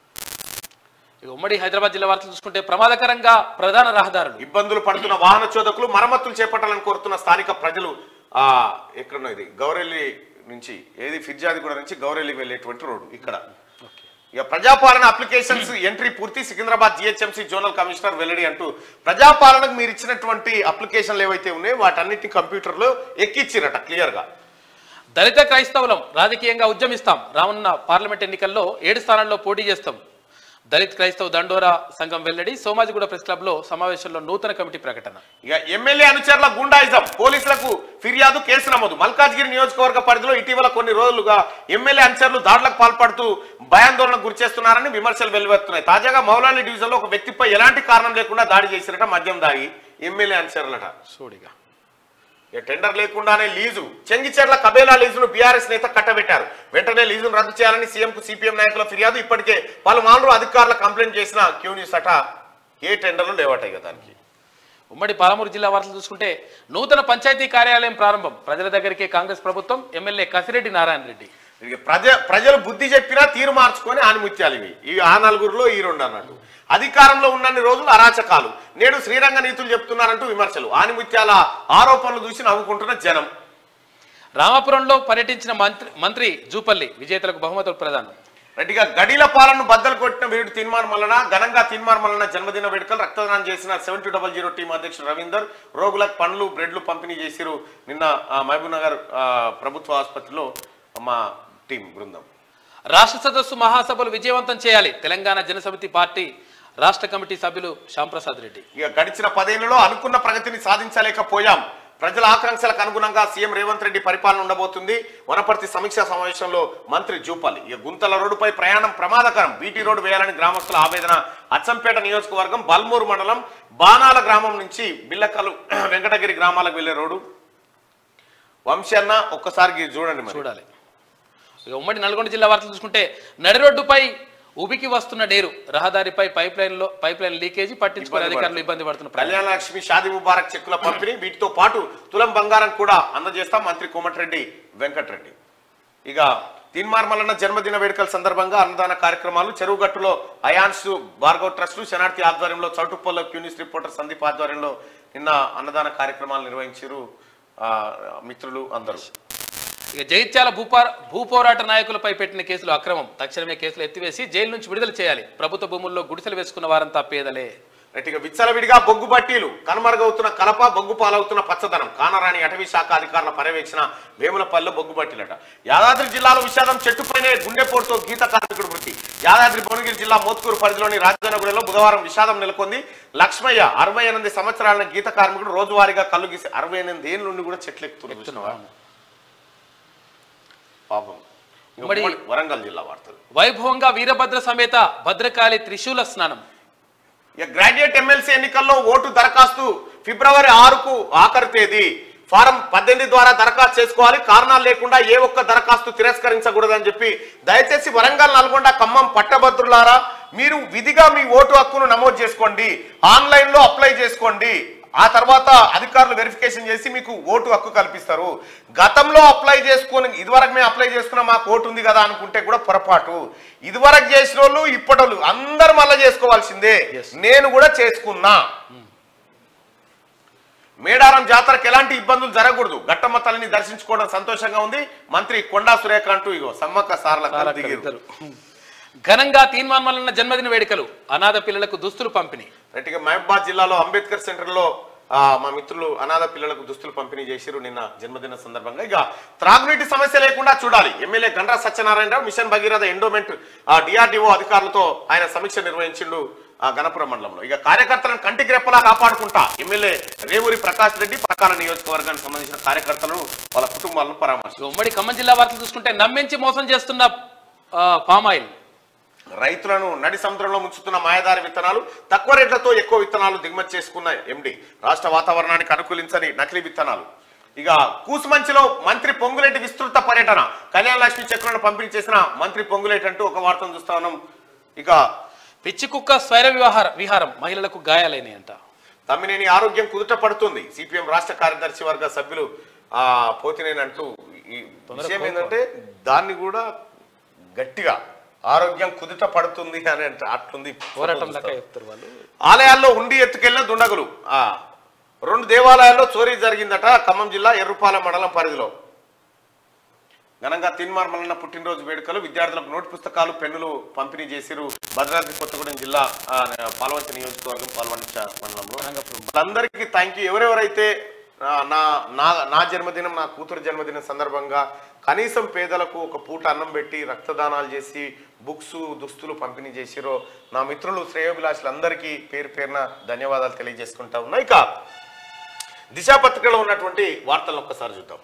ఉమ్మడి హైదరాబాద్ జిల్లా వార్తలు చూసుకుంటే ప్రమాదకరంగా ప్రధాన రహదారులు. ఇబ్బందులు పడుతున్న వాహన చోదకులు. మరమ్మతులు చేపట్టాలని కోరుతున్న స్థానిక ప్రజలు. ఆ ఎక్కడనో ఇది గౌరెల్లి నుంచి ఏది ఫిర్జాదిగూడ నుంచి గౌరెల్లికి వెళ్ళేటువంటి రోడ్డు ఇక్కడ. ఇక ప్రజాపాలన అప్లికేషన్స్ ఎంట్రీ పూర్తి. సికింద్రాబాద్ జిహెచ్ఎంసీ జోనల్ కమిషనర్ వెల్లడి అంటూ ప్రజాపాలనకు మీరు ఇచ్చినటువంటి అప్లికేషన్లు ఏవైతే ఉన్నాయో వాటన్నిటిని కంప్యూటర్లో ఎక్కిచ్చిరట క్లియర్ గా. దళిత క్రైస్తవులం రాజకీయంగా ఉద్యమిస్తాం. రానున్న పార్లమెంట్ ఎన్నికల్లో ఏడు స్థానాల్లో పోటీ చేస్తాం. దళిత్ క్రైస్తవ దండోరా సంఘం వెల్లడి. సోమాజిగూడ ప్రెస్ క్లబ్ లో సమావేశంలో నూతన కమిటీ ప్రకటన. ఇక ఎమ్మెల్యే అనుచరుల గుండాయిజం. పోలీసులకు ఫిర్యాదు, కేసు నమోదు. మల్కాజ్గిరి నియోజకవర్గ పరిధిలో ఇటీవల కొన్ని రోజులుగా ఎమ్మెల్యే అనుచరులు దాడులకు పాల్పడుతూ భయాందోళనకు గురి చేస్తున్నారని విమర్శలు వెలువెత్తున్నాయి. తాజాగా మౌలాలి డివిజన్ లో ఒక వ్యక్తిపై ఎలాంటి కారణం లేకుండా దాడి చేసినట మద్యం దాగి ఎమ్మెల్యే అనుచరులట. సూడిగా టెండర్ లేకుండానే లీజు. చెంగిచెర్ల కబేలా లీజును బీఆర్ఎస్ నేత కట్టబెట్టారు. వెంటనే లీజును రద్దు చేయాలని సీఎంకు సిపిఎం నాయకుల ఫిర్యాదు. ఇప్పటికే పలుమార్లు అధికారులు కంప్లైంట్ చేసిన క్యూ న్యూస్ అట ఏ టెండర్లు లేవటాయి కదా దానికి. ఉమ్మడి పాలమూరు జిల్లా వార్తలు చూసుకుంటే నూతన పంచాయతీ కార్యాలయం ప్రారంభం. ప్రజల దగ్గరికే కాంగ్రెస్ ప్రభుత్వం. ఎమ్మెల్యే కసిరెడ్డి నారాయణ రెడ్డి. ప్రజ ప్రజలు బుద్ధి చెప్పినా తీరు మార్చుకొని ఆనిముత్యాలు ఇవి. ఇవి ఆ నలుగురులో ఈ రెండు అన్నట్టు. అధికారంలో ఉన్నన్ని రోజులు అరాచకాలు. నేడు శ్రీరంగ నీతులు చెప్తున్నారంటూ విమర్శలు. ఆనిముత్యాల ఆరోపణలు చూసి నవ్వుకుంటున్న జనం. రామాపురంలో పర్యటించిన మంత్రి మంత్రి జూపల్లి. విజేతలకు బహుమతులు ప్రదానం. రెడ్డిగా గడిల పాలను బద్దలు కొట్టిన వీరుడు తీన్మార్ మల్లన్న. ఘనంగా తీన్మార్ మల్లన్న జన్మదిన వేడుకలు. రక్తదానం చేసిన seven two double zero team అధ్యక్షుడు రవీందర్. రోగులకు పండ్లు బ్రెడ్లు పంపిణీ చేసిరు నిన్న మహబూబ్ నగర్ ప్రభుత్వ ఆసుపత్రిలో మా టీం బృందం. రాష్ట్ర సదస్సు మహాసభలు విజయవంతం చేయాలి. తెలంగాణ జనసమితి పార్టీ రాష్ట్ర కమిటీ సభ్యులు శ్యాంప్రసాద్ రెడ్డి. ఇక గడిచిన పదేళ్లలో అనుకున్న ప్రగతిని సాధించలేకపోయాం. ప్రజల ఆకాంక్షలకు అనుగుణంగా సీఎం రేవంత్ రెడ్డి పరిపాలన ఉండబోతుంది. వనపర్తి సమీక్షా సమావేశంలో మంత్రి జూపల్లి. ఇక గుంతల రోడ్డుపై ప్రయాణం ప్రమాదకరం. బీటీ రోడ్డు వేయాలని గ్రామస్తుల ఆవేదన. అచ్చంపేట నియోజకవర్గం బల్మూరు మండలం బానాల గ్రామం నుంచి బిల్లకలు వెంకటగిరి గ్రామాలకు వెళ్లే రోడ్డు వంశీ అన్న ఒక్కసారి చూడండి మరి. చూడాలి. ఇక ఉమ్మడి నల్గొండ జిల్లా వార్తలు చూసుకుంటే నడి రోడ్డుపై ఉబికి వస్తున్న నీరు, రహదారిపై పైప్ లైన్ లో పైప్ లైన్ లీకేజీ పట్టించుకునే అధికారులు ఇబ్బంది పడుతున్నారు. కళ్యాణ లక్ష్మి షాదీ ముబారక్ చెక్కుల పంపిణీ, వీటితో పాటు తులం బంగారం కూడా అందజేస్తాం మంత్రి కోమటిరెడ్డి వెంకటరెడ్డి. ఇక తీన్మార్మలన్న జన్మదిన వేడుకల సందర్భంగా అన్నదాన కార్యక్రమాలు చెరువుగట్టులో అయాన్స్ భార్గవ్ ట్రస్ట్ శనార్థి ఆధ్వర్యంలో చౌటుప్పల్లో క్యూనిస్ రిపోర్టర్ సందీప్ ఆధ్వర్యంలో నిన్న అన్నదాన కార్యక్రమాలు నిర్వహించారు మిత్రులు అందరూ. ఇక జగిత్యాల భూపా భూపోరాట నాయకులపై పెట్టిన కేసులు అక్రమం, తక్షణమే కేసులు ఎత్తివేసి జైలు నుంచి విడుదల చేయాలి. ప్రభుత్వ భూముల్లో గుడిసెలు వేసుకున్న వారంతా పేదలే. రెట్టిగా విచ్చలవిడిగా బొగ్గు బట్టీలు, కనుమరుగవుతున్న కలప, బొగ్గు పాలవుతున్న పచ్చదనం, కానరాని అటవీ శాఖ అధికారుల పర్యవేక్షణ, వేములపల్లిలో బొగ్గు బట్టీలట. యాదాద్రి జిల్లాలో విషాదం, చెట్టుపైనే గుండెపోటుతో గీత కార్మికుడు మృతి. యాదాద్రి భువనగిరి జిల్లా మోత్కూరు పరిధిలోని రాజధానగూడలో బుధవారం విషాదం నెలకొంది. లక్ష్మయ్య అరవై ఎనిమిది సంవత్సరాల గీత కార్మికుడు రోజువారీగా కళ్ళు గీసి అరవై ఎనిమిది ఏళ్ళ నుండి కూడా చెట్లు ఎక్కుతున్నారు. పాపం. వరంగల్ జిల్లా వార్తలు. వైభవంగా వీరభద్ర సమేత భద్రకాళి త్రిశూల స్నానం. ఇక గ్రాడ్యుయేట్ ఎమ్మెల్సీ ఎన్నికల్లో ఓటు దరఖాస్తు ఫిబ్రవరి ఆరుకు ఆఖరి తేదీ. ఫారం పద్దెనిమిది ద్వారా దరఖాస్తు చేసుకోవాలి. కారణాలు లేకుండా ఏ ఒక్క దరఖాస్తు తిరస్కరించకూడదని చెప్పి దయచేసి వరంగల్, నల్గొండ, ఖమ్మం పట్టభద్రులారా మీరు విధిగా మీ ఓటు హక్కును నమోదు చేసుకోండి. ఆన్లైన్ లో అప్లై చేసుకోండి. ఆ తర్వాత అధికారులు వెరిఫికేషన్ చేసి మీకు ఓటు హక్కు కల్పిస్తారు. గతంలో అప్లై చేసుకుని ఇదివరకు మేము అప్లై చేసుకున్నా మాకు ఓటు ఉంది కదా అనుకుంటే కూడా పొరపాటు. ఇదివరకు చేసిన వాళ్ళు ఇప్పటి అందరూ మళ్ళీ చేసుకోవాల్సిందే. నేను కూడా చేసుకున్నా. మేడారం జాతరకు ఎలాంటి ఇబ్బందులు జరగకూడదు. గట్టమ్మ తల్లిని దర్శించుకోవడం సంతోషంగా ఉంది. మంత్రి కొండా సురేఖ అంటూ ఇగో సమ్మక్క సార్ల దిగారు. ఘనంగా తీన్మార్మలన్న జన్మదిన వేడుకలు, అనాథ పిల్లలకు దుస్తులు పంపిణీ. రైట్గా మహబూబాద్ జిల్లాలో అంబేద్కర్ సెంటర్ లో మా మిత్రులు అనాథ పిల్లలకు దుస్తులు పంపిణీ చేసిరు నిన్న జన్మదిన సందర్భంగా. ఇక త్రాగునీటి సమస్య లేకుండా చూడాలి. MLA Gandra Satyanarayanarao mission Bhagiratha endowment DRDO అధికారులతో ఆయన సమీక్ష నిర్వహించిండు గణపురం మండలంలో. ఇక కార్యకర్తలను కంటికి రెప్పలా కాపాడుకుంటా ఎమ్మెల్యే రేవూరి ప్రకాష్ రెడ్డి పరకాల నియోజకవర్గానికి సంబంధించిన కార్యకర్తలను వాళ్ళ కుటుంబాలను పరామర్శించారు. ఉమ్మడి ఖమ్మం జిల్లా వార్తలు చూసుకుంటే నమ్మించి మోసం చేస్తున్న పామాయిల్, రైతులను నడి సముద్రంలో ముంచుతున్న మాయదారి విత్తనాలు, తక్కువ రేట్లతో ఎక్కువ విత్తనాలు దిగుమతి చేసుకున్న ఎండి, రాష్ట్ర వాతావరణానికి అనుకూలించని నకిలీ విత్తనాలు. ఇక కూసుమంచిలో మంత్రి పొంగులేటి విస్తృత పర్యటన, కళ్యాణ లక్ష్మి చెక్కులను పంపిణీ చేసిన మంత్రి పొంగులేటి అంటూ ఒక వార్తను చూస్తా ఉన్నాం. ఇక పిచ్చి కుక్క స్వైర విహార విహారం మహిళలకు గాయాలైనాయి అంట. తమ్మినేని ఆరోగ్యం కుదుట పడుతుంది. సిపిఎం రాష్ట్ర కార్యదర్శి వర్గ సభ్యులు ఆ పోతినేనంటూ ఈ విషయం ఏంటంటే దాన్ని కూడా గట్టిగా ఆరోగ్యం కుదుట పడుతుంది అని అంటే అట్లుంది పోరాటం లెక్క చెప్తారు వాళ్ళు. ఆలయాల్లో ఉండి ఎత్తుకెళ్లిన దుండగులు, ఆ రెండు దేవాలయాల్లో చోరీ జరిగిందట ఖమ్మం జిల్లా ఎర్రుపాలెం మండలం పరిధిలో. ఘనంగా తీన్మార్మలన్న పుట్టినరోజు వేడుకలు, విద్యార్థులకు నోటు పుస్తకాలు, పెన్నులు పంపిణీ చేసిరు. భద్రాద్రి కొత్తగూడెం జిల్లా పాల్వంచ నియోజకవర్గం పాల్వంచ మండలంలో. వాళ్ళందరికీ థ్యాంక్ యూ. ఎవరెవరైతే నా నా నా జన్మదినం, నా కూతురు జన్మదినం సందర్భంగా కనీసం పేదలకు ఒక పూట అన్నం పెట్టి రక్తదానాలు చేసి బుక్స్, దుస్తులు పంపిణీ చేసిరో నా మిత్రులు శ్రేయోభిలాషులందరికీ పేరు పేరున ధన్యవాదాలు తెలియజేసుకుంటా ఉన్నా. ఇక దిశ పత్రికలో ఉన్నటువంటి వార్తలను ఒక్కసారి చూద్దాం.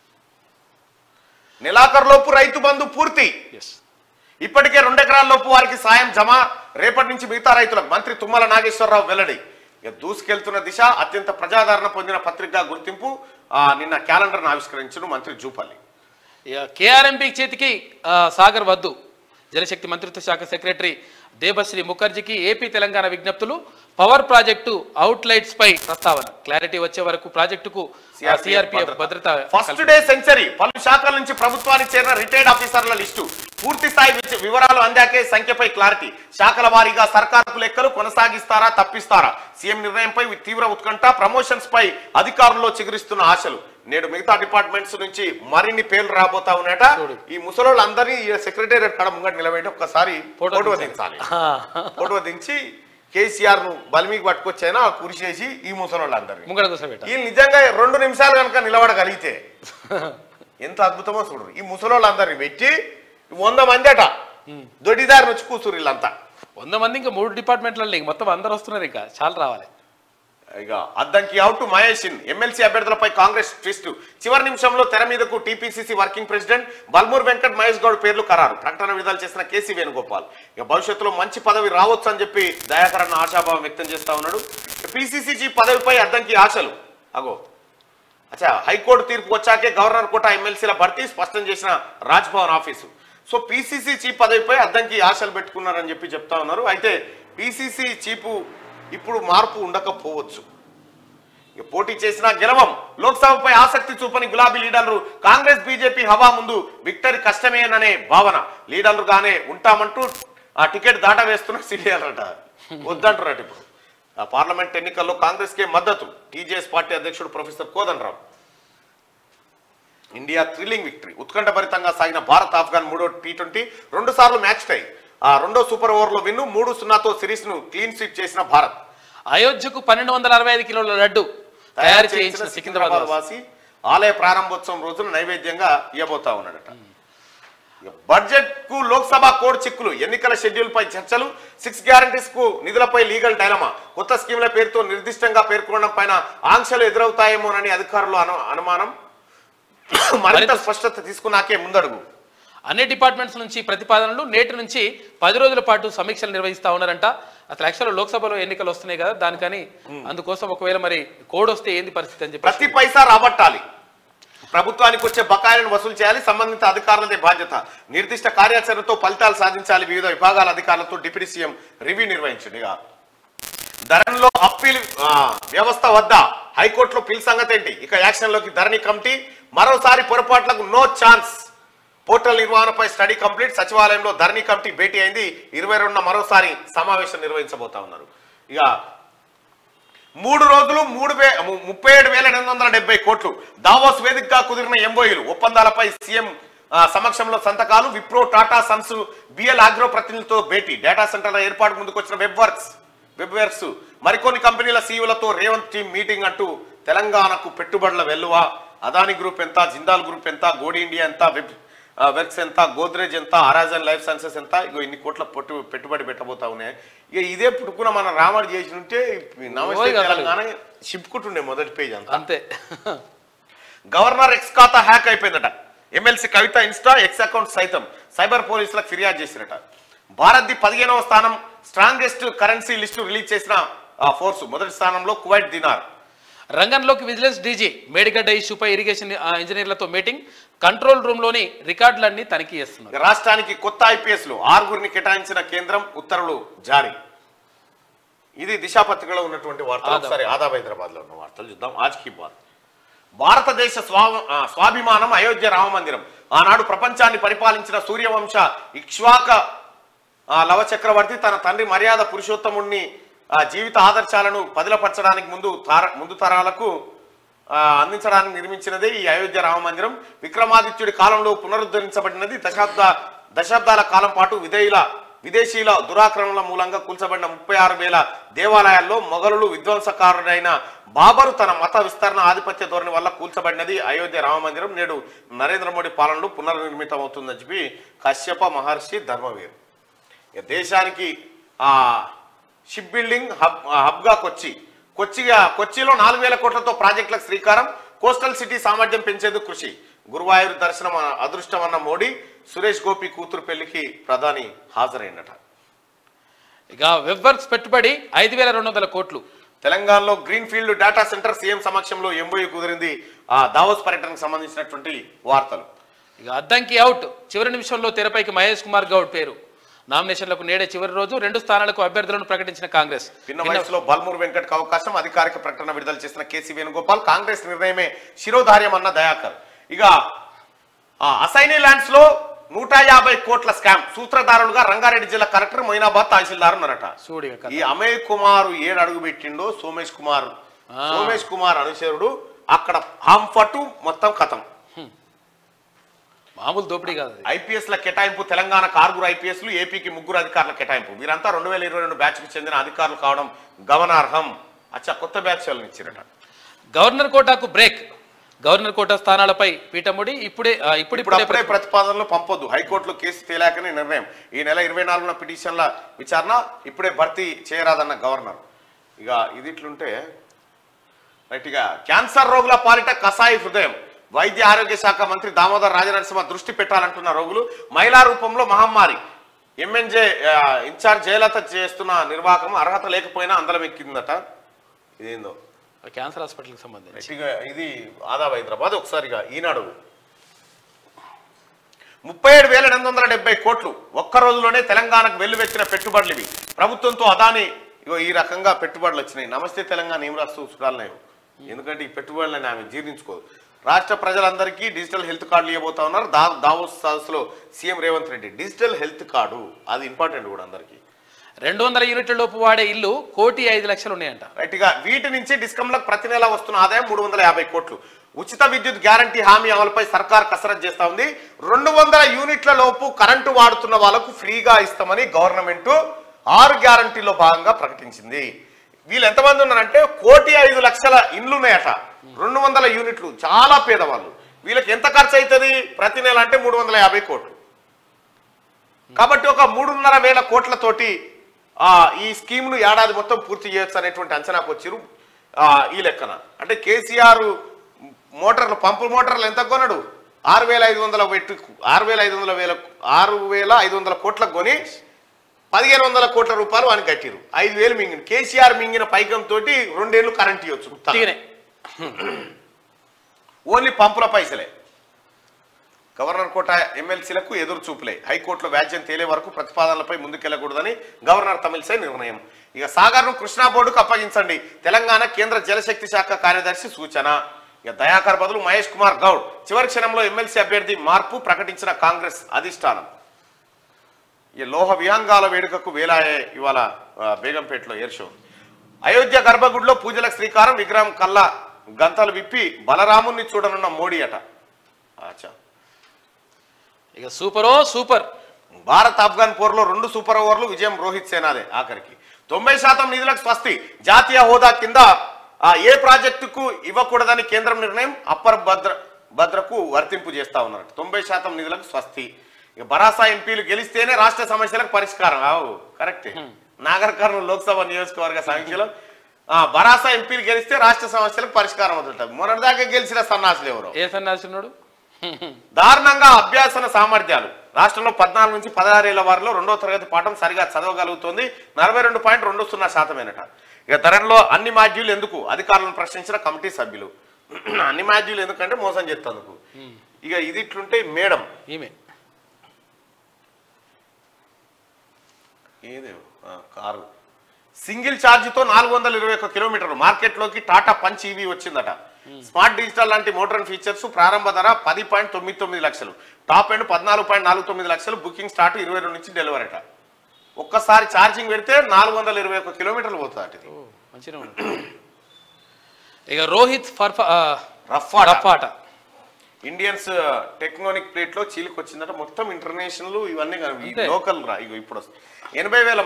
నెలాఖరులోపు రైతు బంధు పూర్తి. ఇప్పటికే రెండెకరాల లోపు వారికి సాయం జమ. రేపటి నుంచి మిగతా రైతులకు మంత్రి తుమ్మల నాగేశ్వరరావు వెల్లడి. ఇక దూసుకెళ్తున్న దిశ అత్యంత ప్రజాదరణ పొందిన పత్రికగా గుర్తింపు. నిన్న క్యాలెండర్ను ఆవిష్కరించిన మంత్రి జూపల్లి. కేఆర్ఎంపీ చేతికి సాగర్ వద్దు. జలశక్తి మంత్రిత్వ శాఖ సెక్రటరీ దేబశ్రీ ముఖర్జీకి ఏపీ తెలంగాణ విజ్ఞప్తులు. పవర్ ప్రాజెక్టు అవుట్లైట్స్ పై ప్రస్తావన. క్లారిటీ వచ్చే వరకు ప్రాజెక్టుకు సిఆర్పీఎఫ్ భద్రత. First day century. పలు శాఖల నుంచి ప్రభుత్వానికి చేరిన రిటైర్డ్ ఆఫీసర్ల లిస్టు. పూర్తి స్థాయి వివరాలు అందాకే సంఖ్యపై క్లారిటీ. శాఖల వారీగా సర్కారు లెక్కలు కొనసాగిస్తారా, తప్పిస్తారా? సీఎం నిర్ణయంపై తీవ్ర ఉత్కంఠ. ప్రమోషన్స్ పై అధికారుల్లో చిగురిస్తున్న ఆశలు. నేడు మిగతా డిపార్ట్మెంట్స్ నుంచి మరిన్ని పేర్లు రాబోతా ఉన్నాయట. ఈ ముసలోళ్ళు అందరినీ సెక్రటేరియట్ కడ ముంగట నిలబెట్టి ఒక్కసారి ఫోటో దించాలి. ఫోటో దించి కేసీఆర్ ను బలిమికి పట్టుకొచ్చైనా కృషి చేసి ఈ ముసలోళ్ళు అందరినీ వీళ్ళు నిజంగా రెండు నిమిషాలు కనుక నిలబడగలిగితే ఎంత అద్భుతమో చూడరు. ఈ ముసలోళ్ళందరినీ పెట్టి వంద మంది అట దొడ్డిదారి వచ్చి కూర్చురు. వీళ్ళంతా వంద మంది ఇంకా మూడు డిపార్ట్మెంట్లలో మొత్తం అందరు వస్తున్నారు. ఇంకా చాలా రావాలి. ఇక అద్దంకి అవుట్ మహేషిన్. ఎమ్మెల్సీ అభ్యర్థులపై కాంగ్రెస్ ట్విస్ట్. చివరి నిమిషంలో తెర మీదకు TPCC working president Balmoor Venkat Mahesh Goud పేర్లు ఖరారు. ప్రకటన విడుదల చేసిన కేసీ వేణుగోపాల్. ఇక భవిష్యత్తులో మంచి పదవి రావచ్చు అని చెప్పి దయాకరణ ఆశాభావం వ్యక్తం చేస్తా ఉన్నాడు. పీసీసీ చీఫ్ పదవిపై అద్దంకి ఆశలు. అగో అచ్చా హైకోర్టు తీర్పు వచ్చాకే గవర్నర్ కోట ఎమ్మెల్సీల భర్తీ స్పష్టం చేసిన Rajbhavan office. So PCC chief పదవిపై అద్దంకి ఆశలు పెట్టుకున్నారని చెప్పి చెప్తా ఉన్నారు. అయితే పీసీసీ చీఫ్ ఇప్పుడు మార్పు ఉండకపోవచ్చు. పోటీ చేసిన గెలవం. లోక్సభపై ఆసక్తి చూపని గులాబీ లీడర్లు కాంగ్రెస్ బీజేపీ హవా ముందు విక్టరీ కష్టమేననే భావన. లీడర్లుగానే ఉంటామంటూ ఆ టికెట్ దాట వేస్తున్న సీనియర్ అట వద్దంటారట. ఇప్పుడు ఆ పార్లమెంట్ ఎన్నికల్లో కాంగ్రెస్ కే మద్దతు. టీజేఎస్ పార్టీ అధ్యక్షుడు professor Kodandarao. India thrilling victory. ఉత్కంఠభరితంగా సాగిన భారత్ ఆఫ్ఘన్ మూడో టీ ట్వంటీ రెండు సార్లు మ్యాచ్ టై. ఆ రెండో సూపర్ ఓవర్లో విన్ను మూడు సున్నాతో సిరీస్ ను క్లీన్ స్వీప్ చేసిన భారత్. అయోధ్యకు పన్నెండు వందల అరవై ఐదు కిలోల లడ్డు తయారు చేయించిన సికింద్రాబాద్ వాసి ఆలయ ప్రారంభోత్సవం రోజున నైవేద్యంగా ఇవ్వబోతా ఉన్నాడట. బడ్జెట్ కు లోక్సభ కోడ్ చిక్కులు. ఎన్నికల షెడ్యూల్ పై చర్చలు. సిక్స్ గ్యారంటీస్ కు నిధులపై లీగల్ డైలమా. కొత్త స్కీముల పేరుతో నిర్దిష్టంగా పేర్కొనడం పైన ఆంక్షలు ఎదురవుతాయేమోనని అధికారులు అనుమానం. మరింత స్పష్టత తీసుకున్నాకే ముందడుగు. అన్ని డిపార్ట్మెంట్స్ నుంచి ప్రతిపాదనలు. నేటి నుంచి పది రోజుల పాటు సమీక్షలు నిర్వహిస్తా ఉన్నారంట. అసలు యాక్చువల్ లోక్సభలో ఎన్నికలు వస్తున్నాయి కదా, దానికని అందుకోసం ఒకవేళ మరి కోడ్ వస్తే ఏంది పరిస్థితి అని చెప్పి ప్రతి పైసా రాబట్టాలి. ప్రభుత్వానికి వచ్చే బకాయిలను వసూలు చేయాలి. సంబంధిత అధికారులదే బాధ్యత. నిర్దిష్ట కార్యాచరణతో ఫలితాలు సాధించాలి. వివిధ విభాగాల అధికారులతో డిప్యూటీ సీఎం రివ్యూ నిర్వహించండి. ధరణిలో అప్పీల్ వ్యవస్థ వద్ద హైకోర్టులో పిల్ సంగతి ఏంటి? ఇక యాక్షన్ లోకి ధరణి కమిటీ. మరోసారి పొరపాట్లకు నో ఛాన్స్. పోర్టల్ నిర్వహణపై స్టడీ కంప్లీట్. సచివాలయంలో ధరణి కమిటీ భేటీ అయింది. ఇరవై రెండున మరోసారి సమావేశం నిర్వహించబోతా ఉన్నారు. ఇక మూడు రోజులు మూడు వే ముప్పై ఏడు వేల ఎనిమిది వందల డెబ్బై కోట్లు దావోస్ వేదికగా కుదిరిన ఎంఓయూలు. ఒప్పందాలపై సీఎం సమక్షంలో సంతకాలు. Wipro, Tata Sons, BL Agro ప్రతినిధులతో భేటీ. డేటా సెంటర్ల ఏర్పాటు ముందుకు వచ్చిన వెబ్ వర్క్స్ వెబ్ వర్క్స్ మరికొన్ని కంపెనీల సీఈఓలతో రేవంత్ టీం మీటింగ్ అంటూ తెలంగాణకు పెట్టుబడుల వెల్లువ. అదాని గ్రూప్ ఎంత, జిందాల్ గ్రూప్ ఎంత, గోడి ఇండియా ఎంత, వెబ్ వర్క్స్ ఎంత, గోద్రేజ్ ఎంత, హరాజన్ లైఫ్ సైన్సెస్ ఎంత, ఇగో ఇన్ని కోట్ల పొట్టు పెట్టుబడి పెట్టబోతా ఉన్నాయి. ఇక ఇదే పుట్టుకున్న మన రామడి చేసి ఉంటే నమస్తే తెలంగాణ షిప్కుంటుండే మొదటి పేజ్ అంతా. అంతే. గవర్నర్ ఎక్స్ ఖాతా హ్యాక్ అయిపోయిందట. MLC Kavitha insta X account సైతం సైబర్ పోలీసులకు ఫిర్యాదు చేసినట. భారత్ ది పదిహేనవ స్థానం. స్ట్రాంగెస్ట్ కరెన్సీ లిస్టు రిలీజ్ చేసిన ఫోర్సు. మొదటి స్థానంలో కువైట్ దినార్. రంగంలోకి విజిలెన్స్ డీజీ. మేడిగడ్డ ఇష్యూపై ఇరిగేషన్ ఇంజనీర్లతో మీటింగ్. కంట్రోల్ రూమ్ లోని రికార్డులన్నీ తనిఖీ చేస్తున్నారు. రాష్ట్రానికి కొత్త ఐపీఎస్ లు ఆరుగురిని కేటాయించిన కేంద్రం. ఉత్తర్వులు జారీ. ఇది దిశా పత్రికలో ఉన్నటువంటి వార్తలు. ఒకసారి ఆదాబ్ హైదరాబాద్ లో ఉన్న వార్తలు చూద్దాం. ఆజ్ కీ బాత్. భారతదేశ స్వా స్వాభిమానం అయోధ్య రామ మందిరం. ఆనాడు ప్రపంచాన్ని పరిపాలించిన సూర్యవంశ ఇక్ష్వాక లవ చక్రవర్తి తన తండ్రి మర్యాద పురుషోత్తముడిని జీవిత ఆదర్శాలను పదిలపరచడానికి ముందు తార ముందు తరాలకు అందించడానికి నిర్మించినదే ఈ అయోధ్య రామ మందిరం. విక్రమాదిత్యుడి కాలంలో పునరుద్ధరించబడినది. దశాబ్ద దశాబ్దాల కాలం పాటు విదేయుల విదేశీయుల దురాక్రమణల మూలంగా కూల్చబడిన ముప్పై ఆరు వేల దేవాలయాల్లో మొఘలులు విధ్వంసకారుడైన బాబరు తన మత విస్తరణ ఆధిపత్య ధోరణి వల్ల కూల్చబడినది అయోధ్య రామ మందిరం. నేడు నరేంద్ర మోడీ పాలనలో పునర్నిర్మితం అవుతుందని చెప్పి కశ్యప మహర్షి ధర్మవీరు. దేశానికి ఆ షిప్ బిల్డింగ్ హబ్ హబ్గా కొచ్చి కొచ్చిగా కొచ్చిలో నాలుగు వేల కోట్లతో ప్రాజెక్టులకు శ్రీకారం. కోస్టల్ సిటీ సామర్థ్యం పెంచేందుకు కృషి. గురువాయూరు దర్శనం అదృష్టం అన్న మోడీ. సురేష్ గోపి కూతురు పెళ్లికి ప్రధాని హాజరైనట. ఇక వెబ్ వర్క్స్ పెట్టుబడి ఐదు వేల రెండు వందల కోట్లు. తెలంగాణలో green field data centre CM సమక్షంలో ఎంఓయూ కుదిరింది. ఆ దావోస్ పర్యటనకు సంబంధించినటువంటి వార్తలు. ఇక అద్దంకి అవుట్. చివరి నిమిషంలో తెరపైకి మహేష్ కుమార్ గౌడ్ పేరు. నామినేషన్లకు నేడే చివరి రోజు. రెండు స్థానాలకు అభ్యర్థులను ప్రకటించిన కాంగ్రెస్. పిన్న వయసులో బల్మూర్ వెంకట్కు అవకాశం. అధికారిక ప్రకటన విడుదల చేసిన కేసీ వేణుగోపాల్. కాంగ్రెస్ నిర్ణయమే శిరోధార్యం అన్న దయాకర్. ఇక అసైనీ ల్యాండ్స్ లో నూట యాభై కోట్ల స్కామ్. సూత్రధారులుగా రంగారెడ్డి జిల్లా కలెక్టర్, మొయినాబాద్ తహసీల్దార్ ఉన్నారట. ఈ అమయ్ కుమార్ ఏడు అడుగు పెట్టిండో సోమేష్ కుమార్ సోమేష్ కుమార్ అనుచరుడు అక్కడ హంఫటు మొత్తం కథం. మామూలు దోపిడీ కాదు. ఐపీఎస్ ల కేటాయింపు. తెలంగాణకు ఆరుగురు ఐపీఎస్లు, ఏపీకి ముగ్గురు అధికారుల కేటాయింపు. వీరంతా రెండు వేల ఇరవై రెండు బ్యాచ్ కు చెందిన అధికారులు కావడం గమనార్హం. అచ్చా కొత్త బ్యాచ్ వాళ్ళని ఇచ్చిరట. గవర్నర్ కోటాకు బ్రేక్. గవర్నర్ కోటా స్థానాలపై పీఠముడి ఇప్పుడే ఇప్పుడే ప్రతిపాదనలు పంపొద్దు. హైకోర్టులో కేసు తేలాకనే నిర్ణయం. ఈ నెల ఇరవై నాలుగున పిటిషన్ల విచారణ. ఇప్పుడే భర్తీ చేయరాదన్న గవర్నర్. ఇక ఇది ఇట్లుంటే రైట్. ఇక క్యాన్సర్ రోగుల పాలిట కసాయి హృదయం. వైద్య ఆరోగ్య శాఖ మంత్రి దామోదర్ రాజనరసింహ దృష్టి పెట్టాలంటున్న రోగులు. మహిళా రూపంలో మహమ్మారి. ఎంఎన్జే ఇన్ఛార్జ్ జయలలిత చేస్తున్న నిర్వాహకం అర్హత లేకపోయినా అందలం ఎక్కిందట. ఇదేందో క్యాన్సర్ హాస్పిటల్కి సంబంధించి ఇది ఆదాబ్ హైదరాబాద్. ఒకసారిగా ఈనాడు ముప్పై ఏడు వేల ఎనిమిది వందల డెబ్బై కోట్లు ఒక్క రోజులోనే తెలంగాణకు వెల్లువెచ్చిన పెట్టుబడులు ఇవి. ప్రభుత్వంతో అదాని ఇగో ఈ రకంగా పెట్టుబడులు వచ్చినాయి. నమస్తే తెలంగాణ ఏం రాస్తూ చూడాలన్నాయి, ఎందుకంటే ఈ పెట్టుబడులని ఆమె జీర్ణించుకోదు. రాష్ట్ర ప్రజలందరికీ డిజిటల్ హెల్త్ కార్డులు ఇవ్వబోతా ఉన్నారు. దా దావోస్ సదస్సులో CM Revanth Reddy. Digital health card అది ఇంపార్టెంట్ కూడా అందరికీ. రెండు వందల యూనిట్ల లోపు వాడే ఇల్లు కోటి ఐదు లక్షలు ఉన్నాయంట. రైట్గా వీటి నుంచి డిస్కంలకు ప్రతి నెల వస్తున్న ఆదాయం మూడు వందల యాభై కోట్లు. ఉచిత విద్యుత్ గ్యారంటీ హామీ అమలుపై సర్కార్ కసరత్తు చేస్తా ఉంది. రెండు వందల యూనిట్ల లోపు కరెంటు వాడుతున్న వాళ్ళకు ఫ్రీగా ఇస్తామని గవర్నమెంట్ ఆరు గ్యారంటీలో భాగంగా ప్రకటించింది. వీళ్ళు ఎంతమంది ఉన్నారంటే కోటి ఐదు లక్షల ఇండ్లు ఉన్నాయట. రెండు వందల యూనిట్లు, చాలా పేదవాళ్ళు. వీళ్ళకి ఎంత ఖర్చు అవుతుంది ప్రతి నెల అంటే మూడు వందల యాభై కోట్లు. కాబట్టి ఒక మూడున్నర వేల కోట్లతోటి ఆ ఈ స్కీమ్ను ఏడాది మొత్తం పూర్తి చేయొచ్చు అనేటువంటి అంచనాకు వచ్చారు. ఈ లెక్కన అంటే కేసీఆర్ మోటార్లు పంపు మోటార్లు ఎంత కొన్నాడు? ఆరు వేల ఐదు వందల పెట్టి ఆరు వేల ఐదు వందల వేల ఆరు వేల ఐదు వందల కోట్లకు కొని పదిహేను వందల కోట్ల రూపాయలు అని కట్టిరు. ఐదు వేలు మింగిన కేసీఆర్ మింగిన పైకం తోటి రెండేళ్లు కరెంట్ ఇవ్వచ్చు. ఓన్లీ పంపుల పైసలే. గవర్నర్ కోట ఎమ్మెల్సీలకు ఎదురు చూపులే. హైకోర్టులో వ్యాజ్యం తేలే వరకు ప్రతిపాదనలపై ముందుకెళ్లకూడదని గవర్నర్ తమిళసై నిర్ణయం. ఇక సాగర్ను కృష్ణా బోర్డుకు అప్పగించండి తెలంగాణ కేంద్ర జలశక్తి శాఖ కార్యదర్శి సూచన. ఇక దయాకర్ బదులు మహేష్ కుమార్ గౌడ్. చివరి క్షణంలో ఎమ్మెల్సీ అభ్యర్థి మార్పు ప్రకటించిన కాంగ్రెస్ అధిష్టానం. ఈ లోహ విహంగాల వేడుకకు వేలాయే ఇవాళ బేగంపేటలో ఎయిర్ షో. అయోధ్య గర్భగుడిలో పూజలకు శ్రీకారం. విగ్రహం కల్లా గంతలు విప్పి బలరాముని చూడనున్న మోడీ అట. ఆచా ఇక సూపరో సూపర్. భారత్ ఆఫ్ఘన్ పోర్లో రెండు సూపర్ ఓవర్లు విజయం రోహిత్ సేనాదే. ఆఖరికి తొంభై శాతం నిధులకు స్వస్తి. జాతీయ హోదా కింద ఏ ప్రాజెక్టుకు ఇవ్వకూడదని కేంద్రం నిర్ణయం. అప్పర్ భద్ర భద్రకు వర్తింపు చేస్తా ఉన్నారు. తొంభై శాతం నిధులకు స్వస్తి. ఇక బరాసా ఎంపీలు గెలిస్తేనే రాష్ట్ర సమస్యలకు పరిష్కారం. అవు కరెక్టే. నాగర్ కర్నూలు లోక్సభ నియోజకవర్గ సమీక్షలో బరాసా ఎంపీలు గెలిస్తే రాష్ట్ర సమస్యలకు పరిష్కారం అవుతుంటారు. మొన్నటిదాకా గెలిచిన సన్నాసులు ఎవరు? ఏ సన్నాసున్నాడు? దారుణంగా అభ్యాసన సామర్థ్యాలు. రాష్ట్రంలో పద్నాలుగు నుంచి పదహారేళ్ల వారిలో రెండో తరగతి పాఠం సరిగా చదవగలుగుతోంది నలభై రెండు పాయింట్ రెండు సున్నా శాతమేనట. ఇక ధరలో అన్ని మాడ్యూలు ఎందుకు అధికారులను ప్రశ్నించిన కమిటీ సభ్యులు. అన్ని మాడ్యూలు ఎందుకంటే మోసం చేస్తేందుకు. ఇక ఇది ఇట్లుంటే మేడం ఈమె ఏదే కారు సింగిల్ ఛార్జ్తో నాలుగు వందల ఇరవై ఒక్క కిలోమీటర్లు. మార్కెట్లోకి టాటా పంచ్ ఈవీ వచ్చిందట. స్మార్ట్ డిజిటల్ లాంటి మోడర్న్ ఫీచర్స్. ప్రారంభ ధర పది పాయింట్ తొమ్మిది తొమ్మిది లక్షలు. టాప్ ఎండ్ పద్నాలుగు పాయింట్ నాలుగు తొమ్మిది లక్షలు. బుకింగ్ స్టార్ట్ ఇరవై రెండు నుంచి డెలివరీ అట. ఒక్కసారి ఛార్జింగ్ పెడితే నాలుగు వందల ఇరవై ఒక్క కిలోమీటర్లు పోతుంది అట. ఇది మంచిగా ఉంటుంది. ఇక రోహిత్ రఫాట ఇండియన్స్ టెక్నోనిక్ ప్లేట్ లో చీలికి వచ్చిందట. మొత్తం ఇంటర్నేషనల్ ఇవన్నీ లోకల్ రా. ఇగో ఇప్పుడు వస్తుంది. ఎనభై వేల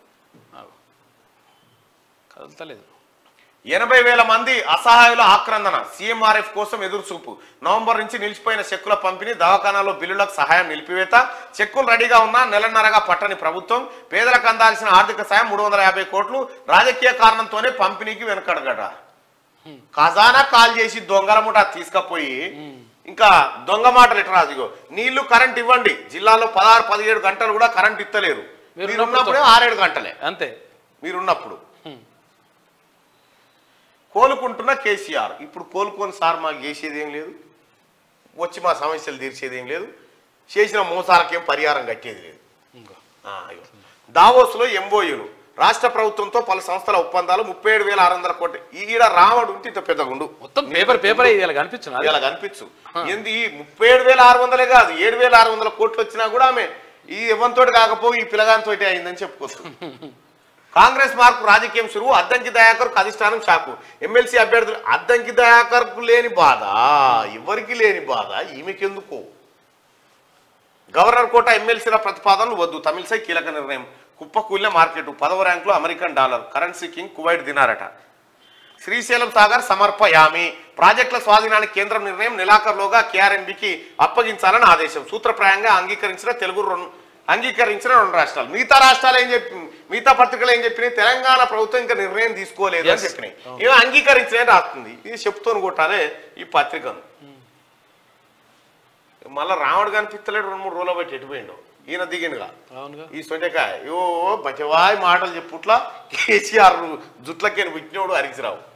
కదలతలేదు. ఎనభై వేల మంది అసహాయుల ఆక్రందన. సీఎంఆర్ఎఫ్ కోసం ఎదురు చూపు. నవంబర్ నుంచి నిలిచిపోయిన చెక్కుల పంపిణీ. దవాఖానాలో బిల్లులకు సహాయం నిలిపివేత. చెక్కులు రెడీగా ఉన్నా నెలన్నరగా పట్టని ప్రభుత్వం. పేదలకు అందాల్సిన ఆర్థిక సాయం మూడు వందల యాభై కోట్లు. రాజకీయ కారణంతోనే పంపిణీకి వెనకడగట. ఖజానా కాల్ చేసి దొంగల ముఠా తీసుకపోయి ఇంకా దొంగ మాటలు ఎట్లా రాదు. నీళ్లు కరెంట్ ఇవ్వండి. జిల్లాలో పదహారు పదిహేడు గంటలు కూడా కరెంట్ ఇస్తలేరు. మీరున్నప్పుడే ఆరేడు గంటలే అంతే మీరున్నప్పుడు. కోలుకుంటున్న కేసీఆర్ ఇప్పుడు కోలుకొని సార్ మాకు చేసేది ఏం లేదు, వచ్చి మా సమస్యలు తీర్చేది ఏం లేదు, చేసిన మోసాలకేం పరిహారం కట్టేది లేదు. దావోస్లో ఎంఓయూలు. రాష్ట్ర ప్రభుత్వంతో పలు సంస్థల ఒప్పందాలు. ముప్పై ఏడు వేల ఆరు వందల కోట్లు. ఈడ రావడు ఉంటే ఇంత పెద్ద గుండు మొత్తం పేపర్ పేపర్ ఇలా కనిపించు ఇలా కనిపించు. ఏంది ఈ ముప్పై ఏడు వేల ఆరు వందలే కాదు ఏడు వేల ఆరు వందల కోట్లు వచ్చినా కూడా ఆమె ఈ ఇవ్వంతోటి కాకపోయి ఈ పిల్లగానితోటి అయిందని చెప్పుకోవచ్చు. కాంగ్రెస్ మార్కు రాజకీయం సురువు. అద్దంకి దయాకర్కు అధిష్టానం షాకు. ఎమ్మెల్సీ అభ్యర్థులు. అద్దంకి దయాకర్కు లేని బాధ ఎవరికి లేని బాధ ఈమెకెందుకు? గవర్నర్ కోట ఎమ్మెల్సీల ప్రతిపాదనలు వద్దు. తమిళసై కీలక నిర్ణయం. కుప్పకూలిన మార్కెట్. పదవ ర్యాంకులో American dollar. Currency king Kuwait దినారట. శ్రీశైలం సాగర్ సమర్పయామి. ప్రాజెక్టుల స్వాధీనానికి కేంద్రం నిర్ణయం. నెలాఖరులోగా కేఆర్ఎంబీకి అప్పగించాలని ఆదేశం. సూత్రప్రాయంగా అంగీకరించిన తెలుగు అంగీకరించిన రెండు రాష్ట్రాలు. మిగతా రాష్ట్రాలు ఏం చెప్పి మిగతా పత్రికలు ఏం చెప్పినాయి? తెలంగాణ ప్రభుత్వం ఇంకా నిర్ణయం తీసుకోలేదు అని చెప్పినాయి. ఇవి అంగీకరించిన రాస్తుంది. ఇది చెప్తూను కొట్టాలి ఈ పత్రికను. మళ్ళీ రావడు కనిపిస్తలేడు. రెండు మూడు రోజులు బట్టి ఎటుపోయిండు. ఈయన దిగిండుగా ఈ సొంటకాయ. యో బచవాయి మాటలు చెప్పుట్లా కేసీఆర్ జుట్లకేను విజ్ఞోడు హరీశ్రావు.